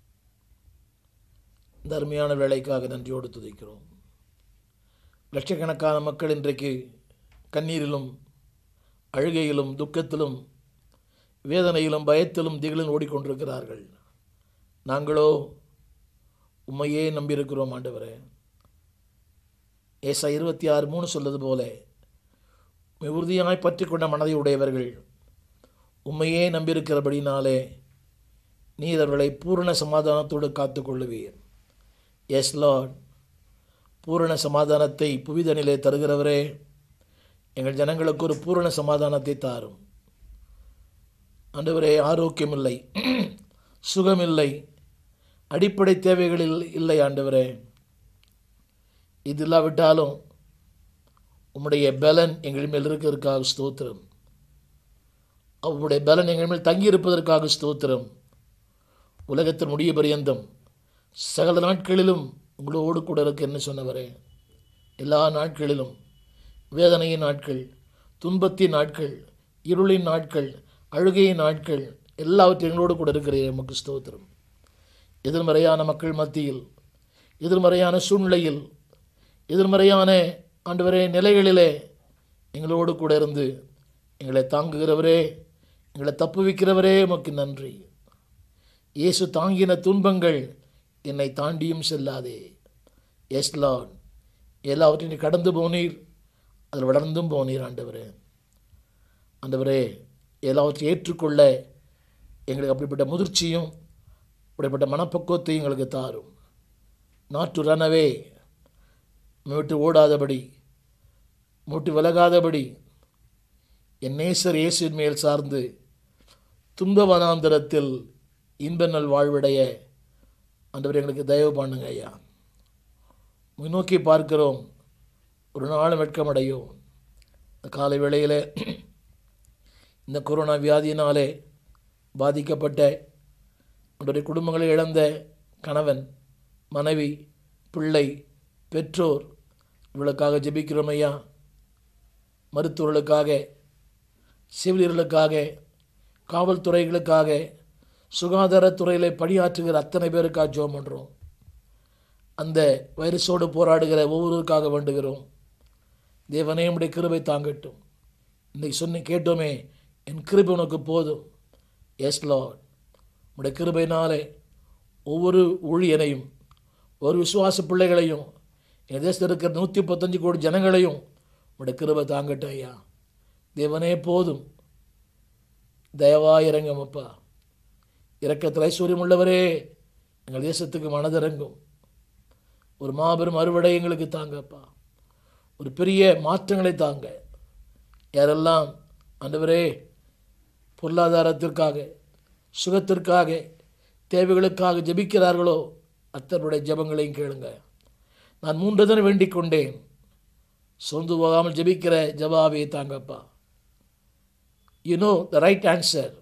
இந்த அருமையான வேலைக்காக நன்றியோடு துதிக்கிறோம். லட்சக்கணக்கான மக்கள் இன்றைக்கு கண்ணீரிலும் அழுகையிலும் துக்கத்திலும் வேதனையிலும் பயத்திலும் திகிலும் ஓடிக்கொண்டிருக்கிறார்கள். நாங்களோ உம்மையே நம்பியிருக்கிறோம் ஆண்டவரே. ஏசாயா 26:3 சொல்வது போல உறுதியாய் பற்றி கொண்ட மனதை உடையவர்கள் உம்மையே நம்பியிருக்கிறபடினாலே நீர் அவர்களை பூரண சமாதானத்தோடு காத்து கொள்ளுவீர். எஸ் லார்ட், பூரண சமாதானத்தை புவிதனிலே தருகிறவரே, எங்கள் ஜனங்களுக்கு ஒரு பூரண சமாதானத்தை தாரும் ஆண்டவரே. ஆரோக்கியமில்லை, சுகமில்லை, அடிப்படை தேவைகளில் இல்லை ஆண்டவரே. இது இல்லாவிட்டாலும் உம்முடைய பலன் எங்கள் மேல் இருக்கிறதுக்காக ஸ்தோத்திரம். அவருடைய பலன் எங்கள் மேல் தங்கியிருப்பதற்காக ஸ்தோத்திரம். உலகத்தின் முடிய பரியந்தம் சகல நாட்களிலும் உங்களோடு கூட இருக்க என்ன சொன்னவரே, எல்லா நாட்களிலும் வேதனையின் நாட்கள், துன்பத்தின் நாட்கள், இருளின் நாட்கள், அழுகையின் நாட்கள் எல்லாவற்றையும் எங்களோடு கூட இருக்கிறேன். எமக்கு ஸ்தோத்திரம். எதிர்மறையான மக்கள் மத்தியில், எதிர்மறையான சூழ்நிலையில், எதிர்மறையான ஆண்டவரே நிலைகளிலே எங்களோடு கூட இருந்து எங்களை தாங்குகிறவரே, எங்களை தப்புவிக்கிறவரே, உமக்கு நன்றி. இயேசு தாங்கின துன்பங்கள் என்னை தாண்டியும் செல்லாதே. எஸ் லார்ட், எல்லாவற்றையும் கடந்து போனீர், அதில் வளர்ந்தும் போனீர் ஆண்டவரே. ஆண்டவரே, எல்லாவற்றையும் ஏற்றுக்கொள்ள எங்களுக்கு அப்படிப்பட்ட முதிர்ச்சியும் அப்படிப்பட்ட மனப்பக்குவத்தையும் எங்களுக்கு தாரும். நாட்டு ரனவே மூட்டு ஓடாதபடி, மூட்டு விலகாதபடி என் நேசர் இயேசுவின் மேல் சார்ந்து துன்ப வனாந்தரத்தில் இன்ப நல் வாழ்விடைய ஆண்டவர் எங்களுக்கு தயவு பண்ணுங்க ஐயா. முன்னோக்கி பார்க்கிறோம், ஒரு நாளும் வெட்கமடையும். இந்த காலை வேளையில் இந்த கொரோனா வியாதியினாலே பாதிக்கப்பட்ட அவருடைய குடும்பங்களை இழந்த கணவன், மனைவி, பிள்ளை, பெற்றோர் இவளுக்காக ஜெபிக்கிறோம் ஐயா. மருத்துவர்களுக்காக, செவிலியர்களுக்காக, காவல்துறைகளுக்காக, சுகாதாரத்துறையில் பணியாற்றுகிற அத்தனை பேருக்காக ஜெபம் பண்ணுறோம். அந்த வைரஸோடு போராடுகிற ஒவ்வொருவருக்காக வேண்டுகிறோம். தேவனே, உம்முடைய கிருபை தாங்கட்டும். இன்றைக்கி கேட்டோமே, என் கிருபை உனக்கு போதும். எஸ் லார்ட், உம்முடைய கிருபையினாலே ஒவ்வொரு ஊழியனையும், ஒரு விசுவாச பிள்ளைகளையும், என் தேசத்தில் இருக்கிற 135 கோடி ஜனங்களையும் உம்முடைய கிருபை தாங்கட்டும் ஐயா. தேவனே போதும், தயவாய் இறங்குமப்பா. இரக்கத்தில் ஐஸ்வர்யம் உள்ளவரே, எங்கள் தேசத்துக்கு மனதிறங்கும். ஒரு மாபெரும் அறுவடை எங்களுக்கு தாங்கப்பா. ஒரு பெரிய மாற்றங்களை தாங்க. யாரெல்லாம் ஆண்டவரே பொருளாதாரத்திற்காக, சுகத்திற்காக, தேவைகளுக்காக ஜெபிக்கிறார்களோ அத்தனுடைய ஜெபங்களையும் கேளுங்க. நான் 3 தினம் வேண்டிக் கொண்டேன். சொந்து போகாமல் ஜெபிக்கிற ஜவாபே தாங்கப்பா. You know the right answer.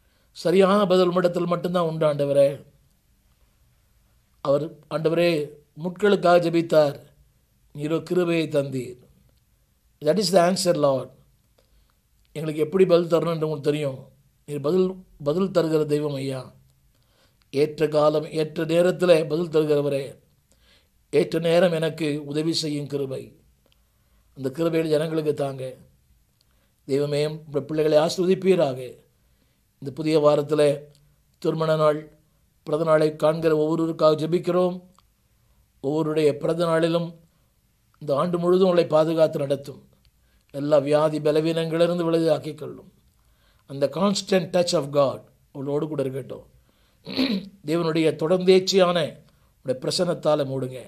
சரியான பதில் உம்மிடத்தில் மட்டும்தான் உண்டு ஆண்டவரே. அவர் ஆண்டவரே முட்களுக்காக ஜெபித்தார், நீரோ கிருபையை தந்தீர். That is the answer Lord. எங்களுக்கு எப்படி பதில் தரணும்னு உங்களுக்கு தெரியும். நீர் பதில் தருகிற தெய்வம் ஐயா. ஏற்ற காலம் ஏற்ற நேரத்தில் பதில் தருகிறவரே, ஏற்ற நேரம் எனக்கு உதவி செய்யும் கிருபை, அந்த கிருபையில் ஜனங்களுக்கு தாங்க. தெய்வமே, பிள்ளைகளை ஆசீர்வதிப்பீராக. இந்த புதிய வாரத்தில் திருமண நாள் பிறந்த நாளை காண்கிற ஒவ்வொருவருக்காக ஜெபிக்கிறோம். ஒவ்வொருடைய பிறந்த நாளிலும் இந்த ஆண்டு முழுதும் உங்களை பாதுகாத்து நடத்தும். எல்லா வியாதி பலவீனங்களிலிருந்து விலகாக்கிக் கொள்ளும். அந்த கான்ஸ்டன்ட் டச் ஆஃப் காட் உங்களோடு கூட இருக்கட்டும். தேவனுடைய தொடர்ந்தேச்சியான உடைய பிரசன்னத்தால் மூடுங்க.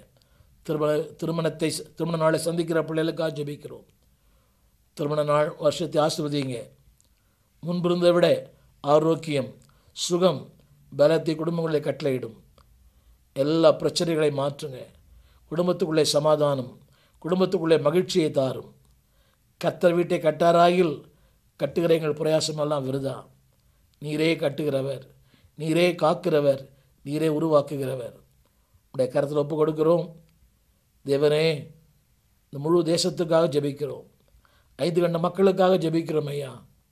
திருமண நாளை சந்திக்கிற பிள்ளைகளுக்காக ஜெபிக்கிறோம். திருமண நாள் வருஷத்தை ஆசீர்வதிங்க. முன்பிருந்ததை விட ஆரோக்கியம், சுகம், பலத்தை குடும்பங்களை கட்டளையிடும். எல்லா பிரச்சனைகளை மாற்றுங்க. குடும்பத்துக்குள்ளே சமாதானம், குடும்பத்துக்குள்ளே மகிழ்ச்சியை தாரும். கர்த்தர் வீட்டை கட்டாராயில் கட்டுகிற எங்கள் பிரயாசமெல்லாம் விருதா. நீரே கட்டுகிறவர், நீரே காக்கிறவர், நீரே உருவாக்குகிறவர். உடைய கருத்தில் ஒப்பு கொடுக்கிறோம். தேவனே, இந்த முழு தேசத்துக்காக ஜெபிக்கிறோம். 5 கண்ட மக்களுக்காக ஜெபிக்கிறோம் ஐயா.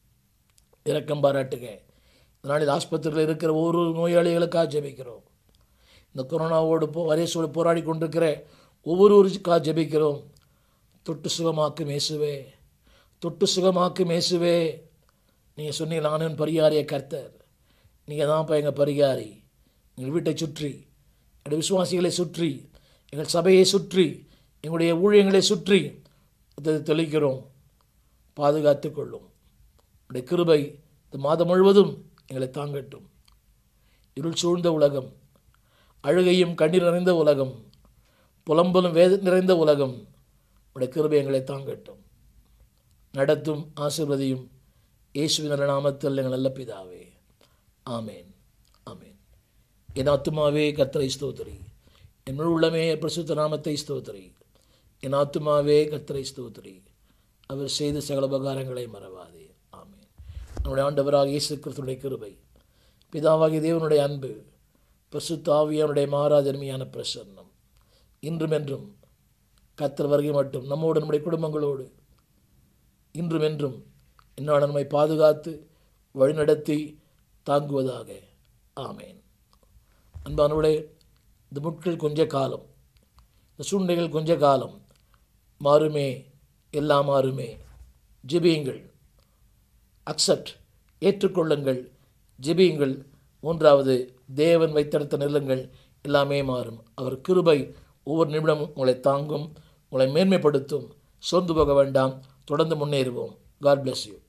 இரக்கம் பாராட்டுங்க. இந்த நாளில் ஆஸ்பத்திரியில் இருக்கிற ஒவ்வொரு நோயாளிகளுக்காக ஜெபிக்கிறோம். இந்த கொரோனாவோடு வைரஸோடு போராடி கொண்டிருக்கிற ஒவ்வொருவருக்காக ஜெபிக்கிறோம். தொட்டு சுகமாக்கும் இயேசுவே, தொட்டு சுகமாக்கும் இயேசுவே. நீங்கள் சொன்னீங்க, நானும் பரிகாரிய கர்த்தர். நீங்கள் தான்ப்பா எங்கள் பரிகாரி. எங்கள் வீட்டை சுற்றி, எங்களுடைய விசுவாசிகளை சுற்றி, எங்கள் சபையை சுற்றி, எங்களுடைய ஊழியங்களை சுற்றி தெளிக்கிறோம். பாதுகாத்து கொள்ளும். உடைய கிருபை இந்த மாதம் முழுவதும் எங்களை தாங்கட்டும். இருள் சூழ்ந்த உலகம், அழுகையும் கண்ணீர் நிறைந்த உலகம், புலம்பலும் வேத நிறைந்த உலகம், உடைய கிருபை எங்களை தாங்கட்டும். நடத்தும், ஆசீர்வதியும். இயேசுவின் நல்ல நாமத்தில் எங்கள் நல்ல பிதாவே, ஆமேன், ஆமேன். என் ஆத்துமாவே கர்த்தரை ஸ்தோத்திரி, என் முழு உள்ளமே பரிசுத்த நாமத்தை ஸ்தோத்திரி. என் ஆத்துமாவே கர்த்தரை ஸ்தோத்திரி, அவர் செய்த சகல உபகாரங்களை மறவாதே. ஆமேன். நம்முடைய ஆண்டவராக இயேசு கிறிஸ்துவின் கிருபை, பிதாவாகிய தேவனுடைய அன்பு, பரிசுத்த ஆவியானுடைய மாறாதன்மையான பிரசன்னம் இன்றும் என்றும் கர்த்தர் வருகை மட்டும் நம்மோடு, நம்முடைய குடும்பங்களோடு இன்றும் என்றும் என்னால் நம்மை பாதுகாத்து வழிநடத்தி தாங்குவதாக. ஆமேன். அன்பானவர்களே, இந்த முட்கள் கொஞ்ச காலம், இந்த சூழ்நிலைகள் கொஞ்ச காலம், மாறுமே, எல்லாம் மாறுமே. ஜெபியுங்கள், அக்செப்ட், ஏற்றுக்கொள்ளுங்கள், ஜெபியுங்கள். 3வது, தேவன் வைத்தெடுத்த நிலங்கள் எல்லாமே மாறும். அவர் கிருபை ஒவ்வொரு நிமிடமும் உங்களை தாங்கும், உங்களை மேன்மைப்படுத்தும். சோர்ந்து போக வேண்டாம், தொடர்ந்து முன்னேறுவோம். God bless you.